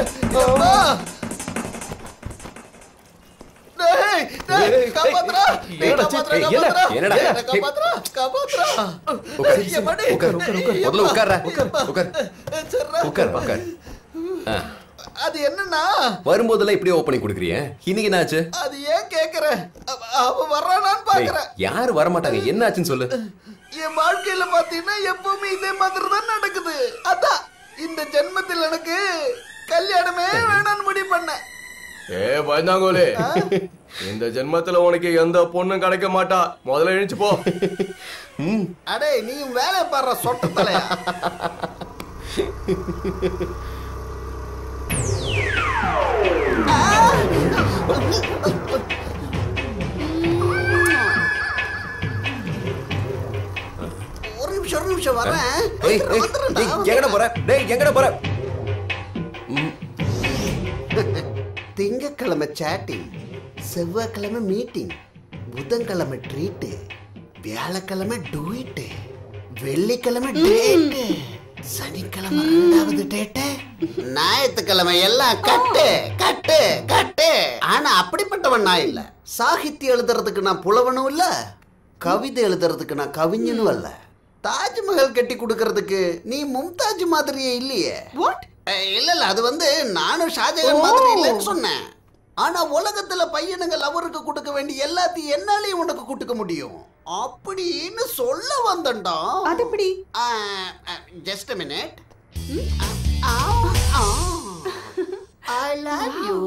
Speaker 6: காப்பாத்துறா. அது என்னன்னா,
Speaker 8: வரும்போதெல்லாம் இப்படியே ஓப்பனிங் கொடுக்குறீங்க. இன்னைக்கு என்னாச்சு?
Speaker 6: அது ஏன் கேக்குற? அவ வர்றானான்னு பாக்குறேன்.
Speaker 8: யாரு வரமாட்டாங்க, என்னாச்சுன்னு சொல்லு.
Speaker 6: என் வாழ்க்கையில பாத்தீங்கன்னா எப்பவுமே இதே மாதிரி தான் நடக்குது. அதான் இந்த ஜென்மத்தில் எனக்கு கல்யாணமே வேணான்னு முடிவு பண்ணேன்.
Speaker 2: பயந்தாங்கோலே, இந்த ஜென்மத்துல உனக்கு எந்த பொண்ணும் கிடைக்க மாட்டா. முதல்ல எழுந்து போ.
Speaker 6: அடே, நீ வேலை பாடுற சொட்ட தலையா? ஒரு நிமிஷம் வரேன்.
Speaker 8: எங்கட போற? டேய், எங்கட போற?
Speaker 6: திங்கக்கிழமை சாட்டிங், செவ்வாய்க்கிழமை மீட்டிங், புதன்கிழமை ட்ரீட்டு, வியாழக்கிழமை டூயிட்டு, வெள்ளிக்கிழமை டேட்டு, சனிக்கிழமை 2வது டேட்டு, ஞாயிற்றுக்கிழமை எல்லாம் கட்டு கட்டு கட்டு. ஆனா அப்படிப்பட்டவன் நான் இல்ல. சாகித்யம் எழுதுறதுக்கு நான் புலவனும் இல்ல, கவிதை எழுதுறதுக்கு நான் கவிஞனும் அல்ல. தாஜ்மஹால் கட்டி கொடுக்கறதுக்கு நீ மும்தாஜ் மாதிரியே இல்லையே.
Speaker 9: வாட்?
Speaker 6: இல்ல இல்ல, அது வந்து நானும் ஷாஜகான் மாதிரி இல்லைன்னு சொன்னேன். ஆனா உலகத்துல பையனுங்க லவருக்கு கொடுக்க வேண்டிய எல்லாத்தையும் என்னாலையும் உனக்கு கொடுக்க முடியும் அப்படின்னு சொல்ல வந்தேன்டா.
Speaker 9: அது எப்படி?
Speaker 6: Just a minute. I love you.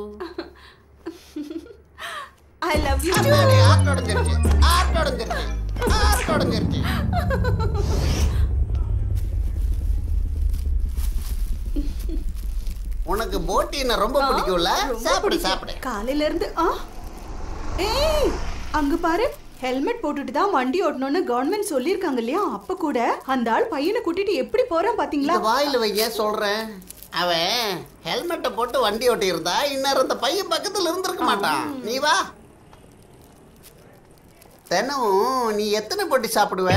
Speaker 9: I love you too.
Speaker 6: ஆட்டோடஞ்சிருச்சு. உனக்கு போட்டினா ரொம்ப பிடிக்கும்ல? சாப்பிடு.
Speaker 9: காலையில இருந்து ஏய் அங்க பாரு, ஹெல்மெட் போட்டுட்டு தான் வண்டி ஓட்டணும்னு கவர்மெண்ட் சொல்லிருக்காங்க இல்லையா? அப்ப கூட அந்த ஆள் பையனை கூட்டிட்டு எப்படி போறான் பாத்தீங்களா?
Speaker 6: வாயில வைய சொல்றேன். அவன் ஹெல்மெட்டை போட்டு வண்டி ஓட்டி இருந்தா இன்னும் அந்த பையன் பக்கத்துல இருந்திருக்க மாட்டான். நீ வா. தினம் நீ எத்தனை போட்டி சாப்பிடுவ?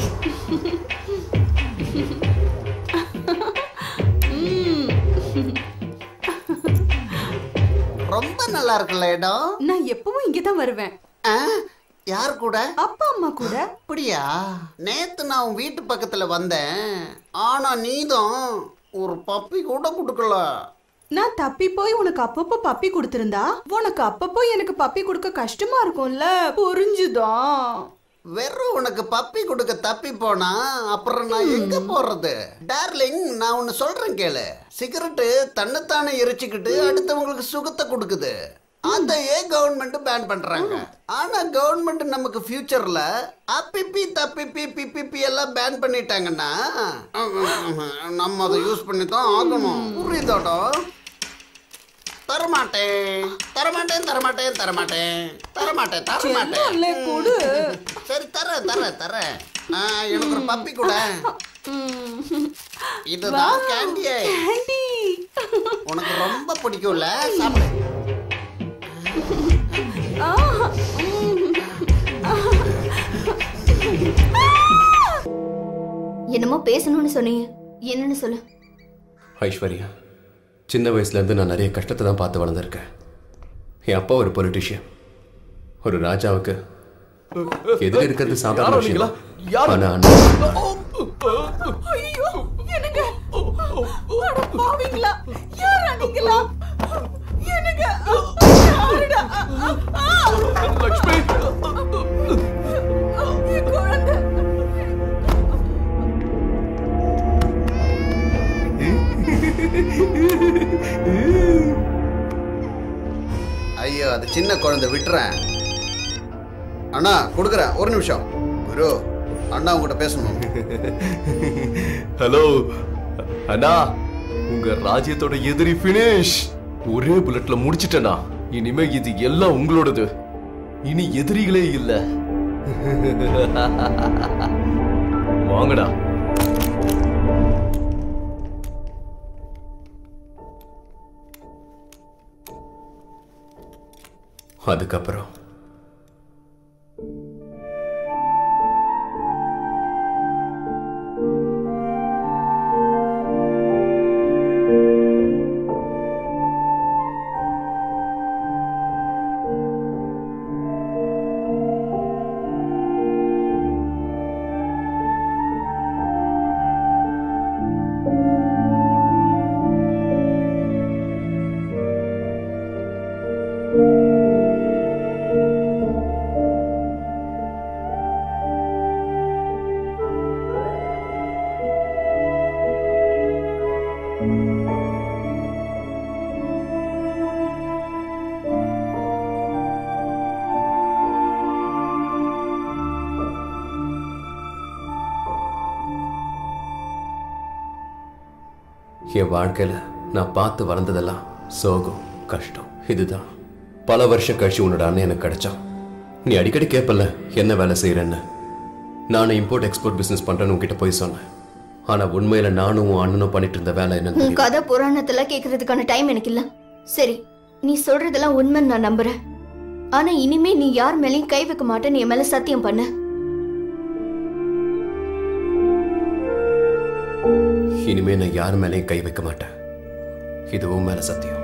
Speaker 6: ரொம்ப நல்லா இருக்குல்ல இடம்.
Speaker 9: நான் எப்பவும் இங்கதான் வருவேன்.
Speaker 6: யார் கூட?
Speaker 9: அப்பா அம்மா கூட.
Speaker 6: அப்படியா? நேத்து நான் உன் வீட்டு பக்கத்துல வந்தேன். ஆனா நீதான் ஒரு பப்பி கூட கொடுக்கல.
Speaker 9: நான் தப்பி போய் உனக்கு அப்பப்போ பப்பி கொடுத்திருந்தா உனக்கு அப்பப்போ எனக்கு பப்பி கொடுக்க கஷ்டமா இருக்கும்ல, புரிஞ்சுதா?
Speaker 6: வெறும் உனக்கு பப்பி கொடுக்க தப்பி போனா அப்புறம் நான் எங்க போறது? டார்லிங், நான் ஒன்னு சொல்றேன் கேளு. சிகரெட்டு தன்னைத்தானே எரிச்சுக்கிட்டு அடுத்தவங்களுக்கு சுகத்தை கொடுக்குது. அதையே கவர்மெண்ட் பேன் பண்றாங்க. ஆனா கவர்மெண்ட் நமக்கு ஃபியூச்சர்ல அப்பிப்பி தப்பிப்பி பிபிபி எல்லாம் பேன் பண்ணிட்டாங்கன்னா நம்ம அதை யூஸ் பண்ணி தான் ஆகணும். புரியுதாடா? தரமாட்டேன். சரி தரேன். எனக்கு ஒரு பப்பி கூட. இதுதான் கேண்டியே. உனக்கு ரொம்ப பிடிக்கும்ல? சாப்பிடு.
Speaker 10: என்னமோ பேசணும்னு சொன்னீங்க, என்னன்னு சொல்லு.
Speaker 8: ஐஸ்வர்யா, சின்ன வயசுல இருந்து நான் நிறைய கஷ்டத்தை தான் பார்த்து வளர்ந்துருக்கேன். என் அப்பா ஒரு பொலிட்டிஷியன். ஒரு ராஜாவுக்கு எதிர இருக்கிறது சாதாரண விஷயம். ஆனா
Speaker 9: ஐயோ, என்னங்க? அட பாவிங்களா, யாரா நீங்களா? என்னங்க? யாருடா? லட்சுமி, குழந்தை.
Speaker 6: ஐயோ, அது சின்ன குழந்தை, விட்டுறேன். அண்ணா கொடுக்குறேன், ஒரு நிமிஷம். குரு, அண்ணா உங்ககிட்ட பேசணும்.
Speaker 8: ஹலோ அண்ணா, உங்க ராஜ்யத்தோட எதிரி பினிஷ். ஒரே புல்லட்ல முடிச்சிட்டேனா. இனிமே இது எல்லாம் உங்களோடது. இனி எதிரிகளே இல்ல. வாங்கடா. அதுக்கப்புறம் என் வாழ்க்கையில நான் பார்த்து வளர்ந்ததெல்லாம் சோகம், கஷ்டம். இதுதான் பல வருஷம் கழிச்சு உன்னோட அண்ணன் எனக்கு கிடைச்சான். நீ அடிக்கடி கேட்பல என்ன வேலை செய்யறேன்னு. நானும் இம்போர்ட் எக்ஸ்போர்ட் பிசினஸ் பண்றேன்னு உங்ககிட்ட போய் சொன்னேன். ஆனா உண்மையில நானும் உன் அண்ணனும் பண்ணிட்டு இருந்த வேலை என்ன?
Speaker 10: உன் கதை புராணத்துல கேட்கறதுக்கான டைம் எனக்கு இல்ல. சரி, நீ சொல்றதெல்லாம் உண்மைன்னு நான் நம்புறேன். ஆனா இனிமே நீ யார் மேலேயும் கை வைக்க மாட்டேன்னு என் மேல சத்தியம் பண்ண.
Speaker 8: இனிமே நான் யார் மேலேயும் கை வைக்க மாட்டேன். இதுவும் மேல சத்தியம்.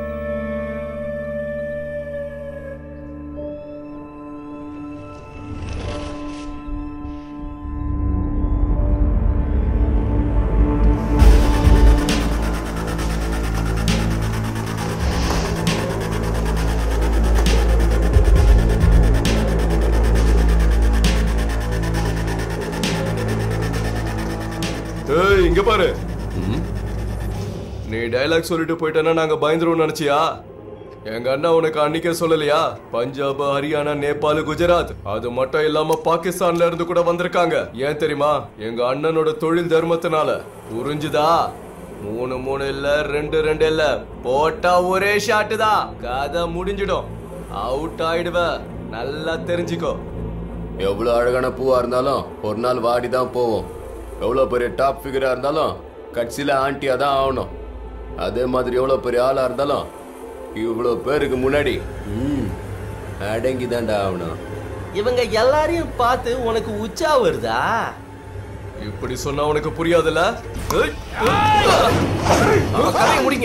Speaker 11: இங்க பாரு. நீ டயலாக் சொல்லிட்டு போயிட்டேன்னா நாங்க பயந்துருவோம் நினைச்சியா? எங்க அண்ணா உனக்கு அன்னைக்கே சொல்லலையா? பஞ்சாப், ஹரியானா, நேபாள், குஜராத் அது மட்டும் இல்லாம பாகிஸ்தான்ல இருந்து கூட வந்திருக்காங்க. ஏன் தெரியுமா? எங்க அண்ணனோட தொழில் தர்மத்தினால. புரிஞ்சுதா? 3 இல்ல 2 இல்ல, போட்டா ஒரே ஷாட் தான், கதை முடிஞ்சிடும். அவுட் ஆயிடுவ, நல்லா தெரிஞ்சுக்கோ.
Speaker 8: எவ்வளவு அழகான பூவா இருந்தாலும் ஒரு நாள் வாடி தான் போவோம். எவ்வளவு பெரிய டாப் ஃபிகரா இருந்தாலும் கட்சியில ஆண்டியா தான் ஆகணும். அதே மாதிரி எவ்வளவு பெரிய ஆளா இருந்தாலும் இவ்வளவு பேருக்கு முன்னாடி அடங்கி தான்டா ஆகணும்.
Speaker 2: இவங்க எல்லாரையும் பார்த்து உனக்கு உச்சா வருதா?
Speaker 11: இப்படி சொன்னா உனக்கு புரியாதுல்ல?
Speaker 8: கதையை முடிங்க.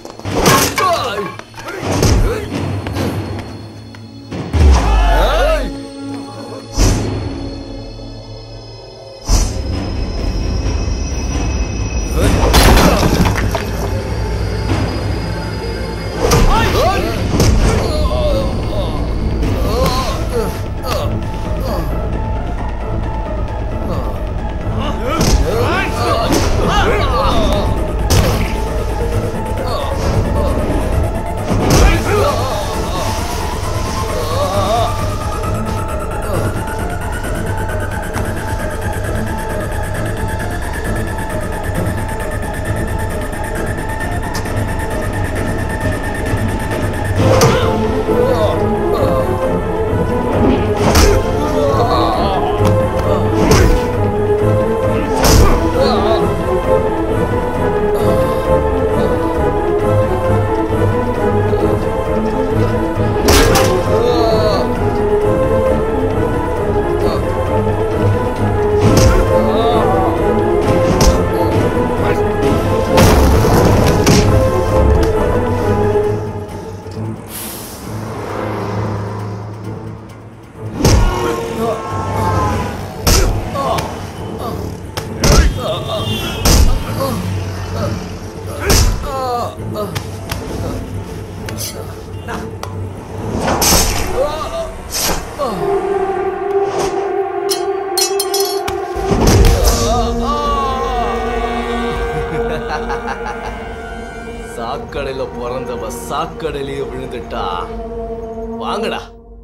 Speaker 2: சாக்கடையில பிறந்தவ சாக்கடையிலேயே விழுந்துட்டா. வாங்கடா.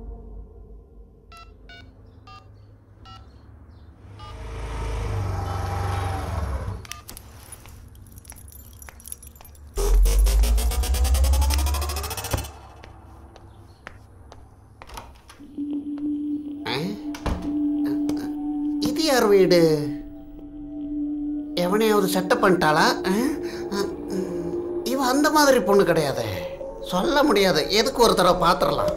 Speaker 6: இது யார் வீடு? எவனையாவது செட்டப் பண்ணிட்டாளா? இவன் அந்த மாதிரி பொண்ணு கிடையாது. சொல்ல முடியாது. எதுக்கு ஒரு தடவை பாத்திரலாம்.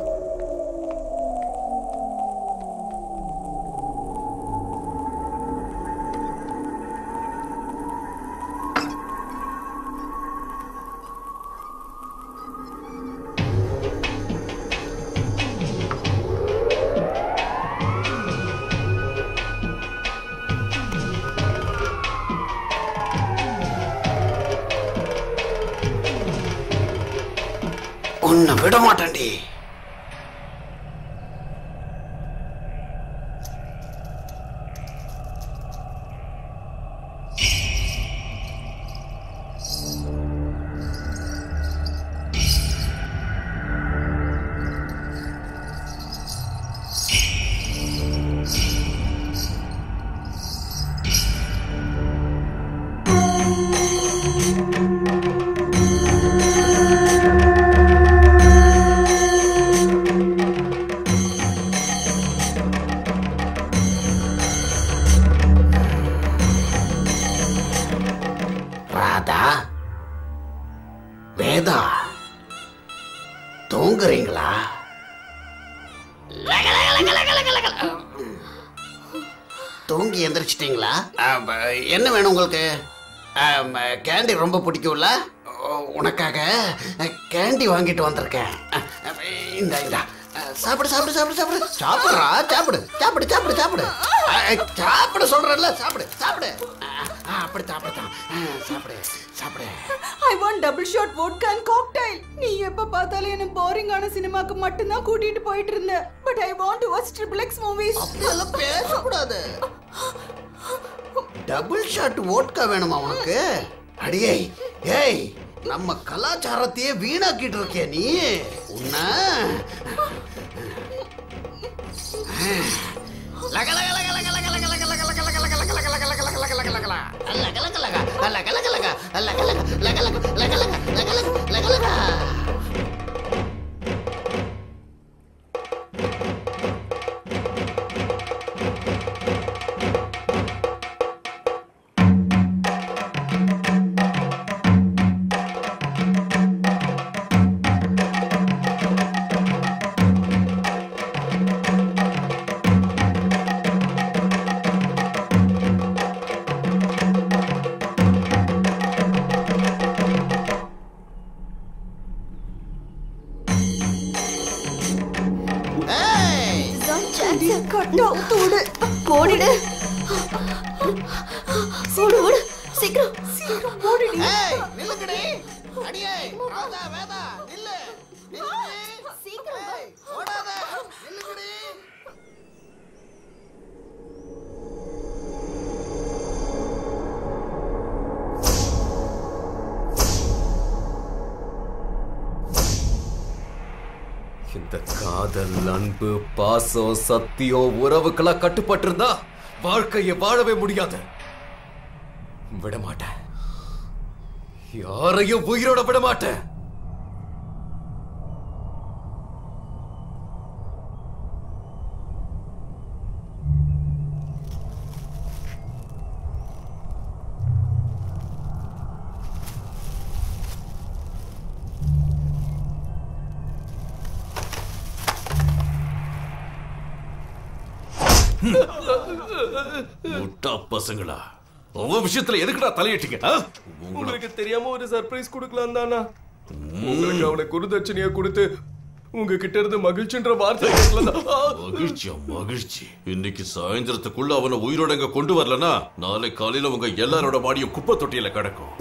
Speaker 6: உன்னை விட மாட்டேன்டி. ராதா, வேதா, தூங்குறீங்களா? தூங்கி எந்திரிச்சிட்டீங்களா? என்ன வேணும் உங்களுக்கு? கேண்டி ரொம்ப பிடிக்கும்ல? உனக்காக கேண்டி வாங்கிட்டு வந்திருக்கேன். இந்த இந்த சாப்பிடு சாப்பிடு சாப்பிடு சாப்பிடு சாப்பிடுறா. சாப்பிடு சாப்பிடு சாப்பிடு சாப்பிடு சாப்பிட சொல்றேன்ல. சாப்பிடு சாப்பிடு. அப்படி சாப்பிடுதான். சாப்பிடு சாப்பிடு.
Speaker 9: I want double shot vodka and cocktail. நீ எப்ப பார்த்தாலும் என்ன போரிங்கான சினிமாக்கு மட்டும் தான் கூட்டிட்டு போயிட்டு இருந்த. But I want to watch triple X movies.
Speaker 6: அப்படியெல்லாம் பேசக்கூடாது. டபுள் ஷாட் வோட்கா வேணுமா உனக்கு? அடியே ஏய், நம்ம கலாச்சாரத்தையே வீணாக்கிட்டு இருக்கிய நீ. உன்ன
Speaker 10: ஓடிடு, ஓடு ஓடு, சீக்கிரம் சீக்கிரம் ஓடிடு.
Speaker 6: நில்லுங்கடி. அடியே ராதா வேதா நில்லு, நில்லுடி.
Speaker 10: சீக்கிரம்
Speaker 6: ஓடாத, நில்லுங்கடி.
Speaker 8: இந்த காதல், அன்பு, பாசம், சத்தியம், உறவுக்கெல்லாம் கட்டுப்பட்டு இருந்தா வாழ்க்கையை வாழவே முடியாது. விட மாட்டேன், யாரையும் உயிரோட விட மாட்டேன்.
Speaker 1: முட்டா பசங்களா, உங்க விஷயத்துல எதுக்குடா தலையிட்டீங்க?
Speaker 11: உங்களுக்கு தெரியாம ஒரு சர்ப்ரைஸ் கொடுக்கலாம் தானா? உங்களுக்கு அவனை குருதட்சணையா கொடுத்து உங்ககிட்ட இருந்து மகிழ்ச்சின்ற வார்த்தை
Speaker 1: மகிழ்ச்சியா? மகிழ்ச்சி இன்னைக்கு சாயந்தரத்துக்குள்ள அவனை உயிரோட இங்க கொண்டு வரலனா நாளை காலையில உங்க எல்லாரோட மாடியும் குப்பை தொட்டியில கிடக்கும்.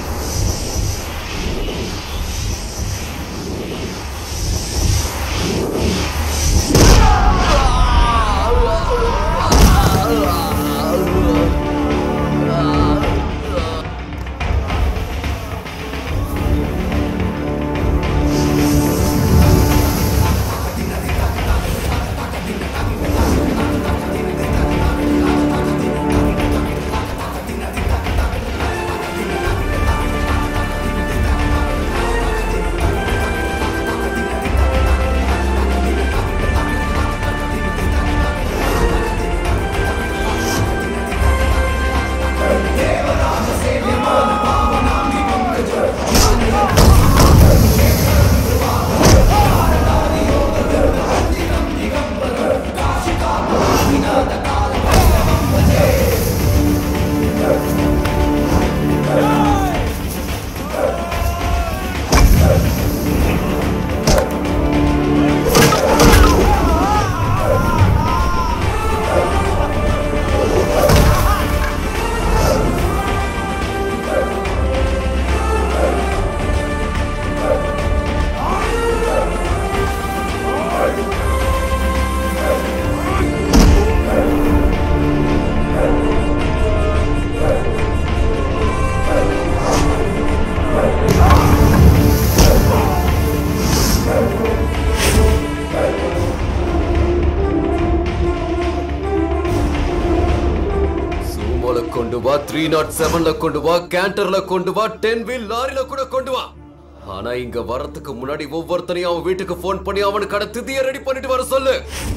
Speaker 8: கொண்டு வா, 307ல கொண்டு வா, கேண்டர்ல கொண்டு வா, 10 வீல் லாரில கூட கொண்டு வா. ஆனா இங்க வரதுக்கு முன்னாடி ஒவ்வொருத்தரையும் அவன் வீட்டுக்கு போன் பண்ணி அவனுக்கான திதியை ரெடி பண்ணிட்டு வர சொல்லு.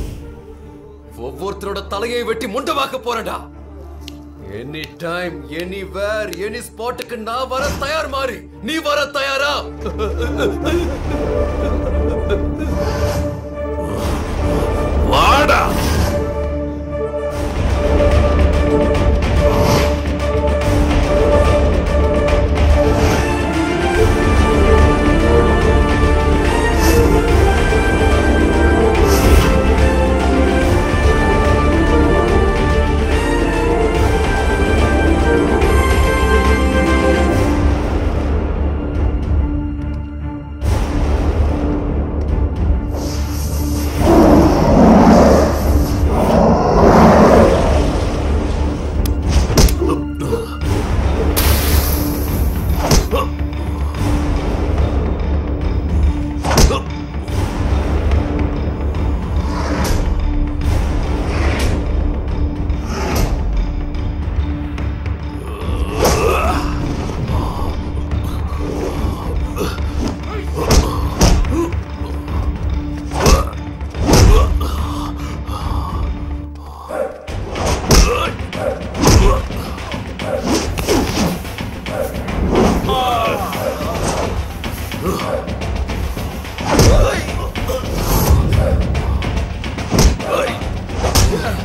Speaker 8: ஒவ்வொருத்தரோட தலையை வெட்டி முண்டவாக்க போறடா. எனி டைம், எனிவேர், எனி ஸ்பாட்டுக்கு நான் வர தயார் மாறி. நீ வர தயாரா?
Speaker 1: வாடா.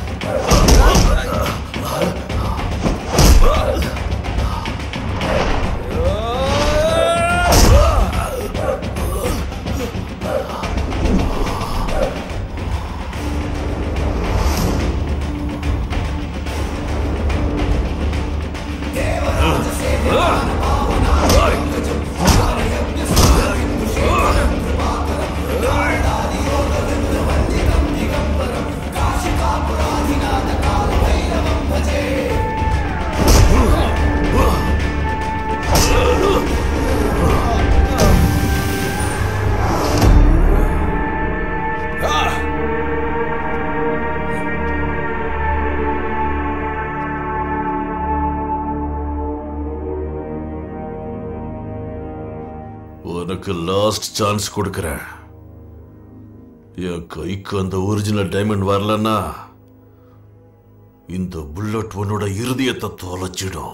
Speaker 1: உனக்கு லாஸ்ட் சான்ஸ் கொடுக்கறேன். என் கைக்கு அந்த ஒரிஜினல் டைமண்ட் வரலன்னா இந்த புல்லட் உன்னோட இருதயத்தை தொலைச்சிடும்.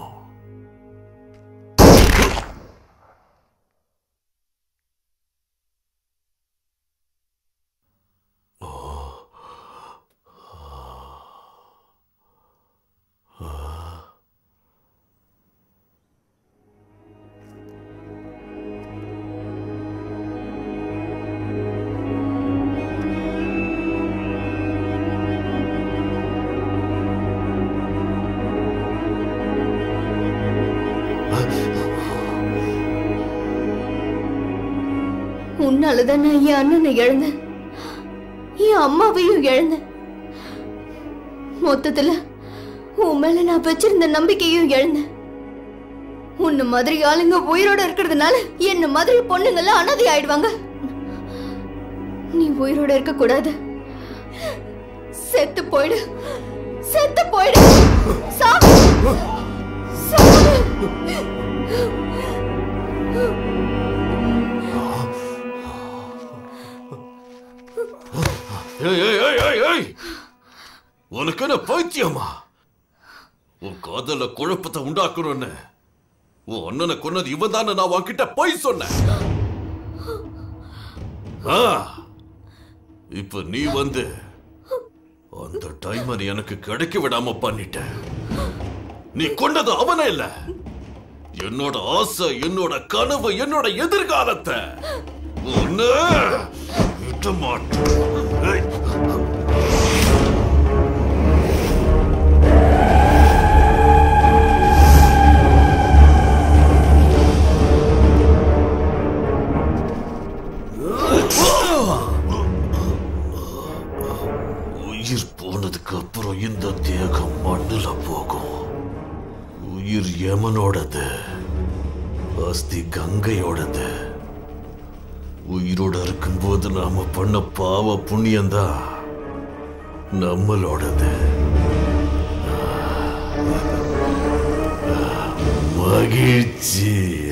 Speaker 10: உன்னாலதான் நான் என் அண்ணனை இழந்தேன், என் அம்மாவையும் இழந்தேன். மொத்தத்துல உன் மேல நான் வச்சிருந்த நம்பிக்கையும் இழந்தேன். உன்ன மாதிரி ஆளுங்க உயிரோட இருக்கிறதுனால என்ன மாதிரி பொண்ணுங்கெல்லாம் அனாதை ஆயிடுவாங்க. நீ உயிரோட இருக்க கூடாது. செத்து போயிடு, செத்து போயிடு, சாவு, சாவு.
Speaker 1: உனக்கு என்ன பைத்தியமா? உன் காதல குழப்பத்தை உண்டாக்கணும்னு உன் அண்ணனை கொன்னது இவன் தானே நான் உன்கிட்ட போய் சொன்னேன். இப்ப நீ வந்து அந்த டைமர் எனக்கு கிடைக்க விடாம பண்ணிட்ட. நீ கொண்டது அவனே இல்ல, என்னோட ஆசை, என்னோட கனவு, என்னோட எதிர்காலத்தை. ஒண்ணு விட மாட்டேன். உயிர் போனதுக்கு அப்புறம் இந்த தேகம் மண்ணுல போகும். உயிர் யமனோடது, அஸ்தி கங்கையோடது. உயிரோட இருக்கும்போது நாம பண்ண பாவ புண்ணியம்தான் நம்மளோடது. மகிழ்ச்சி.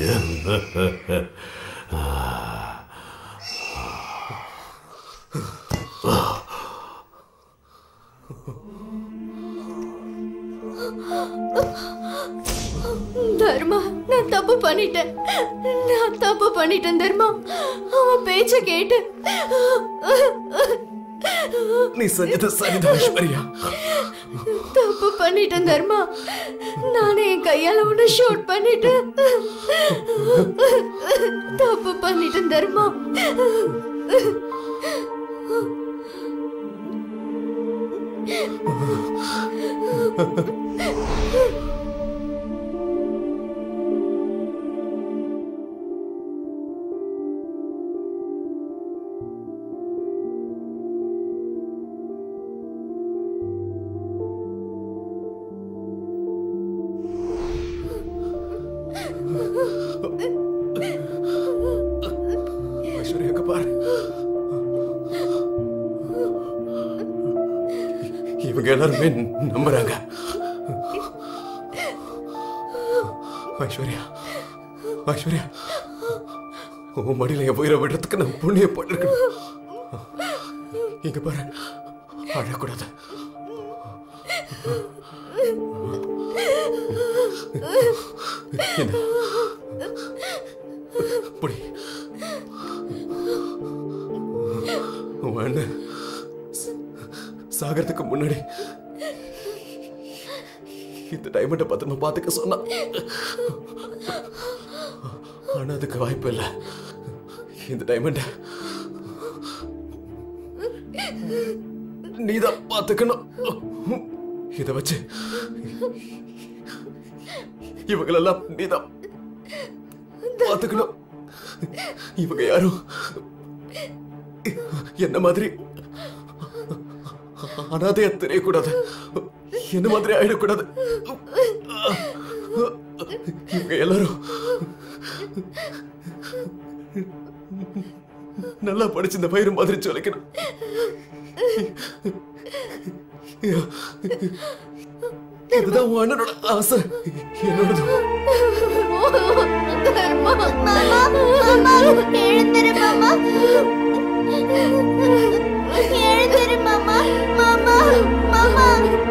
Speaker 10: தர்மா, நான் தப்பு பண்ணிட்டேன், நான் தப்பு பண்ணிட்டேன் தர்மா. அவன் பேச்ச கேட்டு
Speaker 11: நீ செஞ்சது சரிதான் ஐஸ்வர்யா.
Speaker 10: தப்பு பண்ணிட்டேன் தர்மா. நானே என் கையால உன்னை ஷூட் பண்ணிட்டேன். தப்பு பண்ணிட்டேன் தர்மா.
Speaker 11: ஐஸ்வர்யாக்கு பாரு, இவங்க எல்லாருமே நம்புறாங்க. ஐஸ்வர்யா, ஐஸ்வர்யா, உன் மடியில என் உயிரை விடுறதுக்கு நான் புண்ணியம் பண்ணிருக்கணும். இங்க பாரு, அழக்கூடாது. புடி. சாகிறதுக்கு முன்னாடி
Speaker 8: இந்த டைமண்டை பத்திரமா பாத்துக்க சொன்னா, ஆனா அதுக்கு வாய்ப்பு இல்லை. இந்த டைமண்ட நீதான் பாத்துக்கணும். இத வச்சு இவங்களெல்லாம் நீதான் பாத்துக்கணும். இவங்க யாரும் என்ன மாதிரி அனாதையா தெரியக்கூடாது, என்ன மாதிரி ஆயிடக்கூடாது. இவங்க எல்லாரும் நல்லா படிச்சு இந்த பயிர் மாதிரி சொல்லிக்கணும். இதுதான் உன் அண்ணனோட ஆசை, என்னோடது.
Speaker 10: எழுந்திரு மாமா, எழுந்திரு மாமா, மாமா, மாமா.